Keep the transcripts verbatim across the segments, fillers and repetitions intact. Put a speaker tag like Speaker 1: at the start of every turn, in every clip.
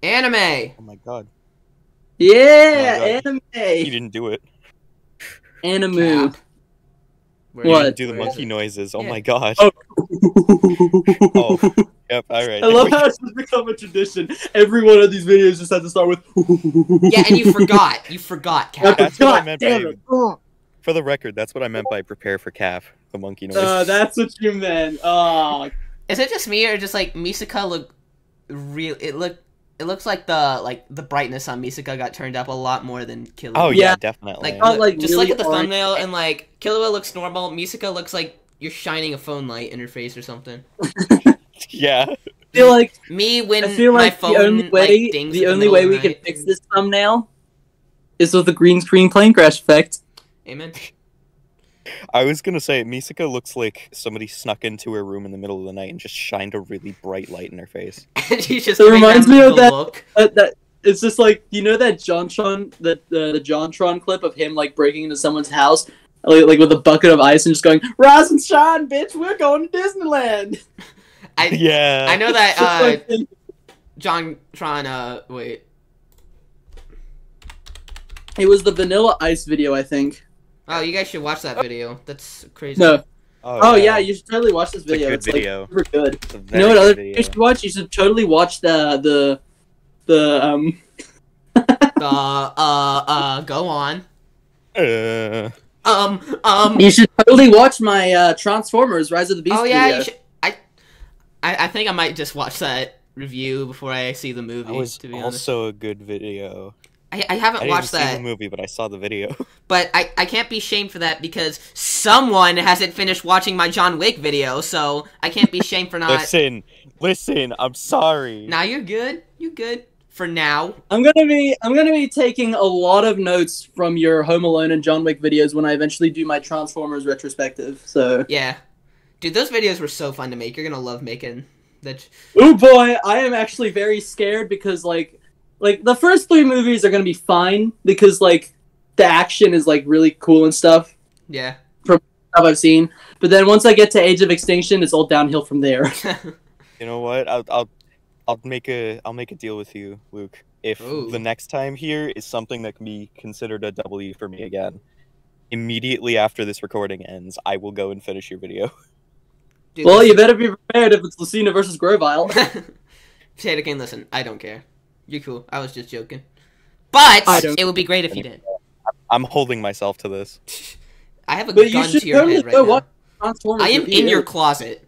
Speaker 1: Anime!
Speaker 2: Oh my god.
Speaker 3: Yeah,
Speaker 2: Oh my god.
Speaker 3: anime.
Speaker 2: You didn't do it.
Speaker 3: Anime.
Speaker 1: Cap. Where
Speaker 2: You
Speaker 3: What?
Speaker 2: didn't do the
Speaker 1: where is
Speaker 2: monkey
Speaker 1: it?
Speaker 2: noises. Oh
Speaker 1: Yeah.
Speaker 2: my god.
Speaker 3: Oh.
Speaker 2: Oh. Yep, alright.
Speaker 3: I love how it's just become a tradition. Every one of these videos just has to start with.
Speaker 1: Yeah, and you forgot. You forgot, Cap.
Speaker 2: That's what I
Speaker 3: God
Speaker 2: meant
Speaker 3: damn
Speaker 2: by-
Speaker 3: it. Ugh.
Speaker 2: For the record, that's what I meant by prepare for calf. The monkey noise.
Speaker 3: Uh, that's what you meant. Oh,
Speaker 1: Is it just me or just like Misaka look real? It look. It looks like the like the brightness on Misaka got turned up a lot more than Killua.
Speaker 2: Oh yeah,
Speaker 3: Yeah.
Speaker 2: definitely.
Speaker 1: Like,
Speaker 3: Not,
Speaker 1: look-
Speaker 3: like,
Speaker 1: just
Speaker 3: really
Speaker 1: look at the
Speaker 3: orange.
Speaker 1: thumbnail and like Killua looks normal. Misaka looks like you're shining a phone light in her face or something.
Speaker 2: yeah.
Speaker 3: I feel like
Speaker 1: Me when
Speaker 3: I feel
Speaker 1: my
Speaker 3: like
Speaker 1: phone
Speaker 3: the only way
Speaker 1: like dings
Speaker 3: the
Speaker 1: in
Speaker 3: only
Speaker 1: middle
Speaker 3: way
Speaker 1: of
Speaker 3: we
Speaker 1: the
Speaker 3: can
Speaker 1: night.
Speaker 3: fix this thumbnail is with the green screen plane crash effect.
Speaker 1: Amen.
Speaker 2: I was gonna say Misaka looks like somebody snuck into her room in the middle of the night and just shined a really bright light in her face.
Speaker 1: And she's just
Speaker 3: It
Speaker 1: giving
Speaker 3: reminds
Speaker 1: them
Speaker 3: me of
Speaker 1: the
Speaker 3: that-
Speaker 1: look.
Speaker 3: Uh, that it's just like, you know that JonTron that uh, the JonTron clip of him like breaking into someone's house like, like with a bucket of ice and just going rise and shine, bitch, we're going to Disneyland.
Speaker 1: I
Speaker 2: yeah.
Speaker 1: I know that
Speaker 3: Just
Speaker 1: uh,
Speaker 3: like,
Speaker 1: John Tron. Uh, wait.
Speaker 3: it was the Vanilla Ice video, I think.
Speaker 1: Oh, you guys should watch that video. That's crazy.
Speaker 3: No. Oh yeah, you should totally watch this
Speaker 2: a
Speaker 3: video.
Speaker 2: good
Speaker 3: It's
Speaker 2: video.
Speaker 3: like super good.
Speaker 2: It's a
Speaker 3: You know
Speaker 2: very
Speaker 3: what
Speaker 2: good
Speaker 3: other
Speaker 2: video.
Speaker 3: video you should watch? You should totally watch the the the um
Speaker 1: Uh, uh, uh, go on.
Speaker 2: Uh,
Speaker 1: Um, um.
Speaker 3: you should totally watch my uh Transformers Rise of the Beast
Speaker 1: Oh yeah,
Speaker 3: video.
Speaker 1: you should, I, I, I think I might just watch that review before I see the movie.
Speaker 2: that was
Speaker 1: to be honest,
Speaker 2: also a good video.
Speaker 1: I, I
Speaker 2: I
Speaker 1: haven't
Speaker 2: didn't
Speaker 1: watched
Speaker 2: see
Speaker 1: that,
Speaker 2: the movie, but I saw the video.
Speaker 1: but I, I can't be shamed for that because someone hasn't finished watching my John Wick video, so I can't be shamed for not.
Speaker 2: listen, listen. I'm sorry.
Speaker 1: Now you're good. You good for now.
Speaker 3: I'm gonna be I'm gonna be taking a lot of notes from your Home Alone and John Wick videos when I eventually do my Transformers retrospective. So,
Speaker 1: Yeah, dude, those videos were so fun to make. You're gonna love making that.
Speaker 3: oh boy, I am actually very scared because like like the first three movies are gonna be fine because like the action is like really cool and stuff
Speaker 1: Yeah.
Speaker 3: stuff I've seen. But then once I get to Age of Extinction, it's all downhill from there.
Speaker 2: You know what? I'll, I'll, I'll make a, I'll make a deal with you, Luke. If
Speaker 1: Ooh.
Speaker 2: the next time here is something that can be considered a W for me again, immediately after this recording ends, I will go and finish your video.
Speaker 1: Dude,
Speaker 3: Well,
Speaker 1: listen-
Speaker 3: you better be prepared if it's Lucina versus Grovile.
Speaker 1: Potato King, listen, I don't care. You're cool. I was just joking. But
Speaker 3: I don't-
Speaker 1: it would be great if you did.
Speaker 2: I'm holding myself to this.
Speaker 1: I have a
Speaker 3: But you
Speaker 1: gun
Speaker 3: should
Speaker 1: to your
Speaker 3: totally
Speaker 1: head right
Speaker 3: go
Speaker 1: now.
Speaker 3: watch Transformers.
Speaker 1: I am
Speaker 3: review.
Speaker 1: in your closet.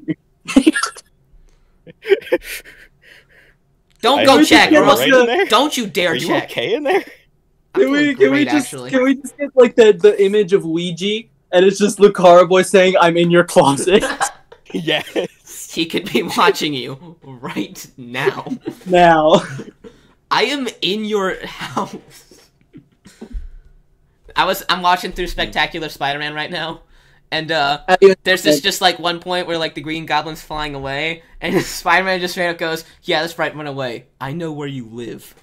Speaker 1: Don't
Speaker 2: I
Speaker 1: go
Speaker 2: am
Speaker 1: check,
Speaker 3: you
Speaker 1: or
Speaker 3: right
Speaker 1: else
Speaker 3: in
Speaker 2: there?
Speaker 1: don't you dare
Speaker 2: Are you
Speaker 1: check.
Speaker 2: okay in there?
Speaker 1: I'm
Speaker 3: Can we
Speaker 1: feeling
Speaker 3: can we
Speaker 1: great,
Speaker 3: just
Speaker 1: actually.
Speaker 3: can we just get like the the image of Ouija and it's just Lucara Boy saying I'm in your closet
Speaker 2: Yes.
Speaker 1: He could be watching you right now.
Speaker 3: now.
Speaker 1: I am in your house. I was I'm watching through Spectacular Spider-Man right now, and uh, there's this just like one point where like the Green Goblin's flying away, and Spider-Man just straight up goes, "Yeah, that's right, run away. I know where you live."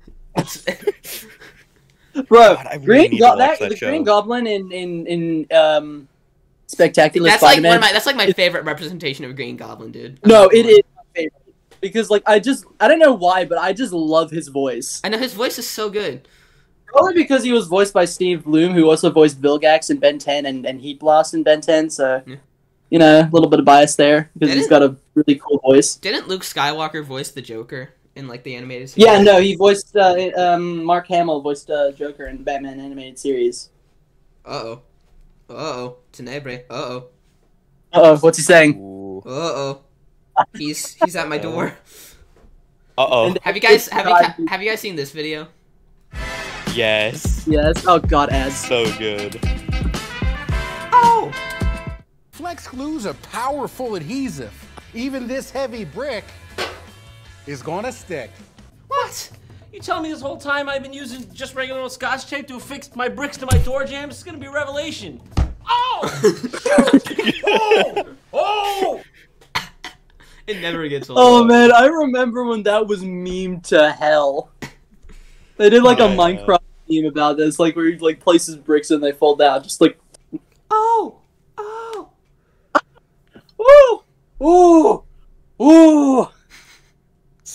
Speaker 3: Bro,
Speaker 2: God, I really
Speaker 3: Green
Speaker 2: need
Speaker 3: Go-
Speaker 2: to watch
Speaker 3: that,
Speaker 2: that
Speaker 3: the
Speaker 2: show.
Speaker 3: Green Goblin in in in um Spectacular
Speaker 1: That's like
Speaker 3: Spider-Man.
Speaker 1: one of my that's like my favorite representation of Green Goblin, dude. I'm
Speaker 3: no,
Speaker 1: not
Speaker 3: it
Speaker 1: gonna lie.
Speaker 3: is my favorite because like I just I don't know why, but I just love his voice.
Speaker 1: I know his voice is so good.
Speaker 3: Probably because he was voiced by Steve Bloom, who also voiced Vilgax in Ben ten and, and Heat Blast in Ben ten, so,
Speaker 1: Yeah.
Speaker 3: you know, a little bit of bias there, because
Speaker 1: Did
Speaker 3: he's
Speaker 1: it?
Speaker 3: got a really cool voice.
Speaker 1: Didn't Luke Skywalker voice the Joker in like the animated series?
Speaker 3: Yeah, no, he voiced, uh, um, Mark Hamill voiced uh, Joker in the Batman animated series.
Speaker 1: Uh oh. Uh oh. Tenebre. Uh oh.
Speaker 3: Uh-oh, what's he saying?
Speaker 2: Ooh.
Speaker 1: Uh oh. He's he's at my door.
Speaker 2: Uh oh.
Speaker 3: And-
Speaker 1: Have you guys have you ca- have you guys seen this video?
Speaker 2: Yes.
Speaker 3: Yes, oh god, ads.
Speaker 2: So good.
Speaker 1: Oh.
Speaker 4: Flex glue's a powerful adhesive. Even this heavy brick is gonna stick.
Speaker 5: What? You telling me this whole time I've been using just regular old Scotch tape to affix my bricks to my door jambs? It's gonna be a revelation. Oh! oh! Oh!
Speaker 1: It never gets old.
Speaker 3: Oh man, I remember when that was meme to hell. They did like a
Speaker 2: Oh, yeah.
Speaker 3: Minecraft meme about this, like where he like places bricks and they fall down, just like
Speaker 1: Oh. Oh.
Speaker 3: ooh, ooh, ooh.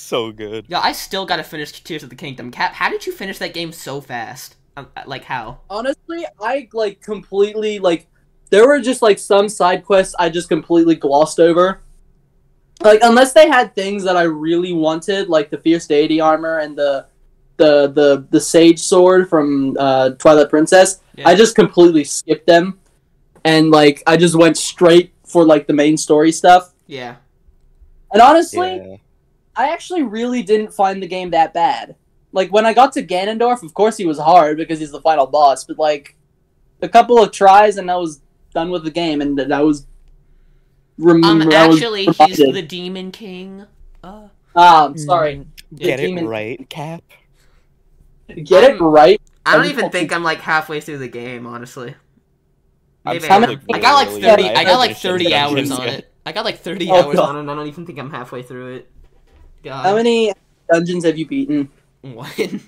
Speaker 2: so good.
Speaker 1: Yeah, I still gotta finish Tears of the Kingdom. Cap, how did you finish that game so fast? Um, like how?
Speaker 3: Honestly, I like completely like. There were just like some side quests I just completely glossed over. Like unless they had things that I really wanted, like the Fierce Deity armor and the the the the Sage sword from uh, Twilight Princess,
Speaker 1: Yeah.
Speaker 3: I just completely skipped them, and like I just went straight for like the main story stuff.
Speaker 1: Yeah.
Speaker 3: And honestly,
Speaker 2: Yeah.
Speaker 3: I actually really didn't find the game that bad. Like, when I got to Ganondorf, of course he was hard because he's the final boss, but, like, a couple of tries and I was done with the game, and that was... Rem-
Speaker 1: Um,
Speaker 3: I was
Speaker 1: actually, he's
Speaker 3: reminded.
Speaker 1: the Demon King. Uh,
Speaker 3: Ah, I'm sorry. The
Speaker 2: Get it
Speaker 3: demon-
Speaker 2: right, Cap.
Speaker 3: Get it
Speaker 1: I'm-
Speaker 3: right.
Speaker 1: I don't
Speaker 3: I'm
Speaker 1: even
Speaker 3: fucking-
Speaker 1: think I'm, like, halfway through the game, honestly.
Speaker 2: I'm
Speaker 1: Maybe
Speaker 2: still,
Speaker 1: I,
Speaker 3: like,
Speaker 1: am. I got, like,
Speaker 2: really
Speaker 1: thirty,
Speaker 2: early.
Speaker 1: I got, like,
Speaker 2: haven't
Speaker 1: thirty
Speaker 2: finished
Speaker 1: hours
Speaker 2: Dungeons
Speaker 1: on
Speaker 2: yet.
Speaker 1: it. I got, like, thirty
Speaker 3: Oh,
Speaker 1: hours
Speaker 3: God.
Speaker 1: on it, and I don't even think I'm halfway through it. God.
Speaker 3: How many dungeons have you beaten?
Speaker 1: One.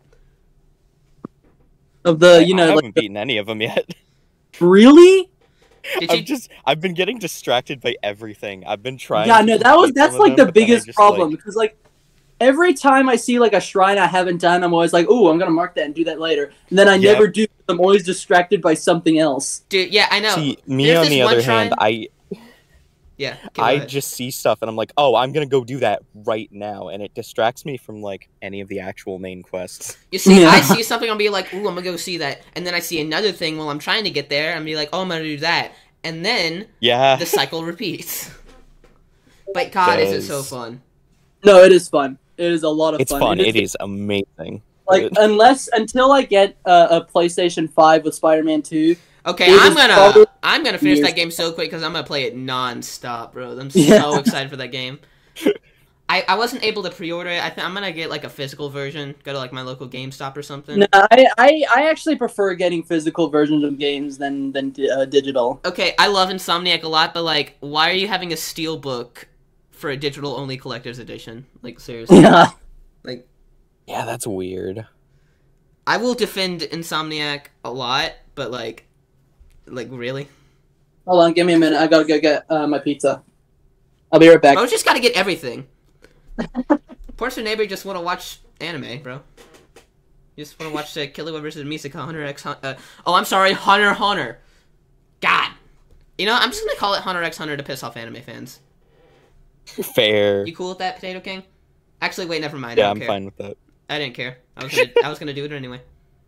Speaker 3: Of the, you
Speaker 2: I
Speaker 3: know,
Speaker 2: haven't
Speaker 3: like, the-
Speaker 2: beaten any of them yet.
Speaker 3: really?
Speaker 1: Did
Speaker 2: I'm
Speaker 1: you...
Speaker 2: just I've been getting distracted by everything. I've been trying.
Speaker 3: Yeah,
Speaker 2: to
Speaker 3: no, that was
Speaker 2: complete
Speaker 3: that's
Speaker 2: some of
Speaker 3: like
Speaker 2: them,
Speaker 3: the
Speaker 2: but then I
Speaker 3: biggest
Speaker 2: just,
Speaker 3: problem
Speaker 2: like-
Speaker 3: because like every time I see like a shrine I haven't done, I'm always like, "Ooh, I'm gonna mark that and do that later," and then I
Speaker 2: Yep.
Speaker 3: never do. I'm always distracted by something else.
Speaker 1: Dude, yeah, I know.
Speaker 2: See, me
Speaker 1: There's
Speaker 2: on
Speaker 1: this
Speaker 2: the
Speaker 1: one
Speaker 2: other
Speaker 1: shrine-
Speaker 2: hand, I
Speaker 1: Yeah. okay, go
Speaker 2: I
Speaker 1: ahead.
Speaker 2: just see stuff and I'm like, oh, I'm gonna go do that right now, and it distracts me from like any of the actual main quests.
Speaker 1: You see,
Speaker 3: Yeah.
Speaker 1: I see something, I'll be like, ooh, I'm gonna go see that. And then I see another thing while I'm trying to get there, and be like, oh, I'm gonna do that. And then
Speaker 2: Yeah,
Speaker 1: the cycle repeats. But God, is it so
Speaker 2: Does.
Speaker 1: fun.
Speaker 3: No, it is fun. It is a lot of
Speaker 2: it's
Speaker 3: fun.
Speaker 2: fun.
Speaker 3: And
Speaker 2: It is amazing.
Speaker 3: like
Speaker 2: But-
Speaker 3: unless until I get uh, a PlayStation five with Spider-Man two.
Speaker 1: Okay,
Speaker 3: It
Speaker 1: I'm
Speaker 3: is
Speaker 1: gonna
Speaker 3: probably
Speaker 1: I'm gonna finish
Speaker 3: years-
Speaker 1: that game so quick because I'm gonna play it non-stop, bro. I'm
Speaker 3: Yeah.
Speaker 1: so excited for that game. I, I wasn't able to pre-order it. I think I'm gonna get like a physical version. Go to like my local GameStop or something.
Speaker 3: No, I, I I actually prefer getting physical versions of games than than uh, digital.
Speaker 1: Okay, I love Insomniac a lot, but like, why are you having a steel book for a digital-only collector's edition? Like, seriously.
Speaker 3: Yeah.
Speaker 1: Like,
Speaker 2: yeah, that's weird.
Speaker 1: I will defend Insomniac a lot, but like, like really?
Speaker 3: Hold on, give me a minute. I gotta go get uh, my pizza. I'll be right back.
Speaker 1: Bro, just gotta get everything. Portion neighbor just want to watch anime, bro. You just want to watch uh, Killua versus Misaka, Hunter x Hunter. Uh, oh, I'm sorry, Hunter x Hunter. God. You know, I'm just gonna call it Hunter x Hunter to piss off anime fans.
Speaker 2: Fair.
Speaker 1: You cool with that, Potato King? Actually, wait, never mind. I
Speaker 2: Yeah,
Speaker 1: don't
Speaker 2: I'm
Speaker 1: care.
Speaker 2: fine with that.
Speaker 1: I didn't care. I was gonna, I was gonna do it anyway.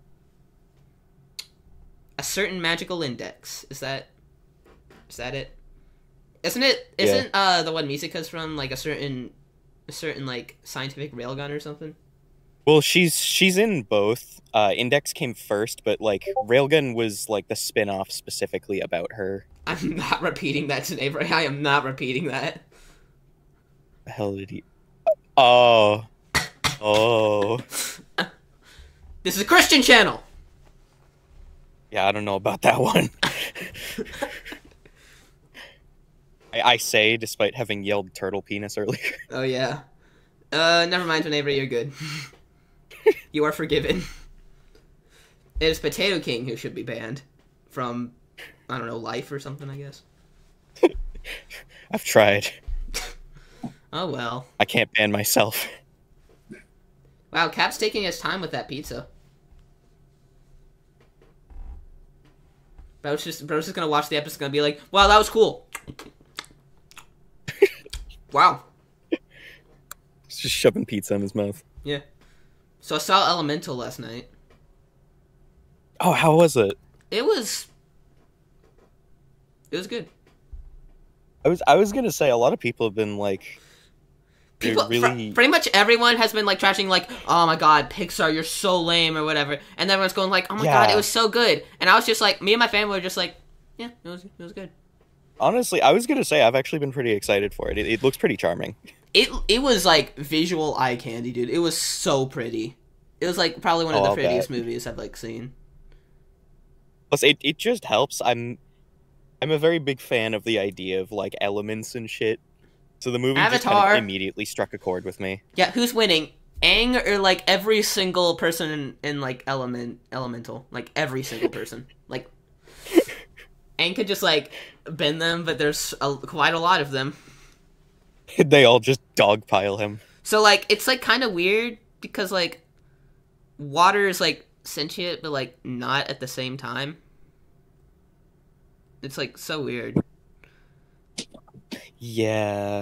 Speaker 1: A certain magical index. Is that? Is that it? Isn't it?
Speaker 2: Yeah.
Speaker 1: Isn't uh the one Misaka's from like a certain, a certain like scientific railgun or something?
Speaker 2: Well, she's she's in both. Uh, Index came first, but like Railgun was like the spin-off specifically about her.
Speaker 1: I'm not repeating that to neighbor. I am not repeating that.
Speaker 2: The hell did he? Oh, oh.
Speaker 1: This is a Christian channel.
Speaker 2: Yeah, I don't know about that one. I, I say, despite having yelled turtle penis earlier.
Speaker 1: Oh yeah. Uh, never mind, neighbor. You're good. You are forgiven. It is Potato King who should be banned from, I don't know, life or something. I guess.
Speaker 2: I've tried.
Speaker 1: Oh well.
Speaker 2: I can't ban myself.
Speaker 1: Wow, Cap's taking his time with that pizza. Bro's just, bro's just gonna watch the episode and be like, wow, that was cool. Wow.
Speaker 2: He's just shoving pizza in his mouth.
Speaker 1: Yeah. So I saw Elemental last night.
Speaker 2: Oh, how was it?
Speaker 1: It was... It was good.
Speaker 2: I was I was gonna say a lot of people have been like, they're
Speaker 1: People,
Speaker 2: really
Speaker 1: fr- pretty much everyone has been like trashing like, oh my god, Pixar, you're so lame or whatever, and everyone's going like, oh my god,
Speaker 2: Yeah.
Speaker 1: it was so good, and I was just like, me and my family were just like, yeah, it was, it was good.
Speaker 2: honestly. I was gonna say I've actually been pretty excited for it. It, it looks pretty charming.
Speaker 1: It it was like visual eye candy, dude. It was so pretty. It was like probably one of
Speaker 2: Oh,
Speaker 1: the
Speaker 2: I'll
Speaker 1: prettiest
Speaker 2: bet.
Speaker 1: movies I've like seen.
Speaker 2: Plus, it it just helps. I'm I'm a very big fan of the idea of like elements and shit. So the movie just kind
Speaker 1: Avatar.
Speaker 2: of immediately struck a chord with me.
Speaker 1: Yeah, who's winning? Aang or like every single person in, in like element elemental, like every single person, like Aang could just like bend them, but there's a, quite a lot of them.
Speaker 2: They all just dogpile him.
Speaker 1: So like it's like kind of weird because like water is like sentient but like not at the same time. It's like so weird.
Speaker 2: Yeah.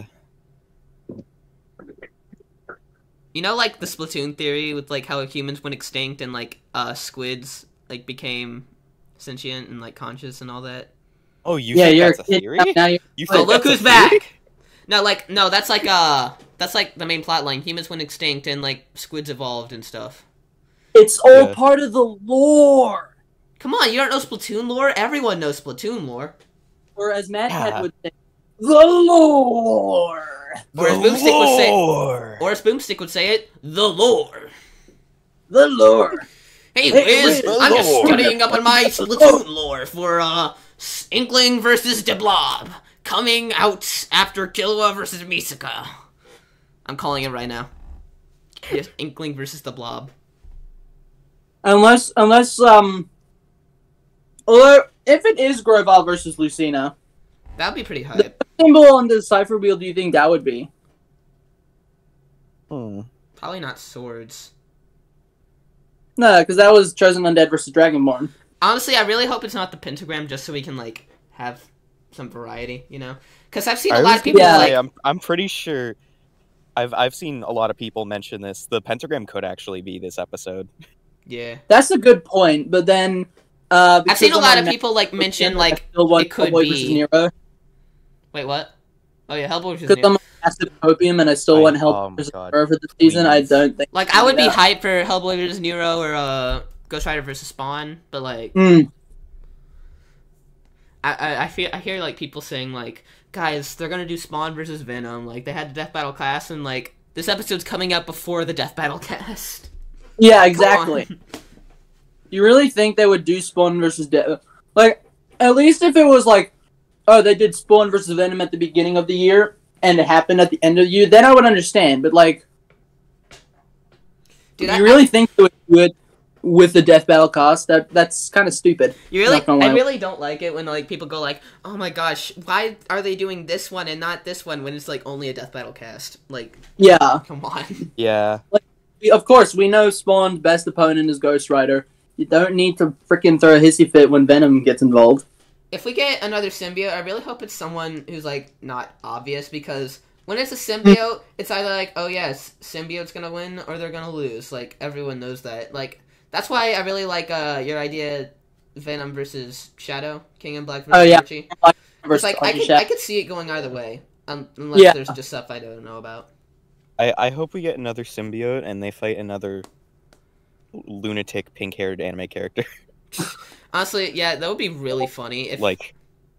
Speaker 1: You know, like the Splatoon theory with like how humans went extinct and like uh squids like became sentient and like conscious and all that.
Speaker 2: Oh, you
Speaker 3: Yeah,
Speaker 2: think
Speaker 3: you're
Speaker 2: that's a theory?
Speaker 3: now you're
Speaker 2: You
Speaker 1: Oh,
Speaker 2: think
Speaker 1: look
Speaker 2: that's
Speaker 1: who's
Speaker 2: a theory?
Speaker 1: back! No, like no, that's like uh, that's like the main plot line. Humans went extinct and like squids evolved and stuff.
Speaker 3: It's all
Speaker 2: Yeah.
Speaker 3: part of the lore.
Speaker 1: Come on, you don't know Splatoon lore? Everyone knows Splatoon lore.
Speaker 3: Or as Mad
Speaker 2: Yeah.
Speaker 3: Head would say, the lore.
Speaker 1: Or as
Speaker 2: The
Speaker 1: Boomstick would say,
Speaker 2: lore!
Speaker 1: or as Boomstick would say it, the lore.
Speaker 3: The lore.
Speaker 1: Hey,
Speaker 3: Hey,
Speaker 1: Wiz,
Speaker 2: Wiz,
Speaker 1: I'm
Speaker 2: the
Speaker 1: just
Speaker 2: lore.
Speaker 1: studying up on my Splatoon lore for uh, Inkling versus DeBlob coming out after Killua versus Misaka. I'm calling it right now. Yes, Inkling versus DeBlob.
Speaker 3: Unless, unless, um, although if it is Grovyle versus Lucina,
Speaker 1: That'd be pretty hype.
Speaker 3: what symbol on the cipher wheel do you think that would be?
Speaker 2: Hmm.
Speaker 1: Probably not swords.
Speaker 3: No, because that was Chosen Undead versus Dragonborn.
Speaker 1: Honestly, I really hope it's not the pentagram, just so we can like have some variety, you know? Because I've seen
Speaker 2: I
Speaker 1: a lot
Speaker 2: was
Speaker 1: of people
Speaker 3: Yeah.
Speaker 1: like,
Speaker 2: say, I'm I'm pretty sure. I've I've seen a lot of people mention this. The pentagram could actually be this episode.
Speaker 1: yeah.
Speaker 3: That's a good point, but then uh,
Speaker 1: I've seen a
Speaker 3: because
Speaker 1: lot
Speaker 3: I'm
Speaker 1: of
Speaker 3: on
Speaker 1: people like mention
Speaker 3: Netflix, I
Speaker 1: like,
Speaker 3: still want
Speaker 1: it could
Speaker 3: Hellboy
Speaker 1: be-
Speaker 3: versus Nero
Speaker 1: wait, what? Oh yeah, Hellboy versus
Speaker 3: because
Speaker 1: Nero.
Speaker 3: I'm on Massive Copium and I still
Speaker 2: I-
Speaker 3: want
Speaker 2: oh
Speaker 3: Hellboy
Speaker 2: my
Speaker 3: versus
Speaker 2: God.
Speaker 3: Nero for the season. I
Speaker 2: Please.
Speaker 3: don't think
Speaker 1: Like I would be
Speaker 3: Yeah.
Speaker 1: hyped for Hellboy versus Nero or uh, Ghost Rider versus Spawn, but like
Speaker 3: Mm.
Speaker 1: I, I I feel I hear like people saying like, guys, they're gonna do Spawn versus Venom. Like they had the Death Battle cast, and like this episode's coming out before the Death Battle cast.
Speaker 3: Yeah,
Speaker 1: Come on.
Speaker 3: exactly. You really think they would do Spawn versus De- like at least if it was like, oh, they did Spawn versus Venom at the beginning of the year and it happened at the end of the year, then I would understand. But like,
Speaker 1: Dude,
Speaker 3: you
Speaker 1: I,
Speaker 3: really think they would do it with the Death Battle cast? That that's kind of stupid.
Speaker 1: You really,
Speaker 3: Not gonna
Speaker 1: I
Speaker 3: lie.
Speaker 1: really don't like it when like people go like, "Oh my gosh, why are they doing this one and not this one when it's like only a Death Battle cast?" Like,
Speaker 3: Yeah,
Speaker 1: come on.
Speaker 2: Yeah.
Speaker 3: of course we know Spawn's best opponent is Ghost Rider. You don't need to freaking throw a hissy fit when Venom gets involved.
Speaker 1: If we get another symbiote, I really hope it's someone who's like not obvious because when it's a symbiote, it's either like, "Oh yes, symbiote's gonna win" or they're gonna lose. Like everyone knows that. Like that's why I really like uh your idea, Venom versus Shadow, King and Black versus
Speaker 3: Oh, yeah.
Speaker 1: Archie. It's
Speaker 3: Versus
Speaker 1: like I
Speaker 3: Archie
Speaker 1: could
Speaker 3: Shadow.
Speaker 1: I could see it going either way, um, unless
Speaker 3: Yeah.
Speaker 1: there's just stuff I don't know about.
Speaker 2: I I hope we get another symbiote and they fight another lunatic pink-haired anime character.
Speaker 1: Honestly, yeah, that would be really funny if
Speaker 2: like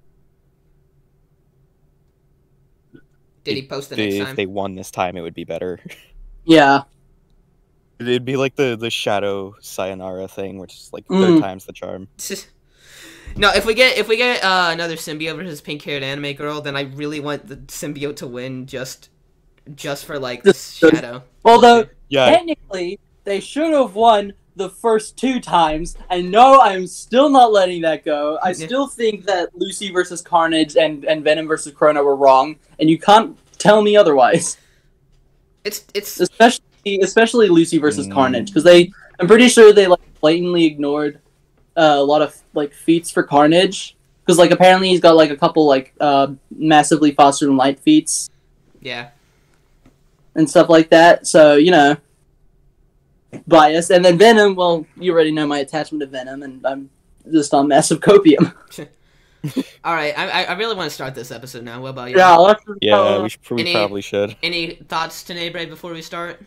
Speaker 1: did he post the
Speaker 2: they-
Speaker 1: next
Speaker 2: if
Speaker 1: time.
Speaker 2: they won this time, it would be better.
Speaker 3: Yeah.
Speaker 2: It'd be like the the Shadow Sayonara thing, which is like
Speaker 3: Mm.
Speaker 2: third time's the charm.
Speaker 1: No, if we get if we get uh, another symbiote versus pink-haired anime girl, then I really want the symbiote to win just just for like the
Speaker 3: Just- just-
Speaker 1: Shadow.
Speaker 3: Although
Speaker 2: Yeah,
Speaker 3: technically they should have won the first two times, and no, I'm still not letting that go. I
Speaker 1: Yeah.
Speaker 3: still think that Lucy versus Carnage and, and Venom versus Chrono were wrong, and you can't tell me otherwise.
Speaker 1: It's it's
Speaker 3: Especially especially Lucy versus
Speaker 2: Mm.
Speaker 3: Carnage, because they I'm pretty sure they like blatantly ignored uh, a lot of like feats for Carnage, because like apparently he's got like a couple like uh, massively faster than light feats
Speaker 1: yeah.
Speaker 3: and stuff like that. So, you know, biased. And then Venom, well, you already know my attachment to Venom, and I'm just on massive copium.
Speaker 1: All right, I I- I really want to start this episode now. What about you?
Speaker 3: Yeah, let's just
Speaker 2: yeah,
Speaker 3: go.
Speaker 2: we, sh- we
Speaker 1: Any-
Speaker 2: probably should.
Speaker 1: Any thoughts, Tenebrae, before we start?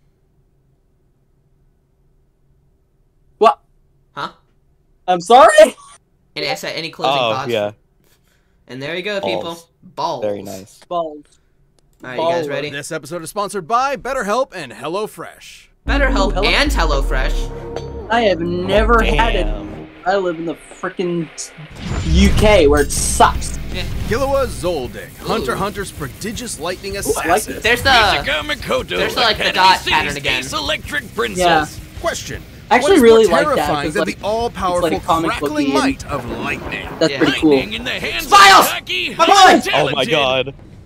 Speaker 3: What?
Speaker 1: Huh?
Speaker 3: I'm sorry?
Speaker 1: Any I said any closing
Speaker 2: Oh
Speaker 1: thoughts?
Speaker 2: yeah,
Speaker 1: And there you go, people.
Speaker 2: Balls.
Speaker 1: Balls.
Speaker 2: very nice.
Speaker 3: Balls.
Speaker 1: All right, you guys
Speaker 3: Balls.
Speaker 1: ready?
Speaker 4: This episode is sponsored by BetterHelp and HelloFresh.
Speaker 1: BetterHelp
Speaker 3: Hello-
Speaker 1: and HelloFresh.
Speaker 3: I have never had it.
Speaker 2: Damn.
Speaker 3: I live in the freaking U K where it sucks.
Speaker 4: Killua Zolde, Hunter
Speaker 1: Ooh.
Speaker 4: x Hunter's prodigious lightning
Speaker 3: like
Speaker 4: assassin.
Speaker 3: it.
Speaker 1: There's the
Speaker 6: Mikoto,
Speaker 1: there's the, like, the
Speaker 6: Academy
Speaker 1: dot
Speaker 6: City's
Speaker 1: pattern again.
Speaker 6: Ace Electric Princess.
Speaker 3: Yeah.
Speaker 4: Question.
Speaker 3: I actually
Speaker 4: What is
Speaker 3: really
Speaker 4: more
Speaker 3: like that,
Speaker 4: terrifying
Speaker 3: 'cause,
Speaker 4: than
Speaker 3: like,
Speaker 4: the all-powerful
Speaker 3: it's like a comic
Speaker 4: crackling
Speaker 3: booky and-
Speaker 4: might of lightning?
Speaker 3: That's
Speaker 1: Yeah.
Speaker 3: pretty cool.
Speaker 6: Lightning in the hands
Speaker 1: Miles!
Speaker 6: of Taki
Speaker 1: My boy!
Speaker 6: highly
Speaker 2: Oh my
Speaker 6: talented.
Speaker 2: god.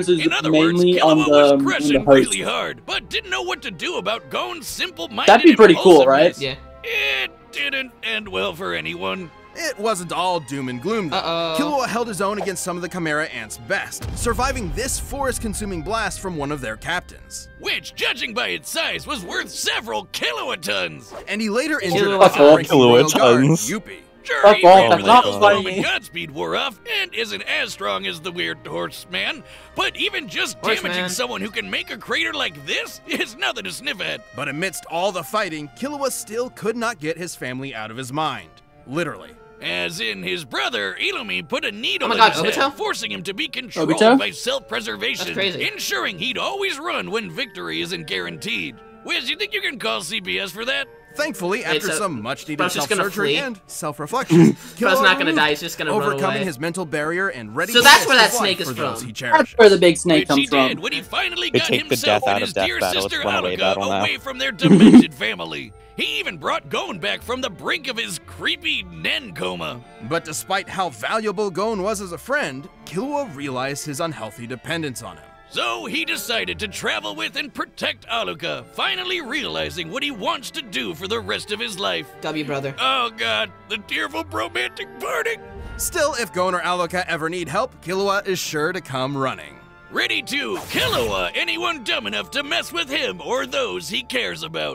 Speaker 3: focuses
Speaker 6: In other
Speaker 3: mainly
Speaker 6: words,
Speaker 3: on
Speaker 6: Killua
Speaker 3: the,
Speaker 6: was
Speaker 3: on the
Speaker 6: crushing
Speaker 3: host.
Speaker 6: really hard, but didn't know what to do about Gon's simple-minded
Speaker 3: That'd be pretty cool, right?
Speaker 6: impulsiveness.
Speaker 1: Yeah.
Speaker 6: It didn't end well for anyone.
Speaker 7: It wasn't all doom and gloom, though.
Speaker 1: Uh-oh.
Speaker 7: Killua held his own against some of the Chimera Ant's best, surviving this forest-consuming blast from one of their captains.
Speaker 6: Which, judging by its size, was worth several kilowatts.
Speaker 7: And he later injured
Speaker 1: Killua
Speaker 7: a top-ranking royal guard,
Speaker 2: kilotons.
Speaker 7: Yuppie.
Speaker 6: Sure,
Speaker 3: Fuck
Speaker 6: he
Speaker 3: off,
Speaker 6: ran
Speaker 3: that's
Speaker 6: over
Speaker 3: not
Speaker 6: the hills
Speaker 3: funny.
Speaker 6: when Godspeed wore off and isn't as strong as the weird horseman, but even just
Speaker 1: Horseman.
Speaker 6: damaging someone who can make a crater like this is nothing to sniff at.
Speaker 7: But amidst all the fighting, Killua still could not get his family out of his mind. Literally.
Speaker 6: As in, his brother, Illumi, put a needle
Speaker 1: Oh my
Speaker 6: in
Speaker 1: God,
Speaker 6: his
Speaker 1: Obito?
Speaker 6: head, forcing him to be controlled
Speaker 3: Obito?
Speaker 6: by self-preservation,
Speaker 1: That's crazy.
Speaker 6: ensuring he'd always run when victory isn't guaranteed. Wiz, you think you can call C B S for that?
Speaker 7: Thankfully, after
Speaker 1: so-
Speaker 7: some much-needed
Speaker 1: Bro's just gonna
Speaker 7: self-surgery
Speaker 1: flee?
Speaker 7: and self-reflection,
Speaker 1: Bro's
Speaker 7: Killua
Speaker 1: not gonna
Speaker 7: moved,
Speaker 1: die, he's just gonna run
Speaker 7: overcoming
Speaker 1: away.
Speaker 7: his mental barrier and ready
Speaker 1: So
Speaker 7: to
Speaker 1: that's
Speaker 7: risk
Speaker 1: where that
Speaker 7: his
Speaker 1: snake
Speaker 7: life
Speaker 1: is
Speaker 7: for those
Speaker 1: from.
Speaker 7: he
Speaker 3: That's
Speaker 7: cherishes.
Speaker 3: where the big snake
Speaker 6: Which he
Speaker 3: comes from.
Speaker 6: did when he finally
Speaker 2: They
Speaker 6: got
Speaker 2: take the
Speaker 6: himself
Speaker 2: death out
Speaker 6: and
Speaker 2: of
Speaker 6: his
Speaker 2: Death
Speaker 6: dear
Speaker 2: Battle. It's
Speaker 6: sister
Speaker 2: one-way
Speaker 6: Alika
Speaker 2: battle now.
Speaker 6: away from their demented family. He even brought Gon back from the brink of his creepy Nen coma.
Speaker 7: But despite how valuable Gon was as a friend, Killua realized his unhealthy dependence on him.
Speaker 6: So he decided to travel with and protect Aluka, finally realizing what he wants to do for the rest of his life.
Speaker 1: W, brother.
Speaker 6: Oh god, the tearful romantic parting!
Speaker 7: Still, if Gon or Alika ever need help, Killua is sure to come running.
Speaker 6: Ready to Killua anyone dumb enough to mess with him or those he cares about.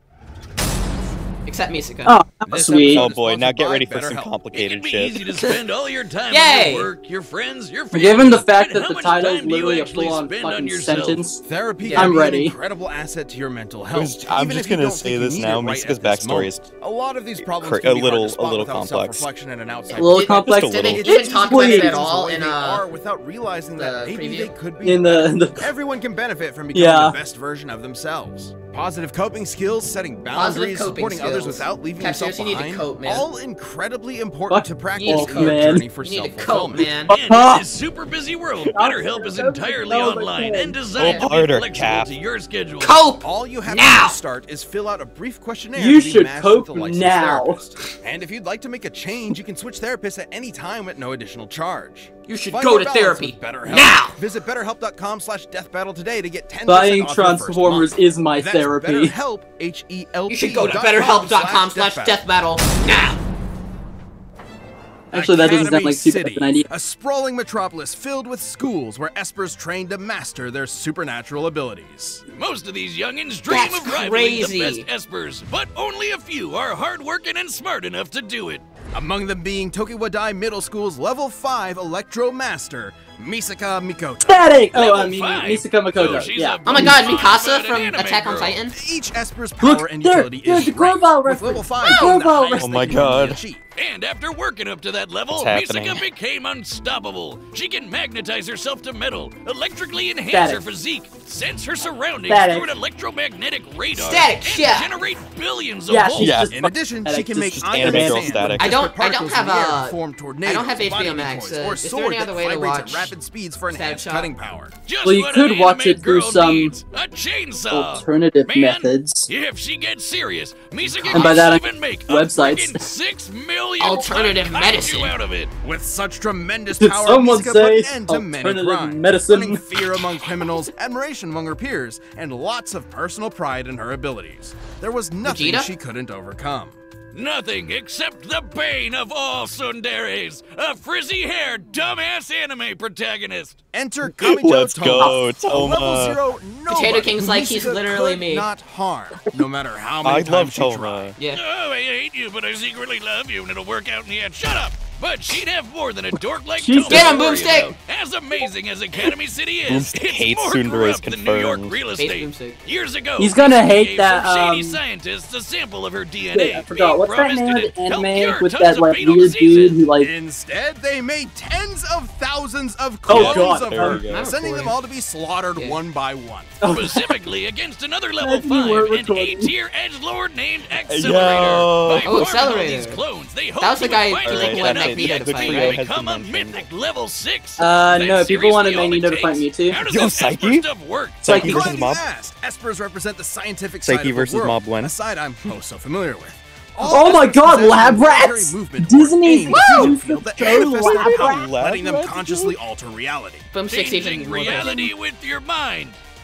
Speaker 1: Except Misaka.
Speaker 3: Oh, that was
Speaker 7: This
Speaker 3: sweet.
Speaker 7: episode
Speaker 2: Oh
Speaker 7: is
Speaker 2: boy, now
Speaker 7: sponsored
Speaker 2: get
Speaker 7: by
Speaker 2: ready for some
Speaker 7: BetterHelp.
Speaker 6: It can
Speaker 2: complicated
Speaker 6: be
Speaker 2: shit.
Speaker 6: easy to spend all your time
Speaker 1: Yay!
Speaker 6: on your work, your friends, your family.
Speaker 3: Given the fact
Speaker 6: and
Speaker 3: that
Speaker 6: how
Speaker 3: the
Speaker 6: much
Speaker 3: title is
Speaker 6: time do you
Speaker 3: literally a
Speaker 6: actually
Speaker 3: full-on
Speaker 6: spend on
Speaker 3: fucking
Speaker 6: yourself?
Speaker 3: sentence.
Speaker 7: Therapy
Speaker 1: Yeah.
Speaker 7: can
Speaker 3: I'm
Speaker 7: be
Speaker 3: ready.
Speaker 7: an incredible asset to your mental health.
Speaker 2: was- I'm
Speaker 7: even
Speaker 2: just
Speaker 7: if you
Speaker 2: gonna
Speaker 7: don't
Speaker 2: say
Speaker 7: think
Speaker 2: this
Speaker 7: you need
Speaker 2: now,
Speaker 7: it right
Speaker 2: Misaka's
Speaker 7: at this
Speaker 2: backstory is
Speaker 7: moment. A lot of these problems
Speaker 2: cr-
Speaker 7: can
Speaker 2: a
Speaker 7: be
Speaker 2: little-
Speaker 7: hard to spot
Speaker 2: a little
Speaker 7: without
Speaker 2: complex.
Speaker 7: self-reflection and an outside
Speaker 3: A little
Speaker 7: perspective.
Speaker 3: complex.
Speaker 2: Just a little.
Speaker 1: They didn't talk about it
Speaker 3: Please.
Speaker 1: at all
Speaker 7: Where
Speaker 1: in
Speaker 7: they
Speaker 1: uh
Speaker 7: are without realizing that
Speaker 1: the
Speaker 7: maybe
Speaker 1: preview?
Speaker 7: they could be
Speaker 3: In the,
Speaker 7: better.
Speaker 3: the
Speaker 7: Everyone can benefit from becoming
Speaker 3: Yeah.
Speaker 7: the best version of themselves. Positive coping skills, setting boundaries,
Speaker 1: coping
Speaker 7: supporting others
Speaker 1: skills.
Speaker 7: without leaving
Speaker 1: Cassius,
Speaker 7: yourself
Speaker 1: you need to
Speaker 7: behind,
Speaker 1: cope, man.
Speaker 7: all incredibly important
Speaker 3: Fuck
Speaker 7: to
Speaker 3: you,
Speaker 7: practice
Speaker 1: need to
Speaker 7: in
Speaker 1: cope,
Speaker 7: your
Speaker 3: man.
Speaker 7: journey for
Speaker 1: You need to cope,
Speaker 7: self-fulfillment.
Speaker 1: man.
Speaker 6: In
Speaker 3: Ah.
Speaker 6: this super busy world, BetterHelp is entirely
Speaker 3: No, but
Speaker 6: online
Speaker 3: no.
Speaker 6: and designed
Speaker 2: Oh,
Speaker 6: to be
Speaker 2: harder,
Speaker 6: flexible
Speaker 2: Cap.
Speaker 6: to your schedule.
Speaker 1: Cope!
Speaker 7: All you have
Speaker 1: Now!
Speaker 7: to do to start is fill out a brief questionnaire
Speaker 3: You
Speaker 7: to be
Speaker 3: should
Speaker 7: matched
Speaker 3: cope
Speaker 7: with a licensed
Speaker 3: now.
Speaker 7: therapist. And if you'd like to make a change, you can switch therapists at any time at no additional charge.
Speaker 1: You should
Speaker 7: Find
Speaker 1: go
Speaker 7: more
Speaker 1: to
Speaker 7: balance
Speaker 1: therapy
Speaker 7: with BetterHelp.
Speaker 1: now!
Speaker 7: Visit betterhelp.com slash deathbattle today to get ten percent
Speaker 3: buying
Speaker 7: off your first
Speaker 3: Transformers
Speaker 7: month.
Speaker 3: is my
Speaker 7: That's
Speaker 3: therapy.
Speaker 7: BetterHelp, H E L P.
Speaker 1: You should go to betterhelp.com slash deathbattle now!
Speaker 3: Actually, that doesn't sound
Speaker 7: Academy
Speaker 3: like super
Speaker 7: City,
Speaker 3: an idea.
Speaker 7: a sprawling metropolis filled with schools where Espers train to master their supernatural abilities.
Speaker 6: Most of these youngins dream
Speaker 1: That's
Speaker 6: of rivaling
Speaker 1: crazy.
Speaker 6: the best Espers, but only a few are hardworking and smart enough to do it.
Speaker 7: Among them being Tokiwadai Middle School's level five Electro Master, Misaka Mikoto.
Speaker 3: Static! Oh,
Speaker 6: Level
Speaker 3: I mean,
Speaker 6: five.
Speaker 3: Misaka Makoto.
Speaker 6: So she's
Speaker 3: yeah.
Speaker 6: a
Speaker 1: Oh my god,
Speaker 6: Fun
Speaker 1: Mikasa
Speaker 6: about
Speaker 1: from
Speaker 6: an anime
Speaker 1: Attack on
Speaker 6: girl.
Speaker 1: Titan?
Speaker 7: Each Esper's power
Speaker 3: Look,
Speaker 7: and
Speaker 3: there,
Speaker 7: utility
Speaker 3: there's
Speaker 7: is
Speaker 3: the
Speaker 7: great,
Speaker 3: Gurball
Speaker 7: with
Speaker 3: reference.
Speaker 7: level five
Speaker 3: The
Speaker 7: being the
Speaker 3: Gurball
Speaker 7: highest
Speaker 2: Oh
Speaker 7: they
Speaker 2: my
Speaker 7: can really
Speaker 2: God.
Speaker 7: achieve.
Speaker 6: And after working up to that level,
Speaker 2: What's
Speaker 6: Misaka
Speaker 2: happening?
Speaker 6: became unstoppable. She can magnetize herself to metal, electrically enhance
Speaker 3: Static.
Speaker 6: her physique, sense her surroundings
Speaker 3: Static.
Speaker 6: through an electromagnetic radar,
Speaker 1: Static,
Speaker 6: and
Speaker 1: yeah.
Speaker 6: generate billions of
Speaker 3: Yeah,
Speaker 6: volts.
Speaker 3: she's
Speaker 2: Yeah.
Speaker 3: just
Speaker 7: In addition, she
Speaker 3: static,
Speaker 7: can
Speaker 3: just-
Speaker 7: make
Speaker 3: just
Speaker 7: iron
Speaker 2: anime
Speaker 7: and
Speaker 2: girl
Speaker 7: sand.
Speaker 2: static.
Speaker 1: I don't-
Speaker 7: Disparate
Speaker 1: I don't
Speaker 7: particles
Speaker 1: have
Speaker 7: in the air
Speaker 1: a-
Speaker 7: to form tornadoes,
Speaker 1: I don't have H B O
Speaker 7: body
Speaker 1: Max,
Speaker 7: decoys,
Speaker 1: uh,
Speaker 7: or
Speaker 1: is there
Speaker 7: sword
Speaker 1: any
Speaker 7: that
Speaker 1: other way to
Speaker 7: vibrates at
Speaker 1: watch
Speaker 7: rapid speeds for
Speaker 1: Static
Speaker 7: enhanced
Speaker 1: Shock?
Speaker 7: cutting power.
Speaker 6: Just
Speaker 3: Well, you
Speaker 6: what
Speaker 3: could
Speaker 6: an
Speaker 3: watch
Speaker 6: anime
Speaker 3: it through
Speaker 6: girl
Speaker 3: some
Speaker 6: needs, a chainsaw.
Speaker 3: alternative
Speaker 6: Man,
Speaker 3: methods.
Speaker 6: If she gets serious, Misaka
Speaker 3: And by
Speaker 6: can
Speaker 3: that, I
Speaker 6: even make a
Speaker 3: websites.
Speaker 6: friggin' six million
Speaker 1: Alternative
Speaker 6: ton kaiju
Speaker 1: medicine.
Speaker 6: out of it.
Speaker 7: With such tremendous
Speaker 3: Did
Speaker 7: power,
Speaker 3: someone
Speaker 7: Misaka
Speaker 3: say
Speaker 7: put an end to many
Speaker 3: alternative
Speaker 7: crimes,
Speaker 3: medicine?
Speaker 7: running fear among criminals, admiration among her peers, and lots of personal pride in her abilities. There was nothing
Speaker 1: Vegeta?
Speaker 7: she couldn't overcome.
Speaker 6: Nothing except the bane of all tsunderes, a frizzy-haired, dumbass anime protagonist.
Speaker 7: Enter Kamijo
Speaker 2: Let's
Speaker 7: Toma.
Speaker 2: go,
Speaker 7: A
Speaker 2: Toma.
Speaker 7: level zero nobody
Speaker 1: Potato King's
Speaker 7: who
Speaker 1: like, he's
Speaker 7: Misaka
Speaker 1: literally
Speaker 7: could
Speaker 1: me.
Speaker 7: not harm, no matter how many
Speaker 2: I
Speaker 7: times
Speaker 2: love
Speaker 7: she
Speaker 2: Toma.
Speaker 7: tried.
Speaker 1: Yeah.
Speaker 6: Oh, I hate you, but I secretly love you, and it'll work out in the end. Shut up! But she'd have more than a dork like
Speaker 3: She's-
Speaker 6: Toma
Speaker 1: Get him,
Speaker 6: to worry
Speaker 1: Boomstick!
Speaker 6: about. As amazing as Academy City is,
Speaker 2: Boomstick
Speaker 6: it's
Speaker 2: hates
Speaker 6: more
Speaker 2: tsunderes
Speaker 6: corrupt than New York
Speaker 2: confirmed.
Speaker 6: real
Speaker 1: Hates
Speaker 6: estate.
Speaker 1: Boomstick.
Speaker 6: Years ago,
Speaker 3: He's gonna
Speaker 6: Misaka
Speaker 3: hate
Speaker 6: gave
Speaker 3: that,
Speaker 6: some shady
Speaker 3: um,
Speaker 6: scientists a sample of her D N A.
Speaker 3: Wait, I forgot.
Speaker 6: being
Speaker 3: What's that
Speaker 6: promised
Speaker 3: name of
Speaker 6: it
Speaker 3: the
Speaker 6: helped
Speaker 3: anime
Speaker 6: cure
Speaker 3: with
Speaker 6: tons
Speaker 3: that
Speaker 6: of
Speaker 3: like
Speaker 6: fatal
Speaker 3: weird dude
Speaker 6: diseases.
Speaker 3: who like
Speaker 7: Instead, they made tens of thousands of
Speaker 3: Oh,
Speaker 7: clones
Speaker 3: God.
Speaker 7: of
Speaker 2: There
Speaker 7: her,
Speaker 2: we go.
Speaker 1: I'm
Speaker 7: sending them
Speaker 1: recording.
Speaker 7: all to be slaughtered
Speaker 1: Yeah.
Speaker 7: one by one.
Speaker 6: Specifically against another level
Speaker 3: Imagine you were
Speaker 6: five, an
Speaker 3: recording.
Speaker 6: A-tier edgelord named
Speaker 2: Yo.
Speaker 6: Accelerator. By
Speaker 1: Oh,
Speaker 6: farming all
Speaker 1: Accelerator.
Speaker 6: these clones, they hope
Speaker 1: That was the
Speaker 6: to
Speaker 1: guy
Speaker 6: finally
Speaker 1: taking
Speaker 6: get
Speaker 1: away
Speaker 6: enough
Speaker 1: Magneto to
Speaker 6: E X P
Speaker 1: fight,
Speaker 6: to
Speaker 1: right?
Speaker 6: become a
Speaker 2: Has been mentioned.
Speaker 6: mythic level six.
Speaker 3: Uh,
Speaker 6: That
Speaker 3: no, people wanted
Speaker 6: seriously all
Speaker 3: Magneto
Speaker 6: it
Speaker 3: to fight
Speaker 6: takes?
Speaker 3: Mewtwo.
Speaker 6: How does
Speaker 2: Yo,
Speaker 6: this Esper
Speaker 2: Psyche?
Speaker 6: stuff work?
Speaker 2: Psyche
Speaker 7: Glad
Speaker 2: versus
Speaker 7: you
Speaker 2: Mob.
Speaker 7: asked. Espers represent the scientific
Speaker 2: Psyche
Speaker 7: side of
Speaker 2: versus
Speaker 7: the world,
Speaker 2: Mob Wen.
Speaker 7: a side I'm oh so familiar with.
Speaker 3: Oh my
Speaker 7: Espers
Speaker 3: God,
Speaker 7: possess
Speaker 3: lab
Speaker 7: a military
Speaker 3: rats!
Speaker 7: movement
Speaker 3: Disney's
Speaker 7: or aim
Speaker 3: used
Speaker 7: to
Speaker 3: to
Speaker 7: field that
Speaker 3: show
Speaker 7: manifests their
Speaker 3: lab
Speaker 7: power,
Speaker 3: rats.
Speaker 7: letting them
Speaker 2: Lab rats,
Speaker 7: consciously alter reality.
Speaker 1: Boomstick's even
Speaker 6: Changing
Speaker 1: more
Speaker 6: reality with your mind.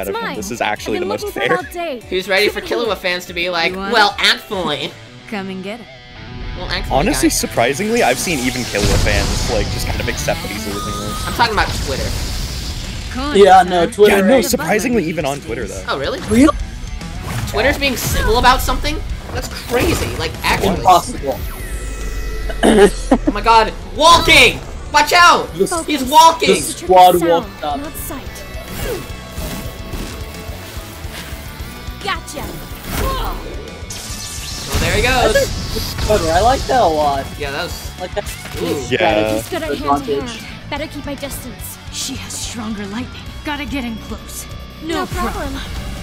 Speaker 2: out of him. This is actually the most fair.
Speaker 1: He's ready for Killua fans to be like, well, actually.
Speaker 8: Come and get it.
Speaker 1: Well, actually,
Speaker 2: honestly,
Speaker 1: guys.
Speaker 2: surprisingly, I've seen even Killua fans like just kind of accept that he's losing this.
Speaker 1: I'm talking about Twitter.
Speaker 3: Yeah, no, Twitter.
Speaker 2: Yeah, no, surprisingly, even on Twitter though.
Speaker 1: Oh, really?
Speaker 3: Really?
Speaker 1: Twitter's being civil about something? That's crazy. Like, actually.
Speaker 3: Impossible.
Speaker 1: Oh my god, walking! Watch out!
Speaker 3: Focus.
Speaker 1: He's walking!
Speaker 3: The squad
Speaker 8: Sound,
Speaker 3: walked up.
Speaker 8: not sight. Gotcha.
Speaker 1: Oh, there he goes.
Speaker 3: Better. I like that a lot.
Speaker 1: Yeah, that was...
Speaker 3: Like that.
Speaker 1: Ooh.
Speaker 2: Yeah.
Speaker 8: He's good at hand to
Speaker 3: Advantage.
Speaker 8: hand. Better keep my distance.
Speaker 9: She has stronger lightning. Gotta get in close.
Speaker 8: No, problem.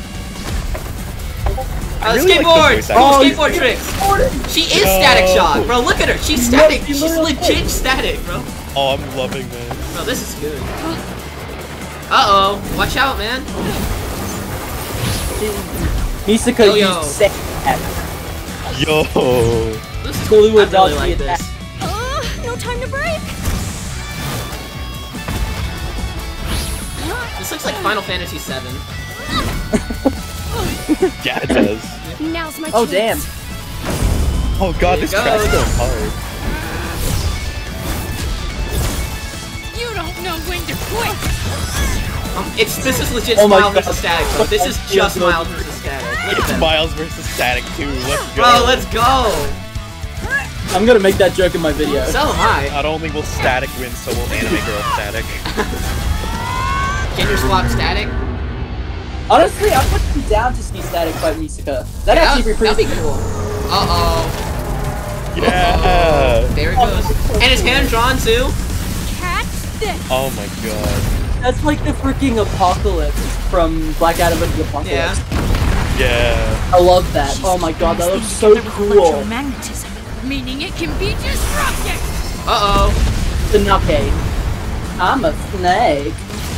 Speaker 1: Uh,
Speaker 2: really like the
Speaker 1: skateboard!
Speaker 2: voice
Speaker 1: Cool
Speaker 3: acting.
Speaker 1: skateboard tricks! She is Static Shock, bro. Look at her. She's static.
Speaker 3: she
Speaker 1: She's
Speaker 3: literally
Speaker 1: legit
Speaker 3: is.
Speaker 1: static, bro.
Speaker 2: Oh, I'm loving this.
Speaker 1: Bro, this is good. Uh oh. Watch out, man.
Speaker 3: Misaka
Speaker 1: Yo, yo.
Speaker 3: used set at
Speaker 2: Yo.
Speaker 1: This is
Speaker 3: Blue
Speaker 1: cool. I
Speaker 3: with
Speaker 1: really
Speaker 3: dodgy
Speaker 1: like
Speaker 3: attack.
Speaker 1: this.
Speaker 8: Uh, no time to break.
Speaker 1: This looks like Final Fantasy seven.
Speaker 2: Yeah, it does.
Speaker 8: Now's my
Speaker 3: Oh
Speaker 8: chance.
Speaker 3: damn.
Speaker 2: Oh god,
Speaker 1: There
Speaker 2: this
Speaker 1: you
Speaker 2: track's
Speaker 1: go.
Speaker 2: so hard.
Speaker 9: You don't know when to quit.
Speaker 1: Um, it's this is legit
Speaker 3: Oh my
Speaker 1: Miles
Speaker 3: God.
Speaker 1: versus Static, bro. This is just Miles versus Static. Look at
Speaker 2: It's
Speaker 1: them.
Speaker 2: Miles versus Static two. Let's go.
Speaker 1: Bro, let's go.
Speaker 3: I'm gonna make that joke in my video.
Speaker 1: So am I.
Speaker 2: Not only will Static win, so will Anime Girl Static.
Speaker 1: Can you swap Static?
Speaker 3: Honestly, I'm putting down to see Static fight Misaka. That
Speaker 1: Yeah,
Speaker 3: actually
Speaker 1: that'd,
Speaker 3: be pretty
Speaker 1: that'd be cool. Uh oh.
Speaker 2: Yeah.
Speaker 1: There it goes. And his hand drawn too.
Speaker 8: Catch this.
Speaker 2: Oh my god.
Speaker 3: That's like the freaking Apocalypse from Black Adam and the Apocalypse.
Speaker 1: Yeah.
Speaker 2: Yeah.
Speaker 3: I love that. Oh my god, that looks so cool.
Speaker 9: Electromagnetism, meaning it can be disrupted.
Speaker 1: Uh oh.
Speaker 3: The Nuckade. I'm a snake.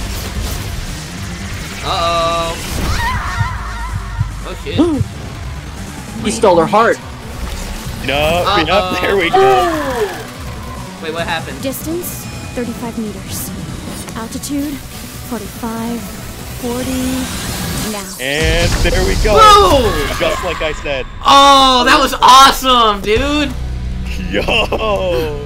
Speaker 1: Uh oh. Oh shit.
Speaker 3: He stole her heart.
Speaker 2: No,
Speaker 1: Uh-oh.
Speaker 2: no, there we go.
Speaker 1: Wait, what happened?
Speaker 8: Distance, thirty-five meters. Altitude, forty-five, forty. Now.
Speaker 2: And there we go.
Speaker 1: Boom!
Speaker 2: Just like I said.
Speaker 1: Oh, that was awesome, dude.
Speaker 2: Yo.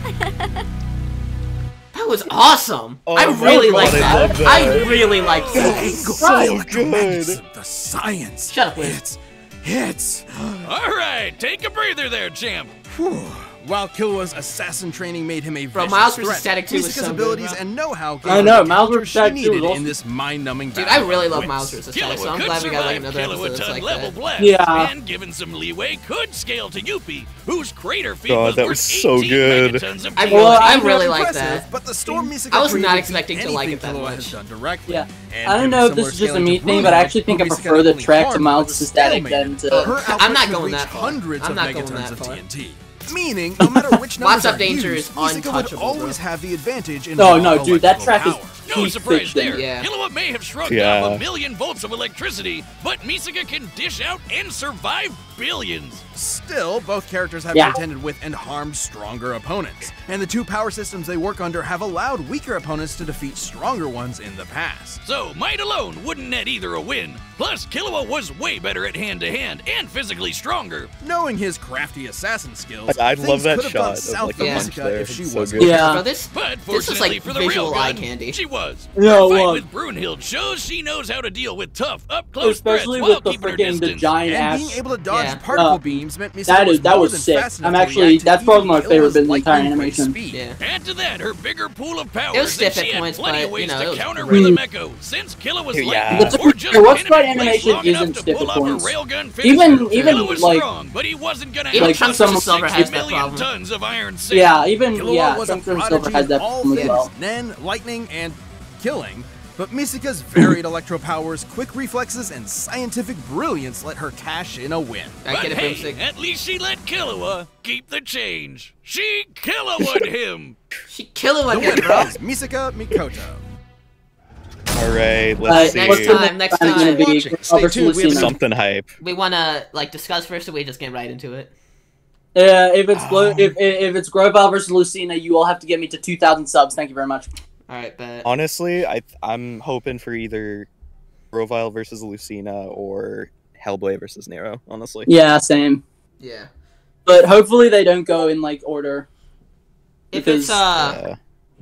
Speaker 1: That was awesome.
Speaker 2: Oh
Speaker 1: I
Speaker 2: my
Speaker 1: really
Speaker 2: God,
Speaker 1: like
Speaker 2: I
Speaker 1: that.
Speaker 2: love that.
Speaker 1: I really like that.
Speaker 2: So good.
Speaker 7: The science.
Speaker 1: Shut up, Liz.
Speaker 7: It's, it's.
Speaker 6: All right, take a breather there, champ.
Speaker 7: Whew. While Killua's assassin training made him a
Speaker 1: Bro,
Speaker 7: vicious
Speaker 1: Miles versus
Speaker 7: threat,
Speaker 1: Static two was
Speaker 7: Misaka's
Speaker 1: so good,
Speaker 7: abilities
Speaker 1: bro.
Speaker 7: and know-how gave
Speaker 3: I
Speaker 7: her
Speaker 3: know,
Speaker 7: the
Speaker 3: Miles
Speaker 7: counter
Speaker 3: versus
Speaker 7: she
Speaker 3: Static two was
Speaker 7: needed in
Speaker 3: awesome.
Speaker 7: this mind-numbing
Speaker 1: Dude,
Speaker 7: battle
Speaker 1: I really
Speaker 7: of
Speaker 1: love
Speaker 7: wits.
Speaker 1: Miles versus Static, so
Speaker 6: Killua
Speaker 1: I'm
Speaker 6: could
Speaker 1: glad we got like
Speaker 6: survive
Speaker 1: another
Speaker 6: Killua
Speaker 1: episode that's
Speaker 6: ton
Speaker 1: like
Speaker 6: level
Speaker 1: that.
Speaker 6: blast,
Speaker 3: Yeah.
Speaker 6: and given some leeway, could scale to Yuppie, whose crater feed
Speaker 2: God,
Speaker 6: was
Speaker 2: that
Speaker 6: worth
Speaker 2: was so
Speaker 6: eighteen
Speaker 2: good.
Speaker 6: megatons of
Speaker 1: I
Speaker 6: T N T.
Speaker 1: really, I
Speaker 7: Well,
Speaker 1: really like
Speaker 7: impressive,
Speaker 1: that.
Speaker 7: But the storm Misaka
Speaker 1: I was
Speaker 7: created
Speaker 1: not
Speaker 7: beat
Speaker 1: expecting to like it that
Speaker 7: anything Killua
Speaker 1: much.
Speaker 7: has done directly.
Speaker 3: Yeah.
Speaker 7: And
Speaker 3: I don't
Speaker 7: given
Speaker 3: know if
Speaker 7: similar
Speaker 3: this is just a
Speaker 7: scaling
Speaker 3: me
Speaker 7: to
Speaker 3: thing, but I
Speaker 7: Bruno,
Speaker 3: actually think I
Speaker 7: who Misaka
Speaker 3: prefer the
Speaker 7: only
Speaker 3: track to
Speaker 7: harmed
Speaker 3: Miles
Speaker 7: with a
Speaker 3: versus Static
Speaker 7: stalemate.
Speaker 3: than to.
Speaker 7: Her
Speaker 1: I'm
Speaker 7: output
Speaker 1: not
Speaker 7: could
Speaker 1: going
Speaker 7: reach
Speaker 1: that far.
Speaker 7: hundreds
Speaker 1: I'm
Speaker 7: of
Speaker 1: not going
Speaker 7: megatons
Speaker 1: that
Speaker 7: of
Speaker 1: far.
Speaker 7: T N T. Meaning, no matter which numbers
Speaker 1: Lots of
Speaker 7: are
Speaker 1: danger
Speaker 7: used,
Speaker 1: is
Speaker 7: Misaka would
Speaker 1: untouchable,
Speaker 7: always
Speaker 1: bro.
Speaker 7: have the advantage in
Speaker 3: No,
Speaker 7: raw
Speaker 3: no, dude, that track
Speaker 7: electrical
Speaker 3: is
Speaker 7: power.
Speaker 6: No
Speaker 3: peak
Speaker 6: surprise
Speaker 3: fiction.
Speaker 6: there.
Speaker 1: Yeah.
Speaker 6: Killua may have shrugged
Speaker 2: Yeah.
Speaker 6: off a million volts of electricity, but Misaka can dish out and survive billions.
Speaker 7: Still, both characters have
Speaker 3: Yeah.
Speaker 7: contended with and harmed stronger opponents, and the two power systems they work under have allowed weaker opponents to defeat stronger ones in the past.
Speaker 6: So, might alone wouldn't net either a win. Plus, Killua was way better at hand-to-hand and physically stronger.
Speaker 7: Knowing his crafty assassin skills,
Speaker 2: I- I
Speaker 7: things
Speaker 2: love that
Speaker 7: could have gone
Speaker 2: shot of,
Speaker 7: south
Speaker 2: like,
Speaker 7: for
Speaker 1: the
Speaker 7: Misaka
Speaker 2: punch there.
Speaker 7: if she
Speaker 2: It's so
Speaker 7: wasn't.
Speaker 2: good.
Speaker 3: Yeah.
Speaker 1: Bro, this
Speaker 6: But
Speaker 1: this is
Speaker 6: fortunately
Speaker 1: like
Speaker 6: for the
Speaker 1: visual
Speaker 6: real
Speaker 1: eye
Speaker 6: gun,
Speaker 1: candy.
Speaker 6: she was.
Speaker 3: Yeah,
Speaker 6: Her fight
Speaker 3: what?
Speaker 6: with Brunhild shows she knows how to deal with tough, up-close
Speaker 3: Especially
Speaker 6: threats while
Speaker 3: with the
Speaker 6: keeping her
Speaker 3: freaking the
Speaker 6: distance.
Speaker 3: giant
Speaker 7: And
Speaker 3: ass.
Speaker 7: being able to dodge
Speaker 1: Yeah.
Speaker 7: particle
Speaker 3: Uh,
Speaker 7: beams meant Misaka
Speaker 3: that is-
Speaker 7: was
Speaker 3: that
Speaker 7: more
Speaker 3: was
Speaker 7: than
Speaker 3: sick.
Speaker 7: fast
Speaker 3: I'm
Speaker 7: enough to
Speaker 3: actually-
Speaker 7: react to
Speaker 3: that's probably my
Speaker 7: even
Speaker 3: favorite
Speaker 7: Kill's
Speaker 3: bit in the entire
Speaker 7: lightning quick
Speaker 3: animation.
Speaker 7: speed.
Speaker 1: Yeah.
Speaker 6: Add to that her bigger pool of powers,
Speaker 1: It was stiff
Speaker 6: and she
Speaker 1: at
Speaker 6: had
Speaker 1: points,
Speaker 6: plenty
Speaker 1: but,
Speaker 6: of ways
Speaker 1: you know,
Speaker 6: to
Speaker 1: it was
Speaker 6: counter
Speaker 1: great.
Speaker 6: Rhythm Echo, since Killua was
Speaker 2: Yeah.
Speaker 6: lightning,
Speaker 3: But to
Speaker 6: or
Speaker 3: be
Speaker 6: just
Speaker 3: fair, what's
Speaker 6: pinning
Speaker 3: fight
Speaker 6: her place
Speaker 3: animation
Speaker 6: long enough
Speaker 3: isn't
Speaker 6: to
Speaker 3: stiff
Speaker 6: pull
Speaker 3: at
Speaker 6: off a
Speaker 3: points.
Speaker 6: railgun finisher.
Speaker 3: Even- even,
Speaker 6: Killua was
Speaker 3: like-
Speaker 6: strong, but he wasn't gonna
Speaker 1: Even
Speaker 6: have
Speaker 3: Trunks
Speaker 6: some
Speaker 3: versus
Speaker 1: Silver
Speaker 6: six
Speaker 1: has that
Speaker 6: million
Speaker 1: problem.
Speaker 6: tons of iron sand.
Speaker 3: Yeah, even
Speaker 7: Killua
Speaker 3: yeah,
Speaker 7: was a
Speaker 3: Trunks and
Speaker 7: prodigy
Speaker 3: Silver has
Speaker 7: in
Speaker 3: that
Speaker 7: all
Speaker 3: problem as
Speaker 7: things
Speaker 3: well.
Speaker 7: Nen, lightning, and killing. But Misaka's varied electro powers, quick reflexes, and scientific brilliance let her cash in a win.
Speaker 1: I
Speaker 6: But
Speaker 1: get it,
Speaker 6: hey,
Speaker 1: Boomstick.
Speaker 6: at least she let Killua keep the change. She Killua him.
Speaker 1: She kill it
Speaker 7: The
Speaker 1: like
Speaker 7: winner
Speaker 1: that, bro.
Speaker 7: is Misaka Mikoto.
Speaker 2: Alright,
Speaker 3: Uh,
Speaker 2: let's
Speaker 1: next
Speaker 2: see.
Speaker 1: time, next
Speaker 3: It's gonna
Speaker 1: time.
Speaker 3: be
Speaker 7: Watching.
Speaker 3: Girl
Speaker 7: Stay
Speaker 3: versus
Speaker 7: tuned, we have
Speaker 3: Lucina.
Speaker 2: Something hype.
Speaker 1: We wanna like discuss first, or we just get right into it?
Speaker 3: Yeah, if it's Glo- if if it's Grovyle versus Lucina, you will have to get me to two thousand subs. Thank you very much.
Speaker 1: All right, but
Speaker 2: Honestly, I I'm hoping for either Grovyle versus Lucina or Hellblade versus Nero, honestly.
Speaker 3: Yeah, same.
Speaker 1: yeah,
Speaker 3: But hopefully they don't go in like order.
Speaker 1: if
Speaker 3: Because-
Speaker 1: it's uh,
Speaker 2: Yeah.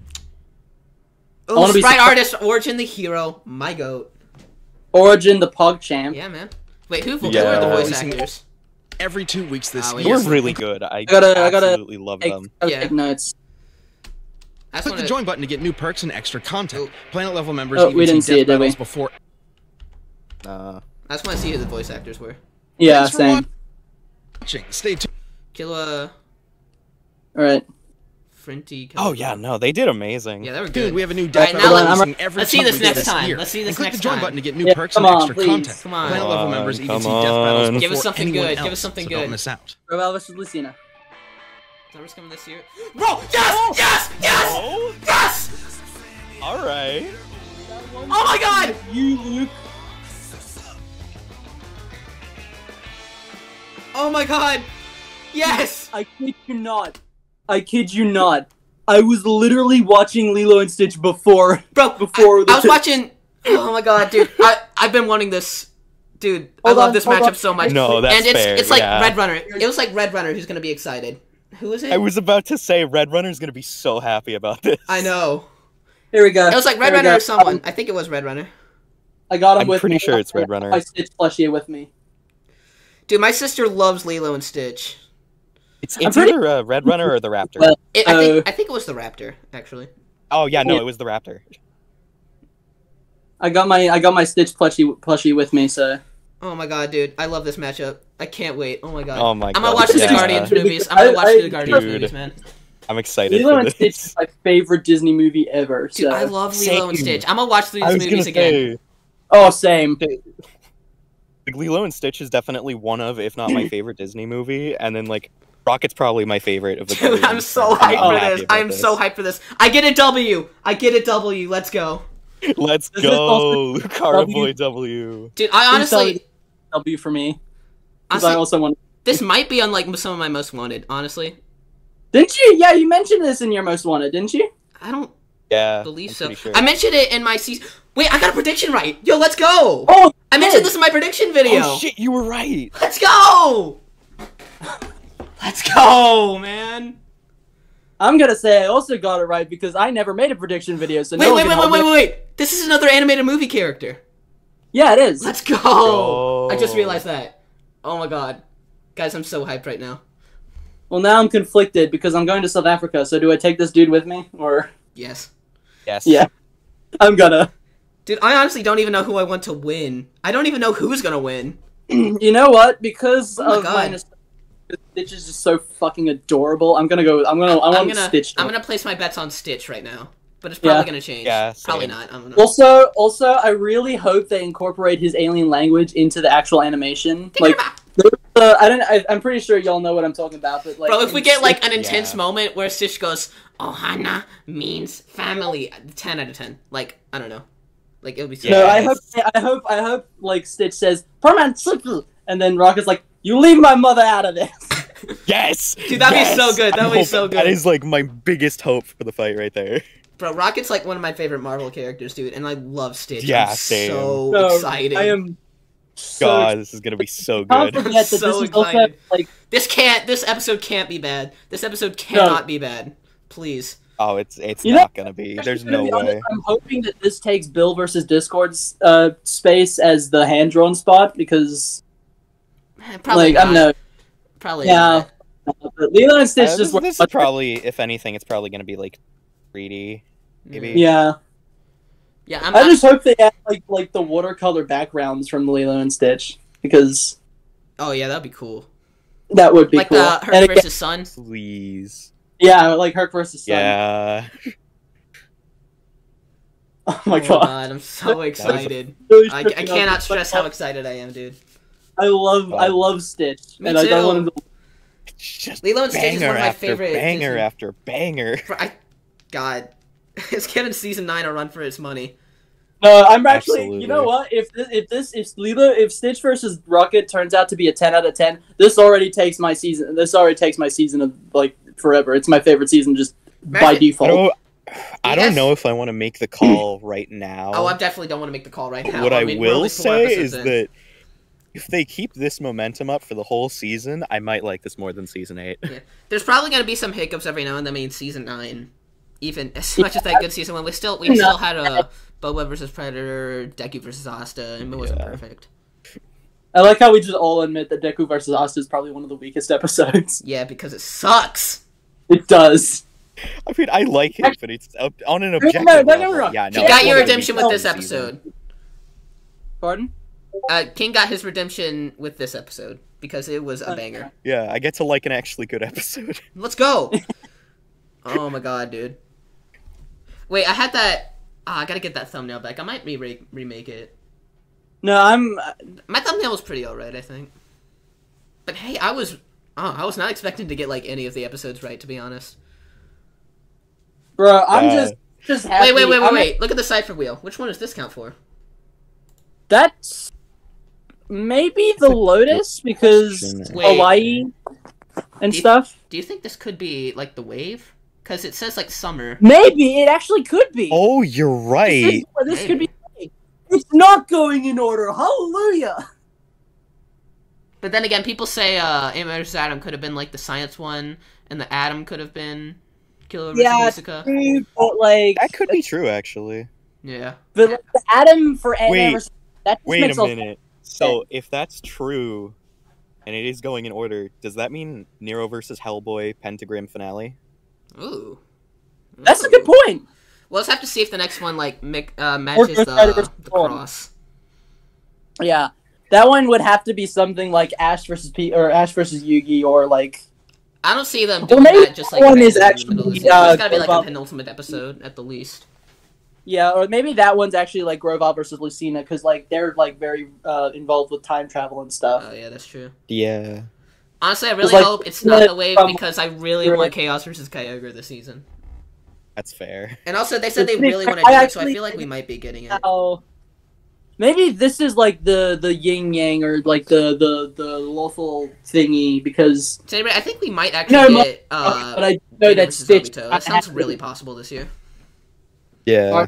Speaker 3: I wanna
Speaker 1: oh,
Speaker 3: be
Speaker 1: sprite
Speaker 3: surpri-
Speaker 1: artist, Origin the hero, my goat.
Speaker 3: Origin the PogChamp.
Speaker 1: Yeah, man. Wait, who, who
Speaker 2: Yeah.
Speaker 1: are the voice
Speaker 7: Releasing-
Speaker 1: actors?
Speaker 7: Every two weeks this
Speaker 1: Ah, we
Speaker 2: They
Speaker 7: year.
Speaker 2: were really good. I,
Speaker 3: I gotta- I gotta
Speaker 2: absolutely love
Speaker 3: Take,
Speaker 2: them.
Speaker 3: gotta
Speaker 1: Yeah.
Speaker 3: take notes.
Speaker 1: I just
Speaker 7: Click
Speaker 1: wanna...
Speaker 7: the join button to get new perks and extra content.
Speaker 1: Oh.
Speaker 7: Planet level members
Speaker 3: Oh,
Speaker 7: even
Speaker 3: we didn't
Speaker 7: see
Speaker 3: see
Speaker 7: death
Speaker 3: it, did we?
Speaker 7: battles before.
Speaker 2: Uh,
Speaker 1: I just want to see who the voice actors were.
Speaker 3: Yeah,
Speaker 7: Thanks for
Speaker 3: same.
Speaker 7: watching. Stay tuned.
Speaker 1: Killa,
Speaker 3: All right.
Speaker 1: Frinty.
Speaker 2: oh yeah, no, they did amazing.
Speaker 1: Yeah, they were good.
Speaker 7: Dude, we have a new
Speaker 1: All
Speaker 7: death
Speaker 1: right,
Speaker 7: battle
Speaker 1: now
Speaker 3: let's-
Speaker 7: releasing every
Speaker 1: let's see
Speaker 7: Tuesday
Speaker 1: this next
Speaker 7: this
Speaker 1: time.
Speaker 7: year.
Speaker 1: Let's see this
Speaker 7: and click
Speaker 1: next
Speaker 7: the join
Speaker 1: time.
Speaker 7: button to get new
Speaker 3: Yeah,
Speaker 7: perks
Speaker 3: come
Speaker 7: and
Speaker 3: on,
Speaker 7: extra
Speaker 3: please.
Speaker 7: content.
Speaker 1: Come on.
Speaker 7: Planet level
Speaker 2: Come
Speaker 7: members
Speaker 2: on,
Speaker 7: even
Speaker 2: come
Speaker 7: see death battles
Speaker 2: on.
Speaker 7: before
Speaker 1: Give us something
Speaker 7: anyone
Speaker 1: good, give
Speaker 7: else,
Speaker 1: us something
Speaker 7: so
Speaker 1: good.
Speaker 7: don't miss out.
Speaker 3: Roval versus Lucina.
Speaker 1: Summer's coming this year. Bro, yes, yes, yes,
Speaker 2: Oh,
Speaker 1: yes!
Speaker 2: all right.
Speaker 1: Oh my God!
Speaker 3: You, Luke.
Speaker 1: Oh my God! Yes!
Speaker 3: I kid you not. I kid you not. I was literally watching Lilo and Stitch before.
Speaker 1: Bro,
Speaker 3: before
Speaker 1: I,
Speaker 3: the
Speaker 1: I was watching. Oh my God, dude! I I've been wanting this, dude. I
Speaker 3: Hold
Speaker 1: love
Speaker 3: on,
Speaker 1: this
Speaker 3: hold
Speaker 1: matchup
Speaker 3: on.
Speaker 1: so much.
Speaker 2: No, that's
Speaker 1: and it's
Speaker 2: fair,
Speaker 1: it's like
Speaker 2: yeah.
Speaker 1: Red Runner. It was like Red Runner who's gonna be excited. Who is it?
Speaker 2: I was about to say Red Runner's gonna be so happy about this.
Speaker 1: I know.
Speaker 3: Here we go.
Speaker 1: It was like Red
Speaker 3: Here we
Speaker 1: Runner
Speaker 3: go.
Speaker 1: or someone.
Speaker 3: Um,
Speaker 1: I think it was Red Runner.
Speaker 3: I got him
Speaker 2: I'm
Speaker 3: with
Speaker 2: pretty
Speaker 3: me.
Speaker 2: sure it's Red
Speaker 3: I got
Speaker 2: Runner.
Speaker 3: My Stitch plushie with me.
Speaker 1: Dude, my sister loves Lilo and Stitch.
Speaker 2: It's,
Speaker 3: I'm
Speaker 2: it's
Speaker 3: pretty-
Speaker 2: either uh, Red Runner or the Raptor.
Speaker 3: Well,
Speaker 1: It, I think
Speaker 3: Uh,
Speaker 1: I think it was the Raptor actually.
Speaker 2: oh yeah, no,
Speaker 3: yeah.
Speaker 2: it was the Raptor.
Speaker 3: I got my I got my Stitch plushie plushie with me, so.
Speaker 1: Oh my God, dude! I love this matchup. I can't wait. Oh my God.
Speaker 2: Oh my
Speaker 1: I'm gonna
Speaker 2: God,
Speaker 1: watch the
Speaker 2: yeah.
Speaker 1: Guardians movies. I'm gonna
Speaker 3: I-
Speaker 1: watch
Speaker 3: I-
Speaker 1: the Guardians
Speaker 2: Dude.
Speaker 1: movies, man.
Speaker 2: I'm excited
Speaker 3: Lilo
Speaker 2: for
Speaker 3: and
Speaker 2: this.
Speaker 3: Stitch is my favorite Disney movie ever.
Speaker 1: Dude,
Speaker 3: so.
Speaker 1: I love Lilo and
Speaker 2: Same.
Speaker 1: Stitch. I'm gonna watch these
Speaker 2: I was
Speaker 1: movies
Speaker 2: gonna
Speaker 1: again.
Speaker 2: say,
Speaker 3: Oh, same.
Speaker 2: like, Lilo and Stitch is definitely one of, if not my favorite Disney movie, and then like Rocket's probably my favorite of the.
Speaker 1: Dude, I'm
Speaker 2: Guardians.
Speaker 1: so
Speaker 2: I'm
Speaker 1: hyped for
Speaker 2: happy
Speaker 1: this.
Speaker 2: about
Speaker 1: I'm
Speaker 2: this.
Speaker 1: so hyped for this. I get a W. I get a W. Let's go.
Speaker 2: Let's
Speaker 3: This is
Speaker 2: go,
Speaker 3: also
Speaker 2: Lucara
Speaker 3: W.
Speaker 2: Boy W.
Speaker 1: Dude, I honestly,
Speaker 3: W for me. Because
Speaker 1: honestly
Speaker 3: I also want.
Speaker 1: this might be on like some of my most wanted, honestly.
Speaker 3: Didn't you? Yeah, you mentioned this in your most wanted, didn't you?
Speaker 1: I don't
Speaker 2: Yeah,
Speaker 1: believe
Speaker 2: I'm
Speaker 1: so.
Speaker 2: pretty sure.
Speaker 1: I mentioned it in my season. Wait, I got a prediction right. Yo, let's go.
Speaker 3: Oh,
Speaker 1: I mentioned this in my prediction video.
Speaker 2: Oh shit, you were right.
Speaker 1: Let's go. Let's go, man.
Speaker 3: I'm gonna say I also got it right because I never made a prediction video. So
Speaker 1: Wait,
Speaker 3: no
Speaker 1: wait,
Speaker 3: one
Speaker 1: wait,
Speaker 3: can
Speaker 1: wait,
Speaker 3: hold
Speaker 1: wait,
Speaker 3: me-
Speaker 1: wait, wait. This is another animated movie character.
Speaker 3: Yeah, it is.
Speaker 1: Let's go.
Speaker 2: Go.
Speaker 1: I just realized that. Oh my God. Guys, I'm so hyped right now.
Speaker 3: Well, now I'm conflicted because I'm going to South Africa. So do I take this dude with me or?
Speaker 1: Yes.
Speaker 2: Yes.
Speaker 3: Yeah, I'm gonna.
Speaker 1: Dude, I honestly don't even know who I want to win. I don't even know who's gonna win.
Speaker 3: You know what? Because
Speaker 1: Oh my
Speaker 3: of
Speaker 1: God.
Speaker 3: my nostalgia, Stitch is just so fucking adorable. I'm gonna go. I'm gonna. I
Speaker 1: I'm
Speaker 3: want
Speaker 1: gonna
Speaker 3: Stitch. to
Speaker 1: I'm
Speaker 3: win.
Speaker 1: gonna place my bets on Stitch right now. But it's probably
Speaker 3: Yeah.
Speaker 1: gonna change.
Speaker 2: Yeah,
Speaker 1: Probably
Speaker 2: same.
Speaker 1: not. I don't know.
Speaker 3: Also, also, I really hope they incorporate his alien language into the actual animation. Like, uh, I don't. I, I'm pretty sure y'all know what I'm talking about. But like,
Speaker 1: Bro, if we
Speaker 3: in
Speaker 1: get like an
Speaker 3: Stitch-
Speaker 1: intense
Speaker 2: Yeah.
Speaker 1: moment where Stitch goes, Ohana means family, ten out of ten. Like, I don't know. Like, it'll be so
Speaker 3: No, I
Speaker 2: Yes.
Speaker 3: hope. I hope. I hope. Like Stitch says, "Perman Sickle," and then Rocket's like, "You leave my mother out of this."
Speaker 2: Yes.
Speaker 1: Dude, that'd be
Speaker 2: yes!
Speaker 1: so good. That'd
Speaker 2: I'm
Speaker 1: be
Speaker 2: hoping-
Speaker 1: so good.
Speaker 2: That is like my biggest hope for the fight right there.
Speaker 1: Bro, Rocket's like one of my favorite Marvel characters, dude, and I love Stitch.
Speaker 2: Yeah,
Speaker 1: I'm
Speaker 2: same.
Speaker 1: so
Speaker 3: No,
Speaker 1: excited.
Speaker 3: I am. So
Speaker 2: God, this is gonna be so
Speaker 3: Can't
Speaker 2: good.
Speaker 3: forget that
Speaker 1: So
Speaker 3: this is also
Speaker 1: excited.
Speaker 3: like.
Speaker 1: This can't. This episode can't be bad. This episode cannot be bad. Please.
Speaker 2: Oh, it's it's
Speaker 3: You
Speaker 2: not gonna be. There's
Speaker 3: to
Speaker 2: no
Speaker 3: be honest,
Speaker 2: way.
Speaker 3: I'm hoping that this takes Bill versus Discord's uh, space as the hand drawn spot because,
Speaker 1: Eh, Probably
Speaker 3: like,
Speaker 1: not.
Speaker 3: I'm no.
Speaker 1: Probably
Speaker 3: Yeah.
Speaker 1: not.
Speaker 3: But Lilo and Stitch
Speaker 2: Uh,
Speaker 3: just
Speaker 2: this,
Speaker 3: work
Speaker 2: this is
Speaker 3: much-
Speaker 2: probably, if anything, it's probably gonna be like three D, maybe.
Speaker 3: Yeah.
Speaker 1: Yeah, I'm
Speaker 3: I
Speaker 1: not.
Speaker 3: just hope they add like like the watercolor backgrounds from Lilo and Stitch because
Speaker 1: Oh yeah, that'd be cool.
Speaker 3: that would be
Speaker 1: Like
Speaker 3: cool.
Speaker 1: the Herc
Speaker 3: And again-
Speaker 1: versus Sun.
Speaker 2: Please.
Speaker 3: yeah, like Herc versus Sun.
Speaker 2: Yeah.
Speaker 3: Oh my
Speaker 1: Oh
Speaker 3: god.
Speaker 1: I'm so excited.
Speaker 3: Really
Speaker 1: I, I
Speaker 3: tripping out.
Speaker 1: cannot stress how excited I am, dude.
Speaker 3: I love I love Stitch,
Speaker 1: Me
Speaker 3: and I don't
Speaker 1: too.
Speaker 3: want him to.
Speaker 2: It's just
Speaker 1: Lilo and Stitch is
Speaker 2: banger
Speaker 1: one of my
Speaker 2: after
Speaker 1: favorite
Speaker 2: banger
Speaker 1: Disney-
Speaker 2: after banger.
Speaker 1: Bro, I, God, it's giving season nine a run for its money.
Speaker 3: No, I'm actually. You
Speaker 2: Absolutely.
Speaker 3: know what? If this, if this if Lilo if Stitch versus Rocket turns out to be a ten out of ten, this already takes my season. This already takes my season of like forever. It's my favorite season just by
Speaker 1: Imagine-
Speaker 2: I
Speaker 3: default.
Speaker 2: don't, I don't
Speaker 1: Yes.
Speaker 2: know if I want to make the call right now.
Speaker 1: Oh, I definitely don't want to make the call right now.
Speaker 2: what I,
Speaker 1: mean, we're
Speaker 2: will
Speaker 1: only four
Speaker 2: say
Speaker 1: episodes
Speaker 2: is
Speaker 1: in.
Speaker 2: that if they keep this momentum up for the whole season, I might like this more than season eight.
Speaker 1: Yeah. There's probably gonna be some hiccups every now and then. I mean, season nine, even as much as that good season one, we still we still had a Boba versus Predator, Deku versus Asta, and it wasn't
Speaker 2: Yeah.
Speaker 1: perfect.
Speaker 3: I like how we just all admit that Deku versus Asta is probably one of the weakest episodes.
Speaker 1: Yeah, because it sucks.
Speaker 3: It does.
Speaker 2: I mean, I like it, but it's uh, on an objective
Speaker 3: no, no, no,
Speaker 2: level.
Speaker 3: no.
Speaker 2: Yeah, no.
Speaker 1: You got
Speaker 2: it's
Speaker 1: your
Speaker 2: one of the
Speaker 1: redemption with
Speaker 2: weakest
Speaker 1: this
Speaker 2: of the season.
Speaker 1: episode.
Speaker 3: Pardon?
Speaker 1: Uh, King got his redemption with this episode because it was a banger.
Speaker 2: Yeah, I get to like an actually good episode.
Speaker 1: Let's go! Oh my god, dude. Wait, I had that... Oh, I gotta get that thumbnail back. I might re remake it.
Speaker 3: No, I'm.
Speaker 1: My thumbnail was pretty alright, I think. But hey, I was... Oh, I was not expecting to get, like, any of the episodes right, to be honest.
Speaker 3: Bro, I'm
Speaker 2: Yeah.
Speaker 3: just just happy.
Speaker 1: Wait, wait, wait, wait,
Speaker 3: I'm-
Speaker 1: wait. Look at the cipher wheel. Which one does this count for?
Speaker 3: That's maybe the Lotus because
Speaker 1: Wait.
Speaker 3: Hawaii and
Speaker 1: Do you-
Speaker 3: stuff.
Speaker 1: Do you think this could be, like, the wave? Because it says, like, summer.
Speaker 3: Maybe it actually could be.
Speaker 2: Oh, you're
Speaker 3: This,
Speaker 2: right.
Speaker 3: is- this
Speaker 1: Maybe.
Speaker 3: could be. It's not going in order. Hallelujah.
Speaker 1: But then again, people say uh, Ant-Man versus. Adam could have been, like, the science one, and the Atom could have been Killer versus.
Speaker 3: Yeah,
Speaker 1: Musica.
Speaker 3: true, but like
Speaker 2: That could be true, actually.
Speaker 1: Yeah.
Speaker 3: but like, the Atom for Ant-Man
Speaker 2: Wait,
Speaker 3: versus. That just
Speaker 2: Wait
Speaker 3: makes
Speaker 2: a
Speaker 3: all-
Speaker 2: minute. So, if that's true, and it is going in order, does that mean Nero versus Hellboy Pentagram finale?
Speaker 1: Ooh.
Speaker 3: That's a good
Speaker 1: Ooh.
Speaker 3: point.
Speaker 1: Well, let's have to see if the next one, like, mic- uh, matches
Speaker 3: Ghost
Speaker 1: the,
Speaker 3: Rider versus
Speaker 1: the
Speaker 3: Thorn.
Speaker 1: cross.
Speaker 3: Yeah, that one would have to be something like Ash versus P or Ash versus Yugi or like.
Speaker 1: I don't see them
Speaker 3: Well,
Speaker 1: doing
Speaker 3: maybe
Speaker 1: that just, like,
Speaker 3: that one
Speaker 1: randomly
Speaker 3: is
Speaker 1: in the
Speaker 3: actually,
Speaker 1: middle of the season.
Speaker 3: uh,
Speaker 1: It's gotta be, like, a
Speaker 3: Bob-
Speaker 1: penultimate episode, at the least.
Speaker 3: Yeah, or maybe that one's actually like Grovov versus Lucina because like they're like very uh, involved with time travel and stuff.
Speaker 1: Oh, yeah, that's true.
Speaker 2: Yeah.
Speaker 1: Honestly, I really
Speaker 3: like,
Speaker 1: hope it's not the wave
Speaker 3: um,
Speaker 1: because I really
Speaker 3: really-
Speaker 1: want Chaos versus Kyogre this season.
Speaker 2: That's fair.
Speaker 1: And also, they said they
Speaker 3: It's-
Speaker 1: really want to
Speaker 3: I
Speaker 1: do it, so I
Speaker 3: actually-
Speaker 1: feel like we might be getting it.
Speaker 3: How- Maybe this is like the the yin yang or like the the the lawful thingy because
Speaker 1: So anyway, I think we might actually
Speaker 3: No, no,
Speaker 1: get uh,
Speaker 3: but I know
Speaker 1: Vader
Speaker 3: that
Speaker 1: versus
Speaker 3: Stitch.
Speaker 1: Obito. That sounds really possible this year.
Speaker 2: Yeah.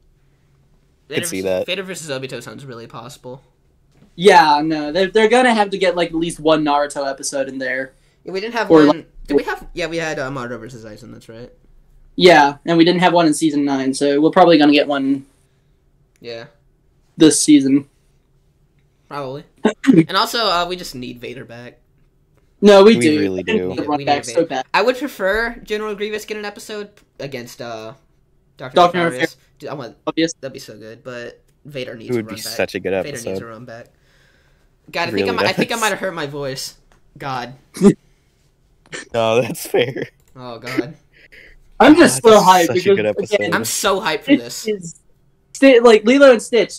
Speaker 1: Vader
Speaker 2: see
Speaker 1: versus,
Speaker 2: that.
Speaker 1: Vader versus Obito sounds really possible.
Speaker 3: Yeah, no, they're they're gonna have to get like at least one Naruto episode in there.
Speaker 1: Yeah, we didn't have
Speaker 3: Or,
Speaker 1: one.
Speaker 3: like-
Speaker 1: Did we have? Yeah, we had uh, Maruto versus Aizen. That's right.
Speaker 3: Yeah, and we didn't have one in season nine, so we're probably gonna get one
Speaker 1: Yeah,
Speaker 3: this season.
Speaker 1: probably. And also, uh, we just need Vader back.
Speaker 3: No, we,
Speaker 2: We
Speaker 3: do.
Speaker 2: really do.
Speaker 3: We
Speaker 1: We need
Speaker 3: back
Speaker 1: Vader.
Speaker 3: so bad.
Speaker 1: I would prefer General Grievous get an episode against uh, Doctor
Speaker 3: Doctor
Speaker 1: Nefarious. Dude, I want
Speaker 3: Obvious.
Speaker 1: that'd be so good, but Vader needs
Speaker 2: It
Speaker 1: to
Speaker 2: would
Speaker 1: run
Speaker 2: be
Speaker 1: back.
Speaker 2: such a good
Speaker 1: Vader needs
Speaker 2: episode.
Speaker 1: to run back. God, I think
Speaker 2: Really
Speaker 1: I might, I think I
Speaker 2: does.
Speaker 1: might have hurt my voice. God.
Speaker 2: No, that's fair.
Speaker 1: Oh God.
Speaker 3: I'm just
Speaker 2: God,
Speaker 3: so
Speaker 2: that's
Speaker 3: hyped
Speaker 2: such a
Speaker 3: because
Speaker 2: good episode.
Speaker 3: again,
Speaker 1: I'm so hyped for this.
Speaker 3: Stitch is Sti- like Lilo and Stitch,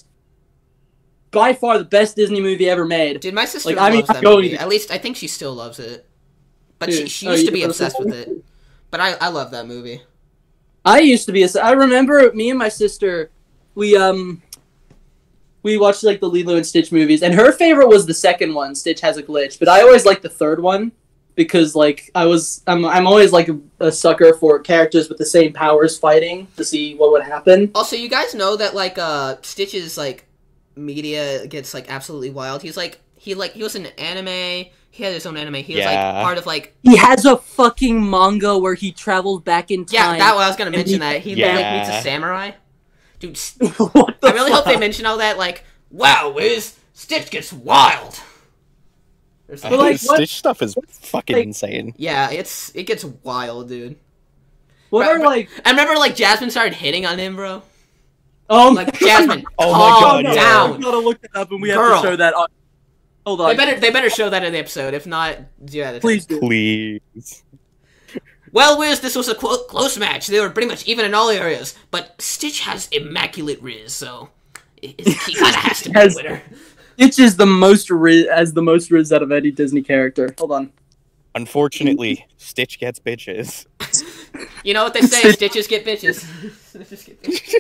Speaker 3: by far the best Disney movie ever made.
Speaker 1: Dude, my sister
Speaker 3: Like, I mean,
Speaker 1: loves that
Speaker 3: I'm going
Speaker 1: movie.
Speaker 3: to-
Speaker 1: At least I think she still loves it. But she,
Speaker 3: Dude,
Speaker 1: she
Speaker 3: oh,
Speaker 1: used
Speaker 3: you
Speaker 1: to be
Speaker 3: love
Speaker 1: obsessed
Speaker 3: it?
Speaker 1: with it. But I, I love that movie.
Speaker 3: I used to be a. I remember me and my sister, we um, we watched like the Lilo and Stitch movies, and her favorite was the second one, Stitch Has a Glitch. But I always liked the third one because like I was, I'm, I'm always like a, a sucker for characters with the same powers fighting to see what would happen.
Speaker 1: Also, you guys know that like uh Stitch's like media gets like absolutely wild. He's like he like he was in anime. He had his own anime. He was
Speaker 2: Yeah.
Speaker 1: like part of like
Speaker 3: He has a fucking manga where he traveled back in time.
Speaker 1: yeah. That I was gonna
Speaker 3: And
Speaker 1: mention
Speaker 3: he-
Speaker 1: that he
Speaker 2: Yeah.
Speaker 1: like meets a samurai. Dude, S-
Speaker 3: what the
Speaker 1: I really hope they
Speaker 3: fuck?
Speaker 1: mention all that. Like, wow, Wiz, Stitch gets wild. Or something.
Speaker 3: But, like, what-
Speaker 2: Stitch stuff is fucking
Speaker 3: like-
Speaker 2: insane.
Speaker 1: Yeah, it's it gets wild, dude.
Speaker 3: What
Speaker 1: Bro,
Speaker 3: are
Speaker 1: bro-
Speaker 3: like?
Speaker 1: I remember like Jasmine started hitting on him, bro.
Speaker 3: Oh
Speaker 1: Like
Speaker 3: my
Speaker 1: Jasmine,
Speaker 2: Oh my
Speaker 1: calm
Speaker 2: God, yeah.
Speaker 1: down.
Speaker 3: We gotta look it up, and we
Speaker 1: Girl.
Speaker 3: have to show that. On... Hold on,
Speaker 1: They better they better show that in the episode. If not, zero out of ten.
Speaker 3: please do.
Speaker 2: Please.
Speaker 1: Well, Wiz, this was a qu- close match. They were pretty much even in all areas, but Stitch has immaculate Riz, so it, it, he kind of has to be
Speaker 3: Has-
Speaker 1: the winner.
Speaker 3: Stitch is the most riz, as the most riz out of any Disney character. Hold on.
Speaker 2: Unfortunately, Stitch gets bitches.
Speaker 1: You know what they say? Stitches get bitches. Stitches get bitches.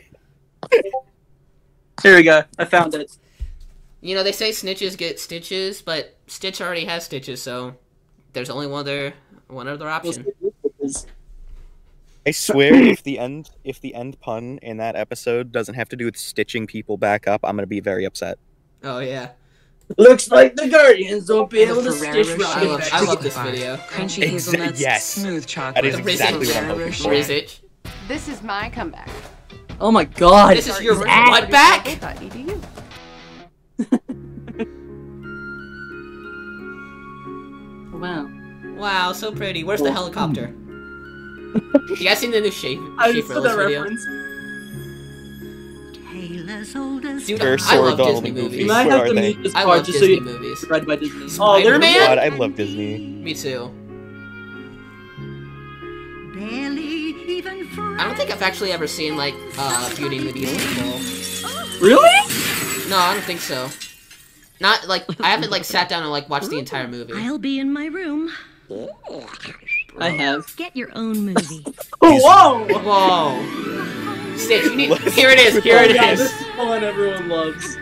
Speaker 3: Here we go. I found it.
Speaker 1: You know they say snitches get stitches, but Stitch already has stitches, so there's only one other one other option.
Speaker 2: I swear, if the end if the end pun in that episode doesn't have to do with stitching people back up, I'm gonna be very upset.
Speaker 1: Oh yeah,
Speaker 3: Looks like the Guardians won't be able to
Speaker 9: Ferrero
Speaker 3: stitch
Speaker 9: Rocher
Speaker 1: I love,
Speaker 3: Rocket.
Speaker 1: I love this video.
Speaker 9: Crunchy
Speaker 2: Exa-
Speaker 9: hazelnuts,
Speaker 2: yes.
Speaker 9: smooth chocolate.
Speaker 2: That is
Speaker 1: The
Speaker 2: exactly what I'm
Speaker 9: Ferrero
Speaker 2: looking for.
Speaker 9: Rocher.
Speaker 1: Rizich.
Speaker 10: This is my comeback.
Speaker 3: Oh my god.
Speaker 1: This is your
Speaker 3: ass.
Speaker 1: what back?
Speaker 10: Thought you do you.
Speaker 3: Wow.
Speaker 1: Wow, so pretty. Where's the helicopter? You guys seen the new Shape
Speaker 3: I
Speaker 1: Shape
Speaker 3: saw that
Speaker 1: video?
Speaker 3: reference.
Speaker 1: Dude,
Speaker 2: Sure,
Speaker 1: I love
Speaker 2: Sword
Speaker 1: Disney
Speaker 2: Movie.
Speaker 1: movies.
Speaker 3: You might
Speaker 2: What
Speaker 3: have
Speaker 2: are
Speaker 3: to
Speaker 2: they?
Speaker 3: meet this
Speaker 1: I
Speaker 3: part
Speaker 1: love
Speaker 3: just
Speaker 1: Disney
Speaker 3: so you
Speaker 1: movies.
Speaker 3: read by Disney.
Speaker 1: Oh,
Speaker 3: they're
Speaker 1: Spider-Man?
Speaker 2: God,
Speaker 3: good.
Speaker 2: I love Disney.
Speaker 1: Me too. I don't think I've actually ever seen like uh, Beauty and the Beast before.
Speaker 3: Really?
Speaker 1: No, I don't think so. Not like I haven't like sat down and like watched the entire movie.
Speaker 11: I'll be in my room.
Speaker 3: I have.
Speaker 11: Get your own movie.
Speaker 3: Oh, whoa!
Speaker 1: Whoa! Stitch, you need. Here it is. Here
Speaker 3: Oh,
Speaker 1: it
Speaker 3: yeah,
Speaker 1: is.
Speaker 3: this is the one everyone loves.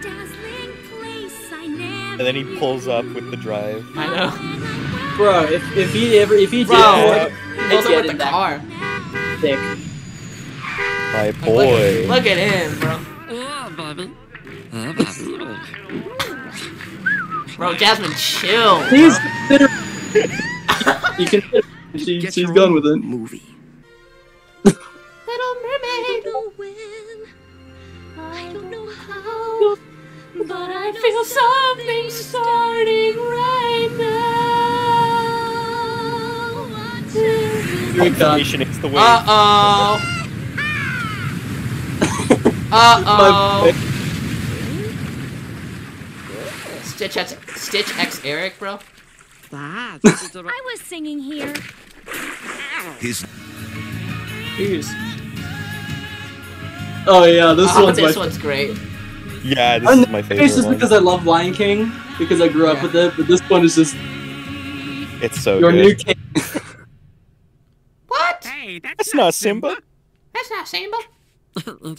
Speaker 2: And then he pulls up with the drive.
Speaker 1: I know.
Speaker 3: Bro, if, if he ever if he did
Speaker 1: Bro,
Speaker 3: like,
Speaker 1: he pulls up with the car.
Speaker 3: thick.
Speaker 2: My
Speaker 1: Like,
Speaker 2: boy.
Speaker 1: Look, look at him, bro. Bro, Jasmine, chill.
Speaker 3: He's
Speaker 1: bro.
Speaker 3: you can she, she's gone with it.
Speaker 7: Movie.
Speaker 1: Little Mermaid.
Speaker 8: I don't know how, but I feel something starting right now.
Speaker 3: Here it comes.
Speaker 2: Information is the way.
Speaker 1: Uh oh. Uh oh. Stitch X, Stitch X Eric, bro.
Speaker 8: I was singing here.
Speaker 7: His
Speaker 3: Here's. Oh yeah, this
Speaker 1: Oh,
Speaker 3: one's
Speaker 1: this
Speaker 3: my
Speaker 1: one's great.
Speaker 2: Yeah, this
Speaker 3: And
Speaker 2: is my
Speaker 3: It's
Speaker 2: favorite
Speaker 3: just
Speaker 2: one.
Speaker 3: because I love Lion King because I grew up
Speaker 1: Yeah.
Speaker 3: with it, but this one is just
Speaker 2: It's so
Speaker 3: your
Speaker 2: good.
Speaker 3: new king.
Speaker 1: What?
Speaker 6: Hey, that's,
Speaker 2: That's not Simba.
Speaker 1: That's not Simba.
Speaker 3: He's
Speaker 1: Oh,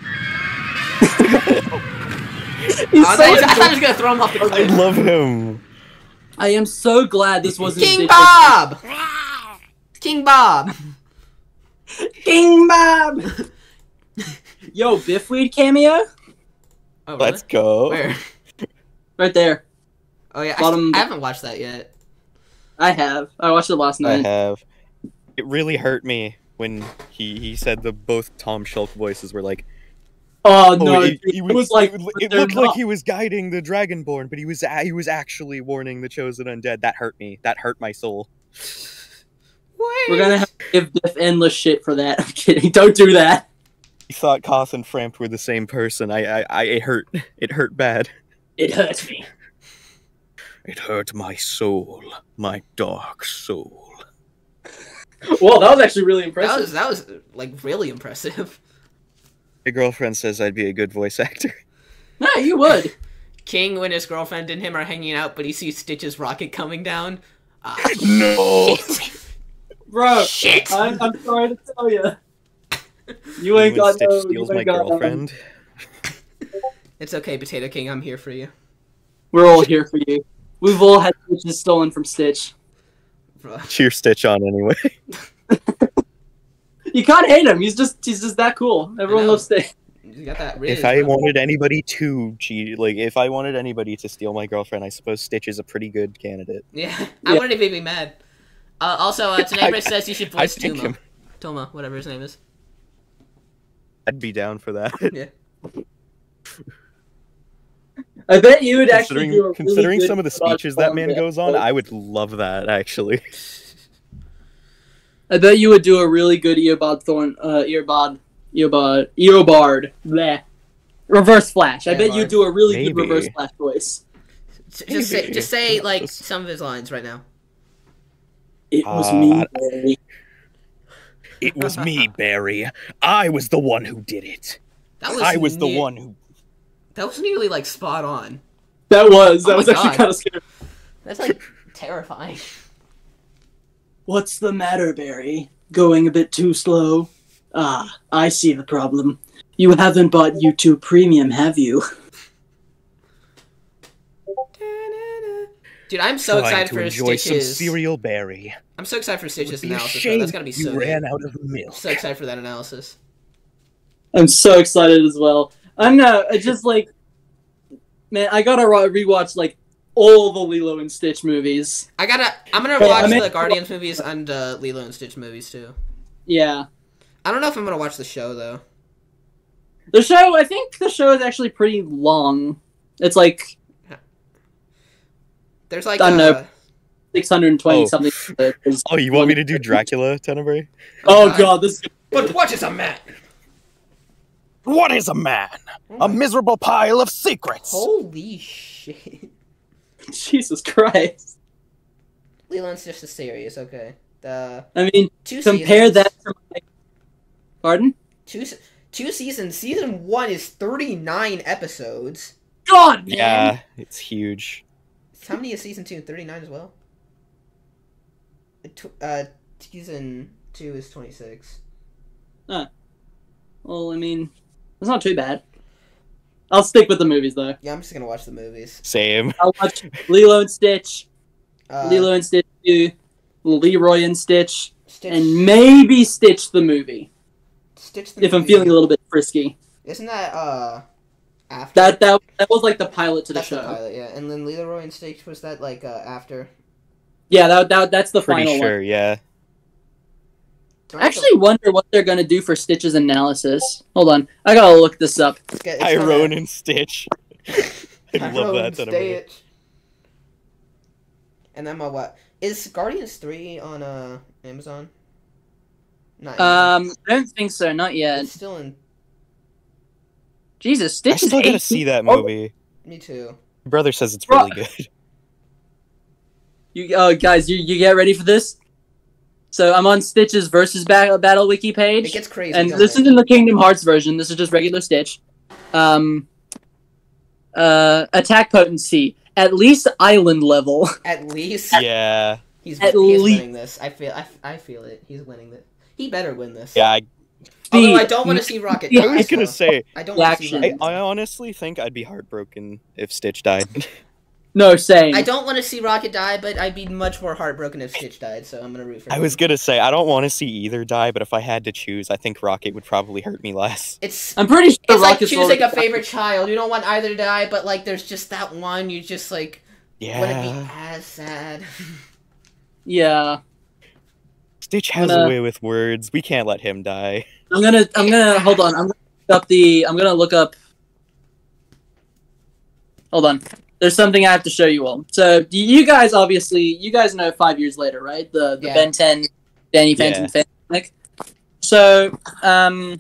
Speaker 3: so
Speaker 1: I, I thought I was gonna throw him off the
Speaker 2: I
Speaker 1: cliff.
Speaker 2: love him.
Speaker 3: I am so glad this wasn't
Speaker 1: King
Speaker 3: Stitch-
Speaker 1: Bob. King Bob.
Speaker 3: King Bob. Yo, Biffweed cameo
Speaker 1: Oh, really?
Speaker 2: Let's go.
Speaker 1: Where?
Speaker 3: right there.
Speaker 1: Oh yeah, I,
Speaker 3: Bottom-
Speaker 1: I haven't watched that yet.
Speaker 3: I have. I watched it last
Speaker 2: I
Speaker 3: night.
Speaker 2: have. It really hurt me when he he said the both Tom Shulk voices were like,
Speaker 3: Oh
Speaker 2: oh,
Speaker 3: no,
Speaker 2: it,
Speaker 3: it,
Speaker 2: he
Speaker 3: it
Speaker 2: was,
Speaker 3: was like
Speaker 2: it,
Speaker 3: but
Speaker 2: it
Speaker 3: they're
Speaker 2: looked like
Speaker 3: not.
Speaker 2: he was guiding the Dragonborn, but he was a- he was actually warning the chosen undead. That hurt me. That hurt my soul.
Speaker 3: We're gonna have to give Biff endless shit for that. I'm kidding. Don't do that.
Speaker 2: He thought Koth and Frampt were the same person. I, I, I, it hurt. It hurt bad.
Speaker 3: It hurts me.
Speaker 2: It hurt my soul, my dark soul.
Speaker 3: Well, that was actually really
Speaker 1: That
Speaker 3: impressive.
Speaker 1: was that was like really impressive.
Speaker 2: My girlfriend says I'd be a good voice actor.
Speaker 3: Yeah, you would.
Speaker 1: King, when his girlfriend and him are hanging out, but he sees Stitch's rocket coming down. Ah,
Speaker 2: No.
Speaker 1: shit.
Speaker 3: Bro,
Speaker 1: Shit.
Speaker 3: I'm, I'm sorry to tell you. You ain't
Speaker 2: When
Speaker 3: got
Speaker 2: Stitch
Speaker 3: no.
Speaker 2: steals
Speaker 3: you
Speaker 2: my
Speaker 3: ain't got no-
Speaker 2: girlfriend.
Speaker 1: It's okay, Potato King. I'm here for you.
Speaker 3: We're all here for you. We've all had Stitches stolen from Stitch.
Speaker 1: Bro.
Speaker 2: Cheer Stitch on anyway.
Speaker 3: You can't hate him. He's just he's just that cool. Everyone
Speaker 1: know.
Speaker 3: loves Stitch.
Speaker 1: You got that riz,
Speaker 2: If I
Speaker 1: bro.
Speaker 2: wanted anybody to cheat, like if I wanted anybody to steal my girlfriend, I suppose Stitch is a pretty good candidate.
Speaker 1: Yeah, I
Speaker 3: Yeah.
Speaker 1: wouldn't even be mad. Uh, also, uh, Tenebris says you should
Speaker 2: I
Speaker 1: voice
Speaker 2: think
Speaker 1: Tuma.
Speaker 2: him.
Speaker 1: Toma, whatever his name is.
Speaker 2: I'd be down for that.
Speaker 1: Yeah.
Speaker 3: I bet you would actually
Speaker 2: considering
Speaker 3: do a really
Speaker 2: considering
Speaker 3: good
Speaker 2: some of the
Speaker 3: Dodge
Speaker 2: speeches that man
Speaker 3: Bomb
Speaker 2: goes on,
Speaker 3: episode.
Speaker 2: I would love that actually.
Speaker 3: I bet you would do a really good earbud thorn, uh, earbud, earbud, earbard, bleh. Reverse Flash. I bet
Speaker 1: Earbard.
Speaker 3: you'd do a really good
Speaker 2: Maybe.
Speaker 3: Reverse Flash voice.
Speaker 1: J- Just say,
Speaker 2: Maybe.
Speaker 1: just say like
Speaker 2: Just-
Speaker 1: some of his lines right now.
Speaker 3: It was
Speaker 2: Uh,
Speaker 3: me, Barry.
Speaker 2: It was me, Barry. I was the one who did it.
Speaker 1: That was
Speaker 2: I was the
Speaker 1: ne-
Speaker 2: one who.
Speaker 1: That was nearly like spot on.
Speaker 3: That was that
Speaker 1: Oh
Speaker 3: was
Speaker 1: my
Speaker 3: actually
Speaker 1: God.
Speaker 3: kind of scary.
Speaker 1: That's like terrifying.
Speaker 3: What's the matter, Barry? Going a bit too slow? Ah, I see the problem. You haven't bought YouTube Premium, have you?
Speaker 1: Dude, I'm so
Speaker 2: trying
Speaker 1: excited
Speaker 2: to
Speaker 1: for
Speaker 2: enjoy some
Speaker 1: Stitch's.
Speaker 2: cereal, Barry.
Speaker 1: I'm so excited for Stitch's
Speaker 2: Be a
Speaker 1: analysis. Bro.
Speaker 2: shame
Speaker 1: That's gonna be
Speaker 2: you
Speaker 1: so
Speaker 2: ran
Speaker 1: good.
Speaker 2: out of milk.
Speaker 1: So excited for that analysis.
Speaker 3: I'm so excited as well. I'm not. I just like, man, I gotta re- rewatch like all the Lilo and Stitch movies.
Speaker 1: I gotta. I'm gonna
Speaker 3: Hey,
Speaker 1: watch
Speaker 3: I mean-
Speaker 1: the Guardians movies and uh, Lilo and Stitch movies too.
Speaker 3: Yeah,
Speaker 1: I don't know if I'm gonna watch the show though.
Speaker 3: the show. I think the show is actually pretty long. It's like
Speaker 1: There's like
Speaker 3: I don't know.
Speaker 1: uh,
Speaker 3: six hundred twenty
Speaker 2: Oh.
Speaker 3: something.
Speaker 2: Oh, you want me to do Dracula, Tenebrae?
Speaker 3: Oh god, this.
Speaker 1: But what is a man?
Speaker 7: What is a man? A miserable pile of secrets.
Speaker 1: Holy shit.
Speaker 3: Jesus Christ.
Speaker 1: Leland's just a series, okay. The
Speaker 3: I mean,
Speaker 1: two
Speaker 3: compare
Speaker 1: seasons,
Speaker 3: that to my... Pardon?
Speaker 1: Two, se- two seasons. Season one is thirty-nine episodes.
Speaker 3: God, man!
Speaker 2: Yeah, it's huge.
Speaker 1: How many is season two? thirty-nine as well? Uh, season two is twenty-six.
Speaker 3: Huh. Well, I mean, it's not too bad. I'll stick with the movies, though.
Speaker 1: Yeah, I'm just gonna watch the movies.
Speaker 2: Same.
Speaker 3: I'll watch Lilo and Stitch,
Speaker 1: Uh,
Speaker 3: Lilo and Stitch two, Leroy and Stitch,
Speaker 1: Stitch,
Speaker 3: and maybe Stitch the movie,
Speaker 1: Stitch the
Speaker 3: if I'm
Speaker 1: movie.
Speaker 3: feeling a little bit frisky.
Speaker 1: Isn't that, uh, after?
Speaker 3: That that that was like the pilot to the
Speaker 1: That's
Speaker 3: show.
Speaker 1: the pilot, yeah. And then Leroy and Stitch, was that, like, uh, after?
Speaker 3: Yeah, that, that that's the
Speaker 2: Pretty
Speaker 3: final
Speaker 2: sure,
Speaker 3: one.
Speaker 2: yeah.
Speaker 1: Do
Speaker 3: I actually wonder what they're gonna do for Stitch's analysis. Hold on, I gotta look this up.
Speaker 1: It's got- it's
Speaker 2: Tyrone
Speaker 1: got
Speaker 2: and Stitch. I
Speaker 1: that-
Speaker 2: love
Speaker 1: Tyrone,
Speaker 2: that. Tenebrae.
Speaker 1: Stitch. And then my what? Is Guardians three on, uh, Amazon? Not Amazon.
Speaker 3: Um, I don't think so, not yet.
Speaker 1: It's still in...
Speaker 3: Jesus,
Speaker 2: I
Speaker 3: Stitch is
Speaker 2: still gotta
Speaker 3: eighteen
Speaker 2: see that
Speaker 3: Oh,
Speaker 2: movie.
Speaker 1: Me too.
Speaker 2: My brother says it's
Speaker 3: Bro-
Speaker 2: really good.
Speaker 3: You, uh, guys, you, you get ready for this? So I'm on Stitch's versus battle, battle wiki page.
Speaker 1: It gets crazy,
Speaker 3: And
Speaker 1: don't
Speaker 3: this
Speaker 1: it?
Speaker 3: isn't the Kingdom Hearts version. This is just regular Stitch. Um, uh, attack potency at least island level.
Speaker 1: At least
Speaker 2: Yeah.
Speaker 1: he's,
Speaker 3: At
Speaker 1: he's
Speaker 3: least-
Speaker 1: winning this. I feel I, I feel it. He's winning this. He better win this.
Speaker 2: Yeah, I,
Speaker 1: Although I
Speaker 3: Speed.
Speaker 1: don't want to see Rocket
Speaker 3: Yeah,
Speaker 1: die.
Speaker 2: I was gonna
Speaker 1: so-
Speaker 2: say,
Speaker 1: I don't want to see
Speaker 3: Action.
Speaker 2: I,
Speaker 1: Rocket die.
Speaker 2: I honestly think I'd be heartbroken if Stitch died.
Speaker 3: No, same.
Speaker 1: I don't want to see Rocket die, but I'd be much more heartbroken if Stitch died, so I'm gonna root for
Speaker 2: I
Speaker 1: him.
Speaker 2: was gonna say, I don't want to see either die, but if I had to choose, I think Rocket would probably hurt me less.
Speaker 1: It's
Speaker 3: I'm pretty sure
Speaker 1: it's like
Speaker 3: Rocket's
Speaker 1: choosing a
Speaker 3: already-
Speaker 1: favorite child. You don't want either to die, but like there's just that one you just like wouldn't be
Speaker 2: Yeah.
Speaker 1: as sad.
Speaker 3: Yeah.
Speaker 2: Stitch has
Speaker 3: gonna-
Speaker 2: a way with words. We can't let him die.
Speaker 3: I'm gonna. I'm gonna. Hold on. I'm gonna look up the. I'm gonna look up. Hold on. There's something I have to show you all. So you guys obviously, you guys know Five Years Later, right? The the
Speaker 1: Yeah.
Speaker 3: Ben ten, Danny Phantom
Speaker 2: Yeah.
Speaker 3: fan comic. So um.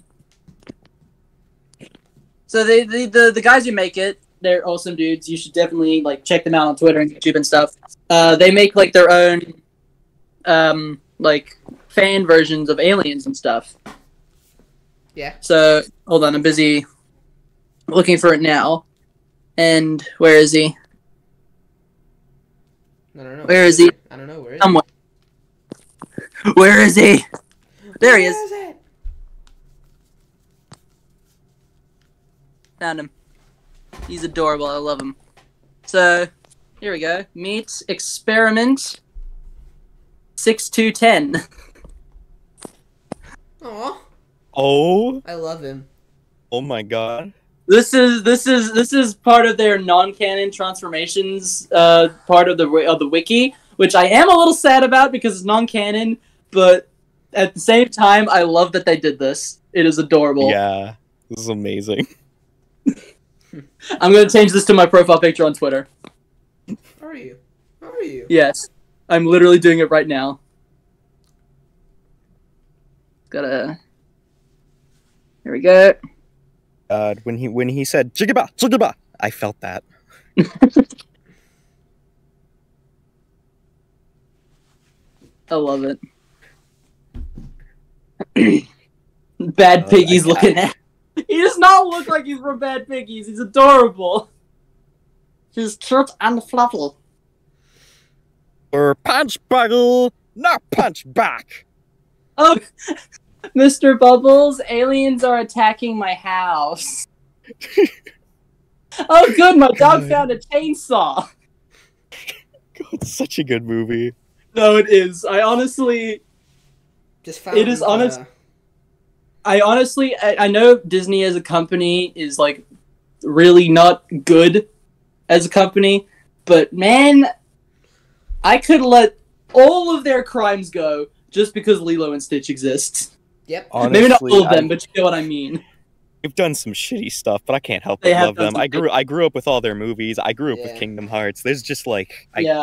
Speaker 3: So they, the the the guys who make it, they're awesome dudes. You should definitely like check them out on Twitter and YouTube and stuff. Uh, they make like their own, um, like fan versions of aliens and stuff.
Speaker 1: Yeah.
Speaker 3: So hold on, I'm busy looking for it now. And where is he?
Speaker 1: I don't know.
Speaker 3: Where is he?
Speaker 1: I don't know where is
Speaker 3: Somewhere. Where is he? There he
Speaker 1: Where
Speaker 3: is.
Speaker 1: is it?
Speaker 3: Found him. He's adorable. I love him. So here we go. Meet Experiment six two ten.
Speaker 1: Aw,
Speaker 2: Oh,
Speaker 1: I love him.
Speaker 2: oh my god.
Speaker 3: This is this is this is part of their non-canon transformations, uh, part of the of the wiki, which I am a little sad about because it's non-canon. But at the same time, I love that they did this. It is adorable.
Speaker 2: Yeah, this is amazing.
Speaker 3: I'm gonna change this to my profile picture on Twitter.
Speaker 1: How are you? How are you?
Speaker 3: Yes, I'm literally doing it right now. Gotta. Here we go.
Speaker 2: God, when he when he said "Chigaba, chigaba," I felt that.
Speaker 3: I love it. Bad
Speaker 2: Oh,
Speaker 3: Piggy's
Speaker 2: I-
Speaker 3: looking at. He does not look like he's from Bad Piggies. He's adorable. He's cute and fluffy.
Speaker 2: Or punch buggle, not punch back.
Speaker 3: Oh, Mister Bubbles, aliens are attacking my house. Oh, good, my dog found a chainsaw.
Speaker 2: God, it's such a good movie.
Speaker 3: No, it is. I honestly,
Speaker 1: Just found.
Speaker 3: It is honest-
Speaker 1: uh,
Speaker 3: I honestly, I, I know Disney as a company is like really not good as a company, but man, I could let all of their crimes go just because Lilo and Stitch exists.
Speaker 1: Yep.
Speaker 3: Maybe not
Speaker 2: Honestly,
Speaker 3: all of them,
Speaker 2: I-
Speaker 3: but you know what I mean.
Speaker 2: We've done some shitty stuff, but I can't help
Speaker 3: They
Speaker 2: but
Speaker 3: have
Speaker 2: love
Speaker 3: done
Speaker 2: them.
Speaker 3: some
Speaker 2: I grew I grew up with all their movies. I grew up
Speaker 1: Yeah.
Speaker 2: with Kingdom Hearts. There's just like I,
Speaker 3: Yeah.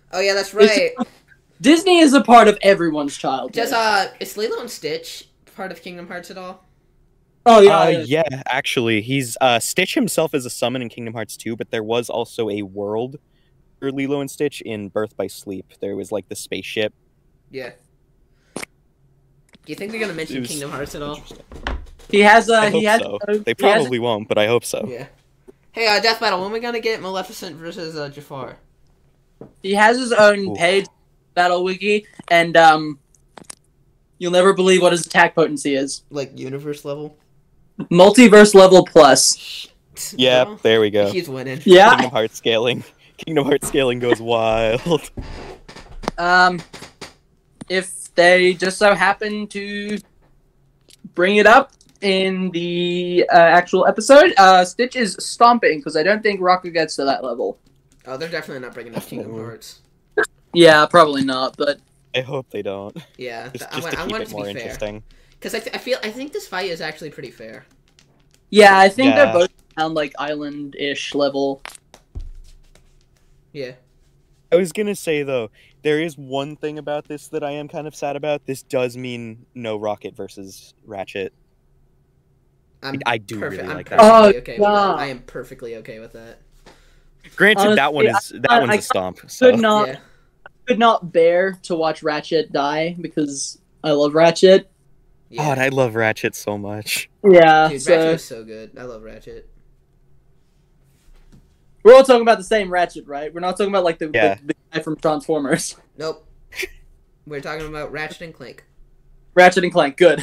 Speaker 1: Oh yeah, that's right.
Speaker 3: Disney is a part of everyone's childhood.
Speaker 1: Does uh, is Lilo and Stitch part of Kingdom Hearts at all?
Speaker 3: Oh yeah,
Speaker 2: Uh,
Speaker 3: yeah.
Speaker 2: yeah, actually, he's uh, Stitch himself is a summon in Kingdom Hearts two, but there was also a world for Lilo and Stitch in Birth by Sleep. There was like the spaceship.
Speaker 1: Yeah. Do you think they're gonna mention
Speaker 2: It was
Speaker 1: Kingdom Hearts at all?
Speaker 3: He has. Uh,
Speaker 2: I
Speaker 3: he
Speaker 2: hope
Speaker 3: has.
Speaker 2: so.
Speaker 3: Uh,
Speaker 2: They
Speaker 3: he has-
Speaker 2: probably won't, but I hope so.
Speaker 1: Yeah. Hey, uh, Death Battle. When are we gonna get Maleficent versus uh, Jafar?
Speaker 3: He has his own
Speaker 2: Ooh.
Speaker 3: page, Battle Wiki, and um, you'll never believe what his attack potency is.
Speaker 1: Like universe level?
Speaker 3: Multiverse level plus.
Speaker 2: Yeah,
Speaker 1: Well,
Speaker 2: there we go.
Speaker 1: He's winning.
Speaker 3: Yeah.
Speaker 2: Kingdom Hearts scaling. Kingdom Hearts scaling goes wild.
Speaker 3: Um, if they just so happen to bring it up in the uh, actual episode, uh, Stitch is stomping because I don't think Roku gets to that level.
Speaker 1: Oh, they're definitely not bringing up Kingdom Hearts.
Speaker 3: Yeah, probably not. But
Speaker 2: I hope they don't.
Speaker 1: Yeah,
Speaker 2: Just,
Speaker 1: I
Speaker 2: just
Speaker 1: want,
Speaker 2: to
Speaker 1: I
Speaker 2: keep
Speaker 1: want it
Speaker 2: it
Speaker 1: to
Speaker 2: more
Speaker 1: be fair.
Speaker 2: interesting.
Speaker 1: Because I, th- I feel I think this fight is actually pretty fair.
Speaker 3: yeah, I think
Speaker 2: Yeah.
Speaker 3: they're both around like island-ish level.
Speaker 1: Yeah.
Speaker 2: I was gonna say though, there is one thing about this that I am kind of sad about. This does mean no Rocket versus Ratchet.
Speaker 1: I'm
Speaker 2: I do
Speaker 1: perfect.
Speaker 2: really
Speaker 1: I'm
Speaker 2: like that.
Speaker 1: perfectly
Speaker 3: Oh,
Speaker 1: okay with that.
Speaker 3: God.
Speaker 1: I am perfectly okay with that.
Speaker 2: Granted, that one
Speaker 3: Honestly,
Speaker 2: is that
Speaker 3: I-
Speaker 2: one's
Speaker 3: I
Speaker 2: a stomp. So.
Speaker 3: Could not,
Speaker 1: Yeah.
Speaker 3: could not bear to watch Ratchet die because I love Ratchet.
Speaker 1: Yeah.
Speaker 2: God, I love Ratchet so much.
Speaker 3: Yeah,
Speaker 1: Dude,
Speaker 3: so
Speaker 1: Ratchet is so good. I love Ratchet.
Speaker 3: we're all talking about the same Ratchet, right? We're not talking about like the,
Speaker 2: Yeah.
Speaker 3: the, the guy from Transformers.
Speaker 1: Nope. We're talking about Ratchet and Clank.
Speaker 3: Ratchet and Clank, good.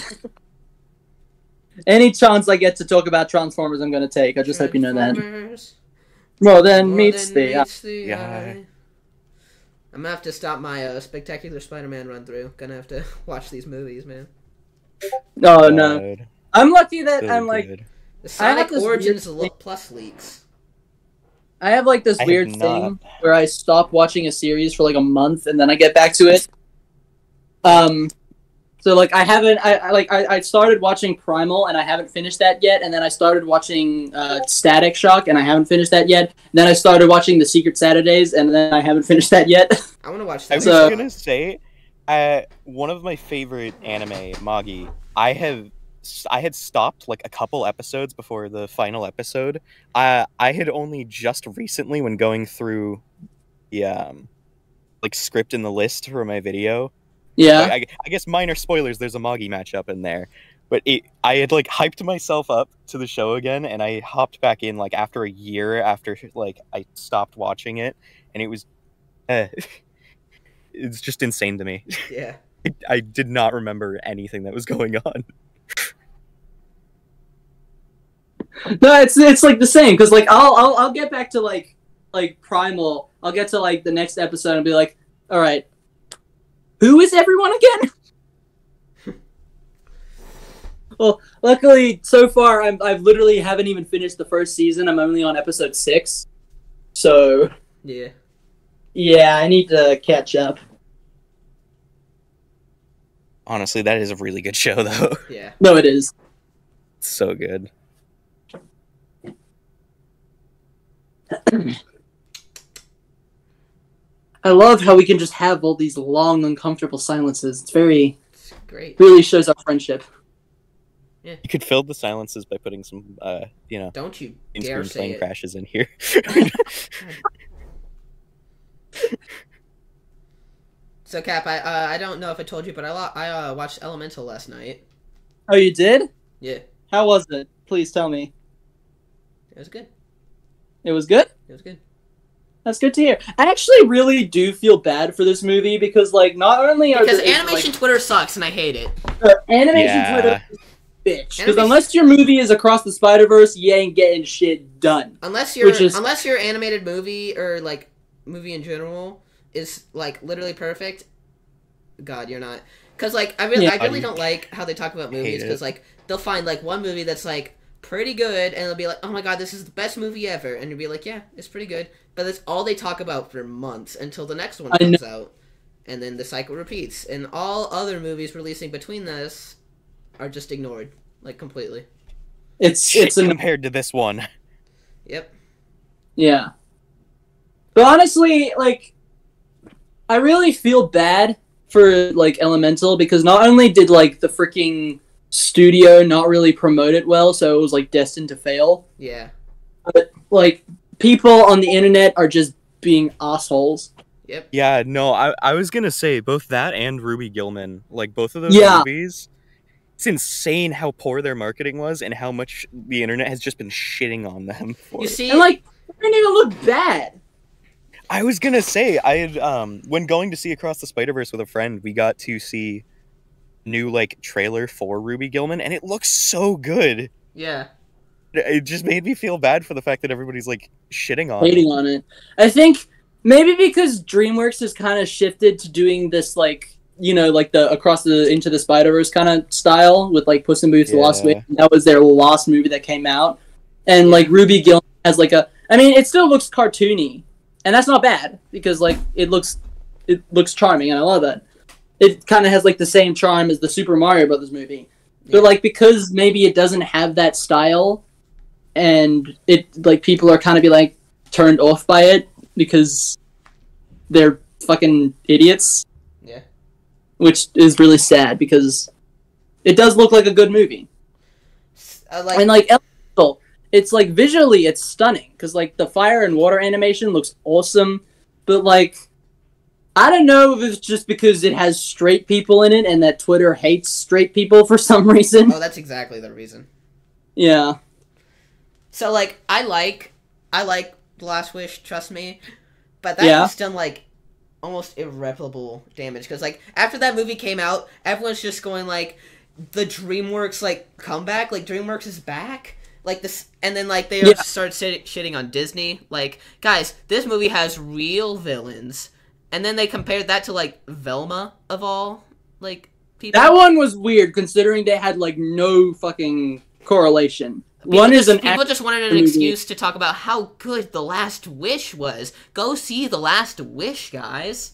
Speaker 3: Any chance I get to talk about Transformers, I'm gonna take. I just hope you know that.
Speaker 1: Transformers,
Speaker 3: Well, then
Speaker 1: more
Speaker 3: meets
Speaker 1: than
Speaker 3: the. Uh,
Speaker 1: meets the
Speaker 2: Yeah.
Speaker 1: eye. I'm gonna have to stop my uh, Spectacular Spider-Man run through. Gonna have to watch these movies, man.
Speaker 3: oh no,
Speaker 2: God,
Speaker 3: I'm lucky that
Speaker 2: so
Speaker 3: I'm like
Speaker 2: good.
Speaker 1: The
Speaker 3: I have
Speaker 1: Sonic
Speaker 3: this
Speaker 1: Origins
Speaker 3: weird
Speaker 1: lo-
Speaker 3: thing-
Speaker 1: Plus leaks.
Speaker 3: I have like this
Speaker 2: I have
Speaker 3: weird
Speaker 2: not.
Speaker 3: thing where I stop watching a series for like a month and then I get back to it. Um, so like I haven't, I, I like I, I started watching Primal and I haven't finished that yet, and then I started watching uh, Static Shock and I haven't finished that yet. And then I started watching The Secret Saturdays and then I haven't finished that yet.
Speaker 1: I want to watch
Speaker 2: I
Speaker 1: that.
Speaker 2: was
Speaker 3: So-
Speaker 2: gonna say, uh, one of my favorite anime, Magi. I have, I had stopped like a couple episodes before the final episode. I I had only just recently, when going through the um, like script in the list for my video.
Speaker 3: Yeah.
Speaker 2: I, I, I guess minor spoilers. There's a Magi matchup in there, but it, I had like hyped myself up to the show again, and I hopped back in like after a year after like I stopped watching it, and it was, uh, it's just insane to me.
Speaker 1: Yeah.
Speaker 2: I, I did not remember anything that was going on.
Speaker 3: No, it's it's like the same because like I'll I'll I'll get back to like like Primal. I'll get to like the next episode and be like, all right, who is everyone again? Well, luckily so far I'm I've literally haven't even finished the first season. I'm only on episode six, so
Speaker 1: Yeah.
Speaker 3: yeah, I need to catch up.
Speaker 2: Honestly, that is a really good show, though.
Speaker 1: Yeah.
Speaker 3: No, it is.
Speaker 2: It's so good.
Speaker 3: I love how we can just have all these long, uncomfortable silences. It's very
Speaker 1: It's great.
Speaker 3: really shows our friendship.
Speaker 2: You could fill the silences by putting some, uh, you know,
Speaker 1: Don't you
Speaker 2: in
Speaker 1: dare
Speaker 2: screen
Speaker 1: say
Speaker 2: plane
Speaker 1: it.
Speaker 2: crashes in here.
Speaker 1: So Cap, I uh, I don't know if I told you, but I lo- I uh, watched Elemental last night.
Speaker 3: Oh, you did?
Speaker 1: Yeah,
Speaker 3: How was it? Please tell me.
Speaker 1: it was good.
Speaker 3: It was good?
Speaker 1: It was good.
Speaker 3: That's good to hear. I actually really do feel bad for this movie because, like, not only are
Speaker 1: Because
Speaker 3: the,
Speaker 1: animation Twitter sucks and I hate it.
Speaker 3: like, animation
Speaker 2: Yeah.
Speaker 3: Twitter is a bitch. Because
Speaker 1: Animation-
Speaker 3: unless your movie is Across the Spider-Verse, you ain't getting shit done.
Speaker 1: Unless your
Speaker 3: Which is-
Speaker 1: unless your animated movie or like movie in general is like literally perfect, God, you're not. Because like I really
Speaker 3: Yeah.
Speaker 1: I really
Speaker 2: I
Speaker 1: don't like how they talk about
Speaker 2: hate
Speaker 1: movies. Because
Speaker 2: it.
Speaker 1: like they'll find like one movie that's like pretty good and they'll be like, oh my God, this is the best movie ever, and you'll be like, yeah, it's pretty good. But that's all they talk about for months until the next one
Speaker 3: I
Speaker 1: comes out, and then the cycle repeats. And all other movies releasing between this are just ignored like completely.
Speaker 3: It's
Speaker 2: Shit
Speaker 3: it's an
Speaker 2: compared to this one.
Speaker 1: Yep.
Speaker 3: yeah. But honestly, like, I really feel bad for like Elemental because not only did like the freaking studio not really promote it well, so it was like destined to fail.
Speaker 1: Yeah.
Speaker 3: But like people on the internet are just being assholes.
Speaker 1: Yep.
Speaker 2: Yeah, no, I I was gonna say both that and Ruby Gillman, like both of those
Speaker 3: Yeah.
Speaker 2: movies. It's insane how poor their marketing was and how much the internet has just been shitting on them for.
Speaker 1: You see,
Speaker 3: And like they didn't even look bad.
Speaker 2: I was gonna say I had um when going to see Across the Spider-Verse with a friend, we got to see new like trailer for Ruby Gillman, and it looks so good.
Speaker 1: yeah.
Speaker 2: It just made me feel bad for the fact that everybody's like shitting on
Speaker 3: Hating
Speaker 2: it.
Speaker 3: on it. I think maybe because DreamWorks has kind of shifted to doing this like you know like the Across the Into the Spider-Verse kind of style with like Puss in Boots: The Lost
Speaker 2: Yeah.
Speaker 3: Wish. That was their last movie that came out, and like Ruby Gillman has like a. I mean, it still looks cartoony, and that's not bad because like it looks it looks charming, and I love that. It kind of has like the same charm as the Super Mario Brothers movie, but like because maybe it doesn't have that style, and it like people are kind of be like turned off by it because they're fucking idiots.
Speaker 1: Yeah.
Speaker 3: Which is really sad because it does look like a good movie.
Speaker 1: Uh, like,
Speaker 3: And like Elemental, it's like visually it's stunning because like the fire and water animation looks awesome, but like I don't know if it's just because it has straight people in it and that Twitter hates straight people for some reason.
Speaker 1: oh, that's exactly the reason.
Speaker 3: Yeah.
Speaker 1: So like, I like, I like The Last Wish. Trust me, but that
Speaker 3: Yeah.
Speaker 1: has done like almost irreparable damage because like after that movie came out, everyone's just going like, the DreamWorks like comeback, like DreamWorks is back, like this, and then like they
Speaker 3: Yeah.
Speaker 1: started shit- shitting on Disney. Like, guys, this movie has real villains, and then they compared that to like Velma of all like people.
Speaker 3: That one was weird considering they had like no fucking correlation.
Speaker 1: People
Speaker 3: One
Speaker 1: just,
Speaker 3: is an
Speaker 1: people
Speaker 3: action
Speaker 1: just wanted an
Speaker 3: movie.
Speaker 1: excuse to talk about how good The Last Wish was. Go see The Last Wish, guys.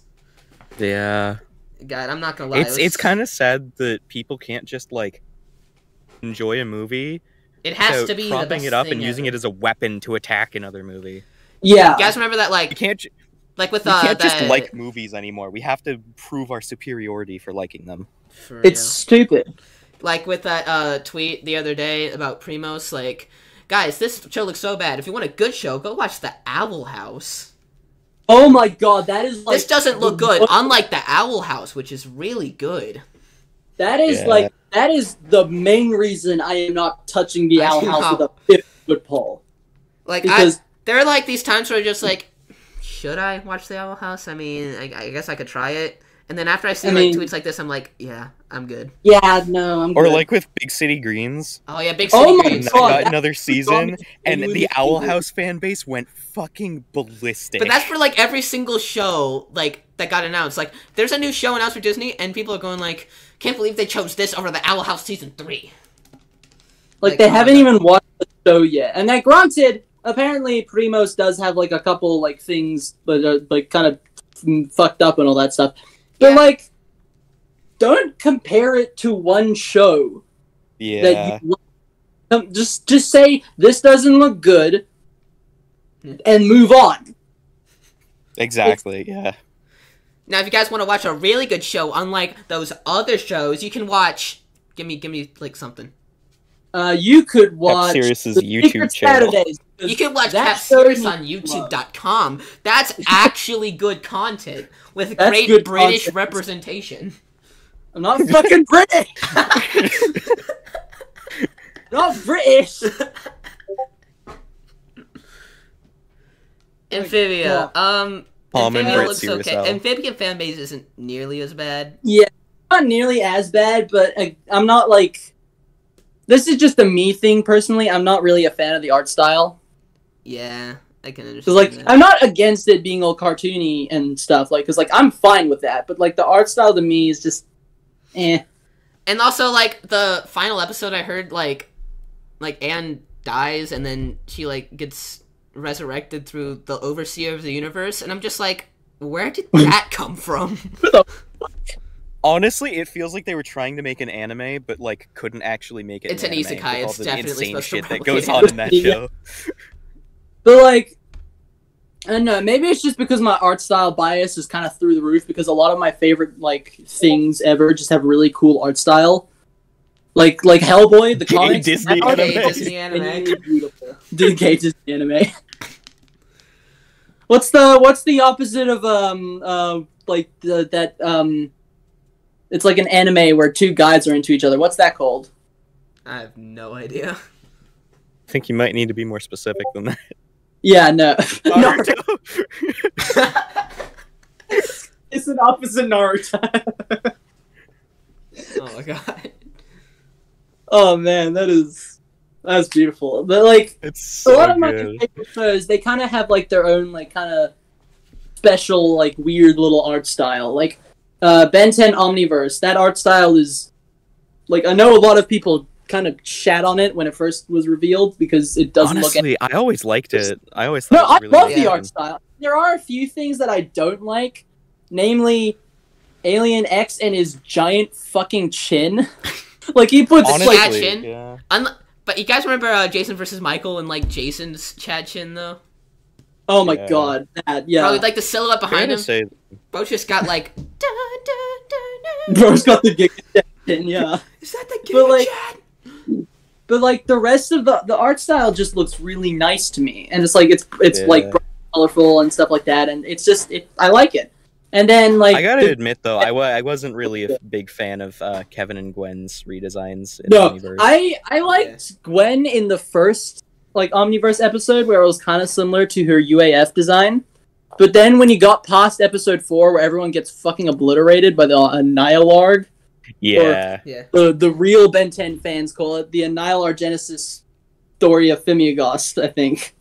Speaker 2: Yeah.
Speaker 1: God, I'm not gonna lie.
Speaker 2: It's
Speaker 1: it was-
Speaker 2: it's kind of sad that people can't just like enjoy a movie.
Speaker 1: It has
Speaker 2: without
Speaker 1: to be the
Speaker 2: propping
Speaker 1: best
Speaker 2: it up
Speaker 1: thing
Speaker 2: and using
Speaker 1: ever.
Speaker 2: it as a weapon to attack another movie.
Speaker 3: Yeah.
Speaker 1: You guys remember that
Speaker 2: You
Speaker 1: like
Speaker 2: can't ju-
Speaker 1: like with
Speaker 2: we
Speaker 1: uh
Speaker 2: can't just
Speaker 1: that-
Speaker 2: like movies anymore. We have to prove our superiority for liking them.
Speaker 1: for
Speaker 3: It's
Speaker 1: real.
Speaker 3: stupid.
Speaker 1: Like with that uh tweet the other day about Primos, like, guys, this show looks so bad. If you want a good show, go watch The Owl House.
Speaker 3: Oh my god, that is like
Speaker 1: This doesn't look
Speaker 3: the
Speaker 1: good,
Speaker 3: most-
Speaker 1: unlike The Owl House, which is really good.
Speaker 3: That is
Speaker 2: Yeah.
Speaker 3: like that is the main reason I am not touching the
Speaker 1: I
Speaker 3: owl
Speaker 1: know.
Speaker 3: house with a fifty foot pole.
Speaker 1: Like,
Speaker 3: Because-
Speaker 1: I, there are like these times where I'm just like, should I watch The Owl House? I mean, I, I guess I could try it. And then after I see
Speaker 3: I
Speaker 1: like
Speaker 3: mean-
Speaker 1: tweets like this, I'm like, yeah, I'm good.
Speaker 3: Yeah, no, I'm
Speaker 2: Or
Speaker 3: good.
Speaker 2: like with Big City Greens.
Speaker 1: Oh yeah, Big City
Speaker 3: Oh my
Speaker 1: Greens.
Speaker 2: That
Speaker 3: God,
Speaker 2: got
Speaker 3: that-
Speaker 2: another season, and
Speaker 3: genuinely
Speaker 2: the Owl
Speaker 3: good.
Speaker 2: House fan base went fucking ballistic.
Speaker 1: But that's for like every single show like that got announced. Like, there's a new show announced for Disney, and people are going like, can't believe they chose this over The Owl House season three.
Speaker 3: like
Speaker 1: like,
Speaker 3: they
Speaker 1: come
Speaker 3: haven't
Speaker 1: on.
Speaker 3: even watched the show yet. And that granted, apparently Primos does have like a couple like things but are like kind of f- fucked up and all that stuff. But
Speaker 1: Yeah.
Speaker 3: like don't compare it to one show
Speaker 2: yeah.
Speaker 3: that you um, just just say this doesn't look good and move on.
Speaker 2: Exactly, yeah.
Speaker 1: Now, if you guys want to watch a really good show, unlike those other shows, you can watch. Give me, give me like something.
Speaker 3: Uh, you could watch
Speaker 2: Sirius's
Speaker 3: the
Speaker 2: YouTube
Speaker 3: Secret
Speaker 2: channel.
Speaker 3: Saturdays.
Speaker 1: You can watch
Speaker 3: That
Speaker 1: Cap
Speaker 3: show
Speaker 1: Series
Speaker 3: needs
Speaker 1: on
Speaker 3: love.
Speaker 1: YouTube dot com. That's actually good content with
Speaker 3: That's
Speaker 1: great
Speaker 3: good
Speaker 1: British
Speaker 3: content.
Speaker 1: representation.
Speaker 3: I'm not fucking British. Not British.
Speaker 1: Amphibia. Um,
Speaker 2: Palm and
Speaker 1: Amphibia
Speaker 2: Brit
Speaker 1: looks
Speaker 2: Serious
Speaker 1: okay.
Speaker 2: Al.
Speaker 1: Amphibian fan base isn't nearly as bad.
Speaker 3: Yeah, not nearly as bad, but I, I'm not like. This is just a me thing personally. I'm not really a fan of the art style.
Speaker 1: Yeah, I can
Speaker 3: Cause
Speaker 1: understand
Speaker 3: like
Speaker 1: that.
Speaker 3: I'm not against it being all cartoony and stuff. Like, cause like I'm fine with that. But like the art style to me is just, eh.
Speaker 1: And also, like, the final episode I heard, like, like, Anne dies, and then she, like, gets resurrected through the Overseer of the Universe, and I'm just like, where did that come from?
Speaker 2: Honestly, it feels like they were trying to make an anime, but like couldn't actually make it.
Speaker 1: It's
Speaker 2: an
Speaker 1: an
Speaker 2: anime
Speaker 1: isekai,
Speaker 2: with all
Speaker 1: it's
Speaker 2: the
Speaker 1: definitely
Speaker 2: insane
Speaker 1: supposed to
Speaker 2: shit that
Speaker 1: replicate
Speaker 2: goes on in that
Speaker 3: Yeah.
Speaker 2: show.
Speaker 3: But like, I don't know, maybe it's just because my art style bias is kind of through the roof, because a lot of my favorite like things ever just have really cool art style. Like like Hellboy, the comics.
Speaker 2: Disney
Speaker 3: that art
Speaker 2: anime.
Speaker 3: is
Speaker 1: Disney anime.
Speaker 3: genuinely beautiful. The gay Disney anime. What's the what's the opposite of um uh like the, that um it's like an anime where two guys are into each other. What's that called?
Speaker 1: I have no idea.
Speaker 2: I think you might need to be more specific than that.
Speaker 3: Yeah, no.
Speaker 2: Naruto.
Speaker 3: It's an opposite Naruto.
Speaker 1: Oh my god.
Speaker 3: Oh man, that is that's beautiful. But like
Speaker 2: It's so
Speaker 3: a lot of my
Speaker 2: good.
Speaker 3: favorite shows, they kind of have like their own like kind of special like weird little art style. Like uh, Ben ten Omniverse, that art style is like I know a lot of people kind of shat on it when it first was revealed because it doesn't
Speaker 2: Honestly,
Speaker 3: look.
Speaker 2: I always liked it. I always thought
Speaker 3: No,
Speaker 2: it
Speaker 3: I
Speaker 2: was really
Speaker 3: love
Speaker 2: good.
Speaker 3: the art style. There are a few things that I don't like, namely Alien X and his giant fucking chin. Like he puts
Speaker 2: Honestly,
Speaker 3: like
Speaker 1: chin.
Speaker 2: yeah.
Speaker 1: Unli- but you guys remember uh, Jason versus Michael and like Jason's Chad chin though?
Speaker 3: oh my
Speaker 2: Yeah.
Speaker 3: god, that yeah.
Speaker 1: Probably like the silhouette
Speaker 2: Fair
Speaker 1: behind
Speaker 2: to
Speaker 1: him.
Speaker 2: say,
Speaker 1: Bro just got like. Da, da, da, da.
Speaker 3: Bro's got the Giga chin, yeah.
Speaker 1: Is that the
Speaker 3: But,
Speaker 1: Giga
Speaker 3: like-
Speaker 1: Chad?
Speaker 3: But like the rest of the the art style just looks really nice to me, and it's like it's it's
Speaker 2: Yeah.
Speaker 3: like bright, colorful and stuff like that, and it's just it I like it. And then like
Speaker 2: I gotta
Speaker 3: the-
Speaker 2: admit though, I, wa- I wasn't really a big fan of uh, Kevin and Gwen's redesigns in
Speaker 3: no,
Speaker 2: Omniverse.
Speaker 3: I I liked Gwen in the first like Omniverse episode where it was kind of similar to her U A F design, but then when you got past episode four where everyone gets fucking obliterated by the Annihilarg,
Speaker 2: Yeah.
Speaker 1: Yeah.
Speaker 3: the the real Ben ten fans call it the Annihilar Genesis story of Fimigost, I think.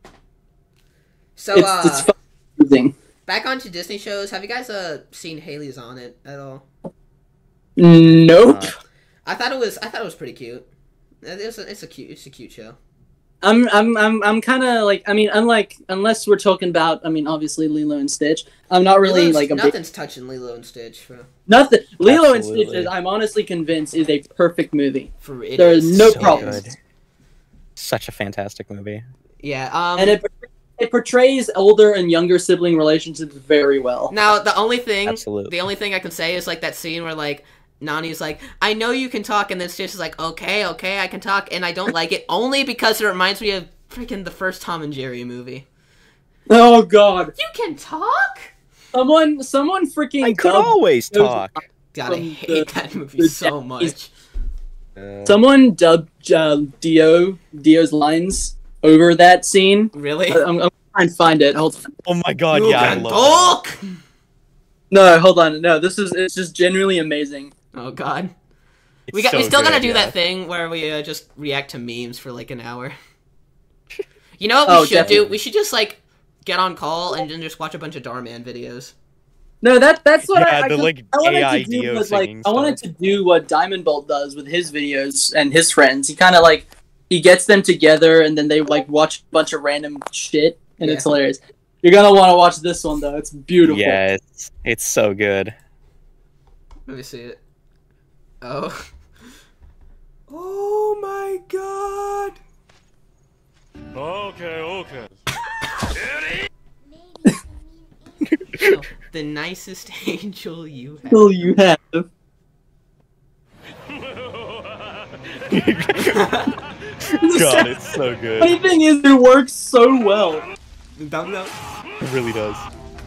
Speaker 1: So
Speaker 3: it's
Speaker 1: uh,
Speaker 3: it's fucking amazing.
Speaker 1: back onto Disney shows. Have you guys uh seen Haley's on It at all?
Speaker 3: Nope.
Speaker 2: Uh,
Speaker 1: I thought it was I thought it was pretty cute. It's a, it's a cute it's a cute show.
Speaker 3: I'm I'm I'm I'm kind of like I mean unlike unless we're talking about I mean obviously Lilo and Stitch. I'm not really
Speaker 1: Lilo's-
Speaker 3: like a big,
Speaker 1: nothing's touching Lilo and Stitch bro.
Speaker 3: nothing. Lilo and
Speaker 2: Absolutely.
Speaker 3: Stitch is, I'm honestly convinced is a perfect movie.
Speaker 1: For it
Speaker 3: There is
Speaker 1: is
Speaker 3: no
Speaker 1: so
Speaker 3: problem.
Speaker 1: good.
Speaker 2: good. Such a fantastic movie.
Speaker 1: Yeah. Um.
Speaker 3: And it it portrays older and younger sibling relationships very well.
Speaker 1: Now the only thing
Speaker 2: Absolutely.
Speaker 1: the only thing I can say is like that scene where like Nani's like, I know you can talk, and then Stitch is like, okay, okay, I can talk, and I don't like it only because it reminds me of freaking the first Tom and Jerry movie.
Speaker 3: Oh god.
Speaker 1: You can talk?
Speaker 3: Someone someone freaking
Speaker 2: I could
Speaker 3: dubbed
Speaker 2: always
Speaker 3: those-
Speaker 2: talk.
Speaker 1: God, I
Speaker 3: From
Speaker 1: hate
Speaker 3: the-
Speaker 1: that movie
Speaker 3: the
Speaker 1: so
Speaker 3: Japanese-
Speaker 1: much.
Speaker 2: Uh,
Speaker 3: Someone dubbed uh, Dio Dio's lines over that scene.
Speaker 1: Really?
Speaker 3: I'm, I'm trying to find it. Hold on.
Speaker 2: oh my god,
Speaker 1: You
Speaker 2: yeah, I
Speaker 1: can
Speaker 2: love
Speaker 1: talk!
Speaker 3: No, hold on. No, this is it's just genuinely amazing.
Speaker 1: Oh god.
Speaker 2: It's
Speaker 1: We got. we
Speaker 2: so
Speaker 1: still gotta
Speaker 2: good,
Speaker 1: do
Speaker 2: yeah.
Speaker 1: that thing where we uh, just react to memes for like an hour. You know what we
Speaker 3: Oh,
Speaker 1: should
Speaker 3: definitely.
Speaker 1: do? We should just like get on call and then just watch a bunch of Darman videos.
Speaker 3: No, that that's what
Speaker 2: Yeah,
Speaker 3: I, I,
Speaker 2: the,
Speaker 3: just-
Speaker 2: like,
Speaker 3: I wanted
Speaker 2: A I
Speaker 3: to do.
Speaker 2: Dio
Speaker 3: Was, like,
Speaker 2: singing
Speaker 3: I wanted
Speaker 2: stuff.
Speaker 3: to do what Diamond Bolt does with his videos and his friends. He kind of like he gets them together and then they like watch a bunch of random shit, and
Speaker 1: Yeah.
Speaker 3: it's hilarious. You're gonna want to watch this one though. It's beautiful.
Speaker 2: Yeah, it's, it's so good.
Speaker 1: Let me see it. Oh. Oh my god.
Speaker 6: Okay, okay.
Speaker 1: Oh, the nicest angel you have.
Speaker 3: All you have.
Speaker 2: God, it's so good.
Speaker 3: Funny thing is, it works so well.
Speaker 2: It really does.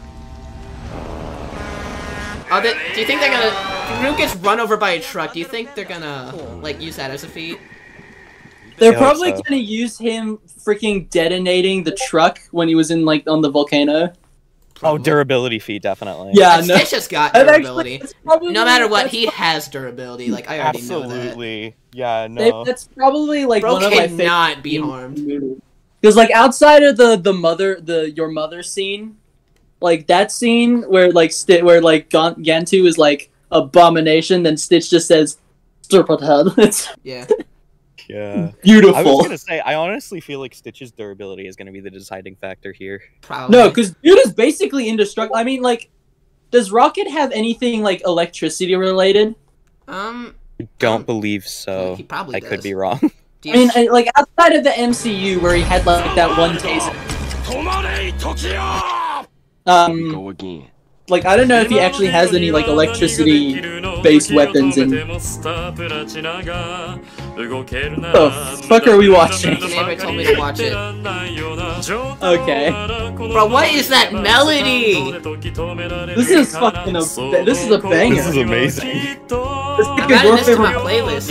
Speaker 1: Oh, they, do you think they're gonna? If Groot gets run over by a truck, do you think they're gonna like use that as a feat?
Speaker 3: They're
Speaker 2: I hope
Speaker 3: probably
Speaker 2: so.
Speaker 3: gonna use him freaking detonating the truck when he was in like on the volcano.
Speaker 2: Oh, durability feat, definitely.
Speaker 3: Yeah,
Speaker 1: Like,
Speaker 3: no.
Speaker 1: Stitch has got
Speaker 3: And actually,
Speaker 1: durability.
Speaker 3: it's probably-
Speaker 1: No matter what,
Speaker 3: that's
Speaker 1: he has durability. Like I already know that.
Speaker 2: Absolutely. Yeah,
Speaker 3: They,
Speaker 2: no.
Speaker 3: that's probably like
Speaker 1: Bro
Speaker 3: one of my favorite.
Speaker 1: cannot be harmed.
Speaker 3: Because like outside of the the mother the your mother scene, like that scene where like Sti- where like Gan- Gantu is like abomination, then Stitch just says serpent head. It's
Speaker 1: Yeah.
Speaker 2: Yeah.
Speaker 3: beautiful.
Speaker 2: I was gonna say, I honestly feel like Stitch's durability is gonna be the deciding factor here.
Speaker 1: Probably.
Speaker 3: No, because dude is basically indestructible. I mean, like, does Rocket have anything like electricity related?
Speaker 1: Um.
Speaker 2: I don't believe so.
Speaker 1: He probably
Speaker 2: I could
Speaker 1: does.
Speaker 2: be wrong.
Speaker 1: Do
Speaker 3: I
Speaker 1: you,
Speaker 3: mean, I- like outside of the M C U where he had like that one taser. Um,
Speaker 12: Go again.
Speaker 3: like I don't know if he actually has any like electricity-based weapons. And what the fuck are we watching?
Speaker 1: Your neighbor told me to watch it.
Speaker 3: Okay.
Speaker 1: Bro, what is that melody?
Speaker 3: This is fucking a. This is a banger.
Speaker 2: This is amazing.
Speaker 3: This
Speaker 1: I'm
Speaker 3: is
Speaker 1: adding
Speaker 3: your
Speaker 1: this to my
Speaker 3: favorite
Speaker 1: playlist.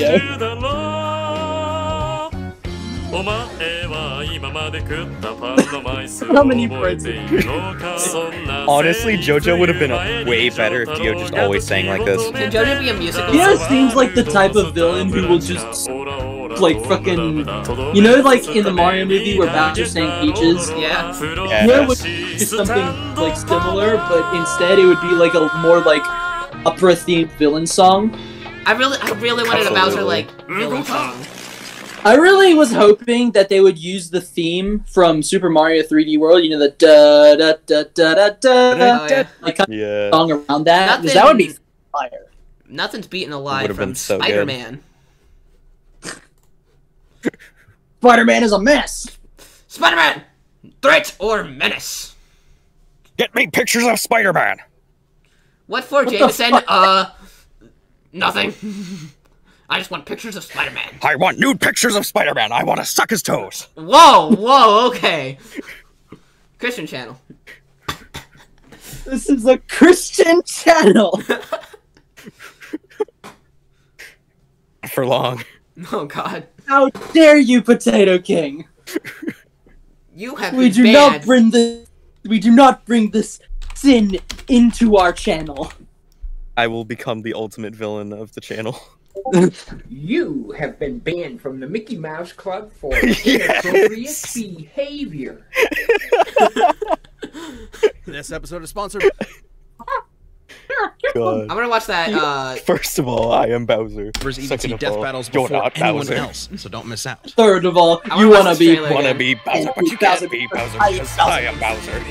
Speaker 3: How many words?
Speaker 2: Honestly, JoJo would have been a way better if Dio just always sang like this.
Speaker 1: Can JoJo be a musical?
Speaker 3: Dio seems like the type of villain who will just like fucking. You know, like in the Mario movie where Bowser sang Peaches.
Speaker 1: Yeah.
Speaker 2: Yeah.
Speaker 3: You know, it would be something like similar, but instead it would be like a more like opera-themed villain song.
Speaker 1: I really, I really wanted a Bowser like villain song.
Speaker 3: I really was hoping that they would use the theme from Super Mario three D World, you know, the da da da da da da,
Speaker 1: Oh, yeah.
Speaker 3: like kind
Speaker 2: Yeah.
Speaker 3: of song around that. 'Cause
Speaker 1: Nothing,
Speaker 3: that would be fire.
Speaker 1: Nothing's beaten alive
Speaker 2: Would've
Speaker 1: from
Speaker 2: been so good.
Speaker 1: Spider-Man.
Speaker 3: Spider-Man is a mess.
Speaker 1: Spider-Man, threat or menace?
Speaker 2: Get me pictures of Spider-Man.
Speaker 1: What for,
Speaker 3: What the
Speaker 1: Jameson?
Speaker 3: fuck?
Speaker 1: Uh, nothing. I just want pictures of Spider-Man.
Speaker 2: I want nude pictures of Spider-Man. I want to suck his toes.
Speaker 1: Whoa, whoa, okay. Christian channel.
Speaker 3: This is a Christian channel.
Speaker 2: For long.
Speaker 1: Oh God.
Speaker 3: How dare you, Potato King?
Speaker 1: You have
Speaker 3: We
Speaker 1: been
Speaker 3: do
Speaker 1: banned.
Speaker 3: not bring this. We do not bring this sin into our channel.
Speaker 2: I will become the ultimate villain of the channel.
Speaker 13: You have been banned from the Mickey Mouse Club for
Speaker 2: Yes.
Speaker 13: inappropriate behavior.
Speaker 7: This episode is sponsored.
Speaker 2: God.
Speaker 1: I'm gonna watch that. Uh,
Speaker 2: First of all, I am Bowser.
Speaker 7: Even
Speaker 2: Second
Speaker 7: see
Speaker 2: of
Speaker 7: death
Speaker 2: all,
Speaker 7: battles
Speaker 2: you're
Speaker 7: before
Speaker 2: not
Speaker 7: anyone
Speaker 2: Bowser.
Speaker 7: else, so don't miss out.
Speaker 3: Third of all,
Speaker 1: I
Speaker 3: you
Speaker 1: wanna watch
Speaker 3: wanna
Speaker 1: this
Speaker 3: be
Speaker 1: trailer
Speaker 2: Wanna
Speaker 1: again.
Speaker 2: be Bowser, but you can't be Bowser because I am Bowser.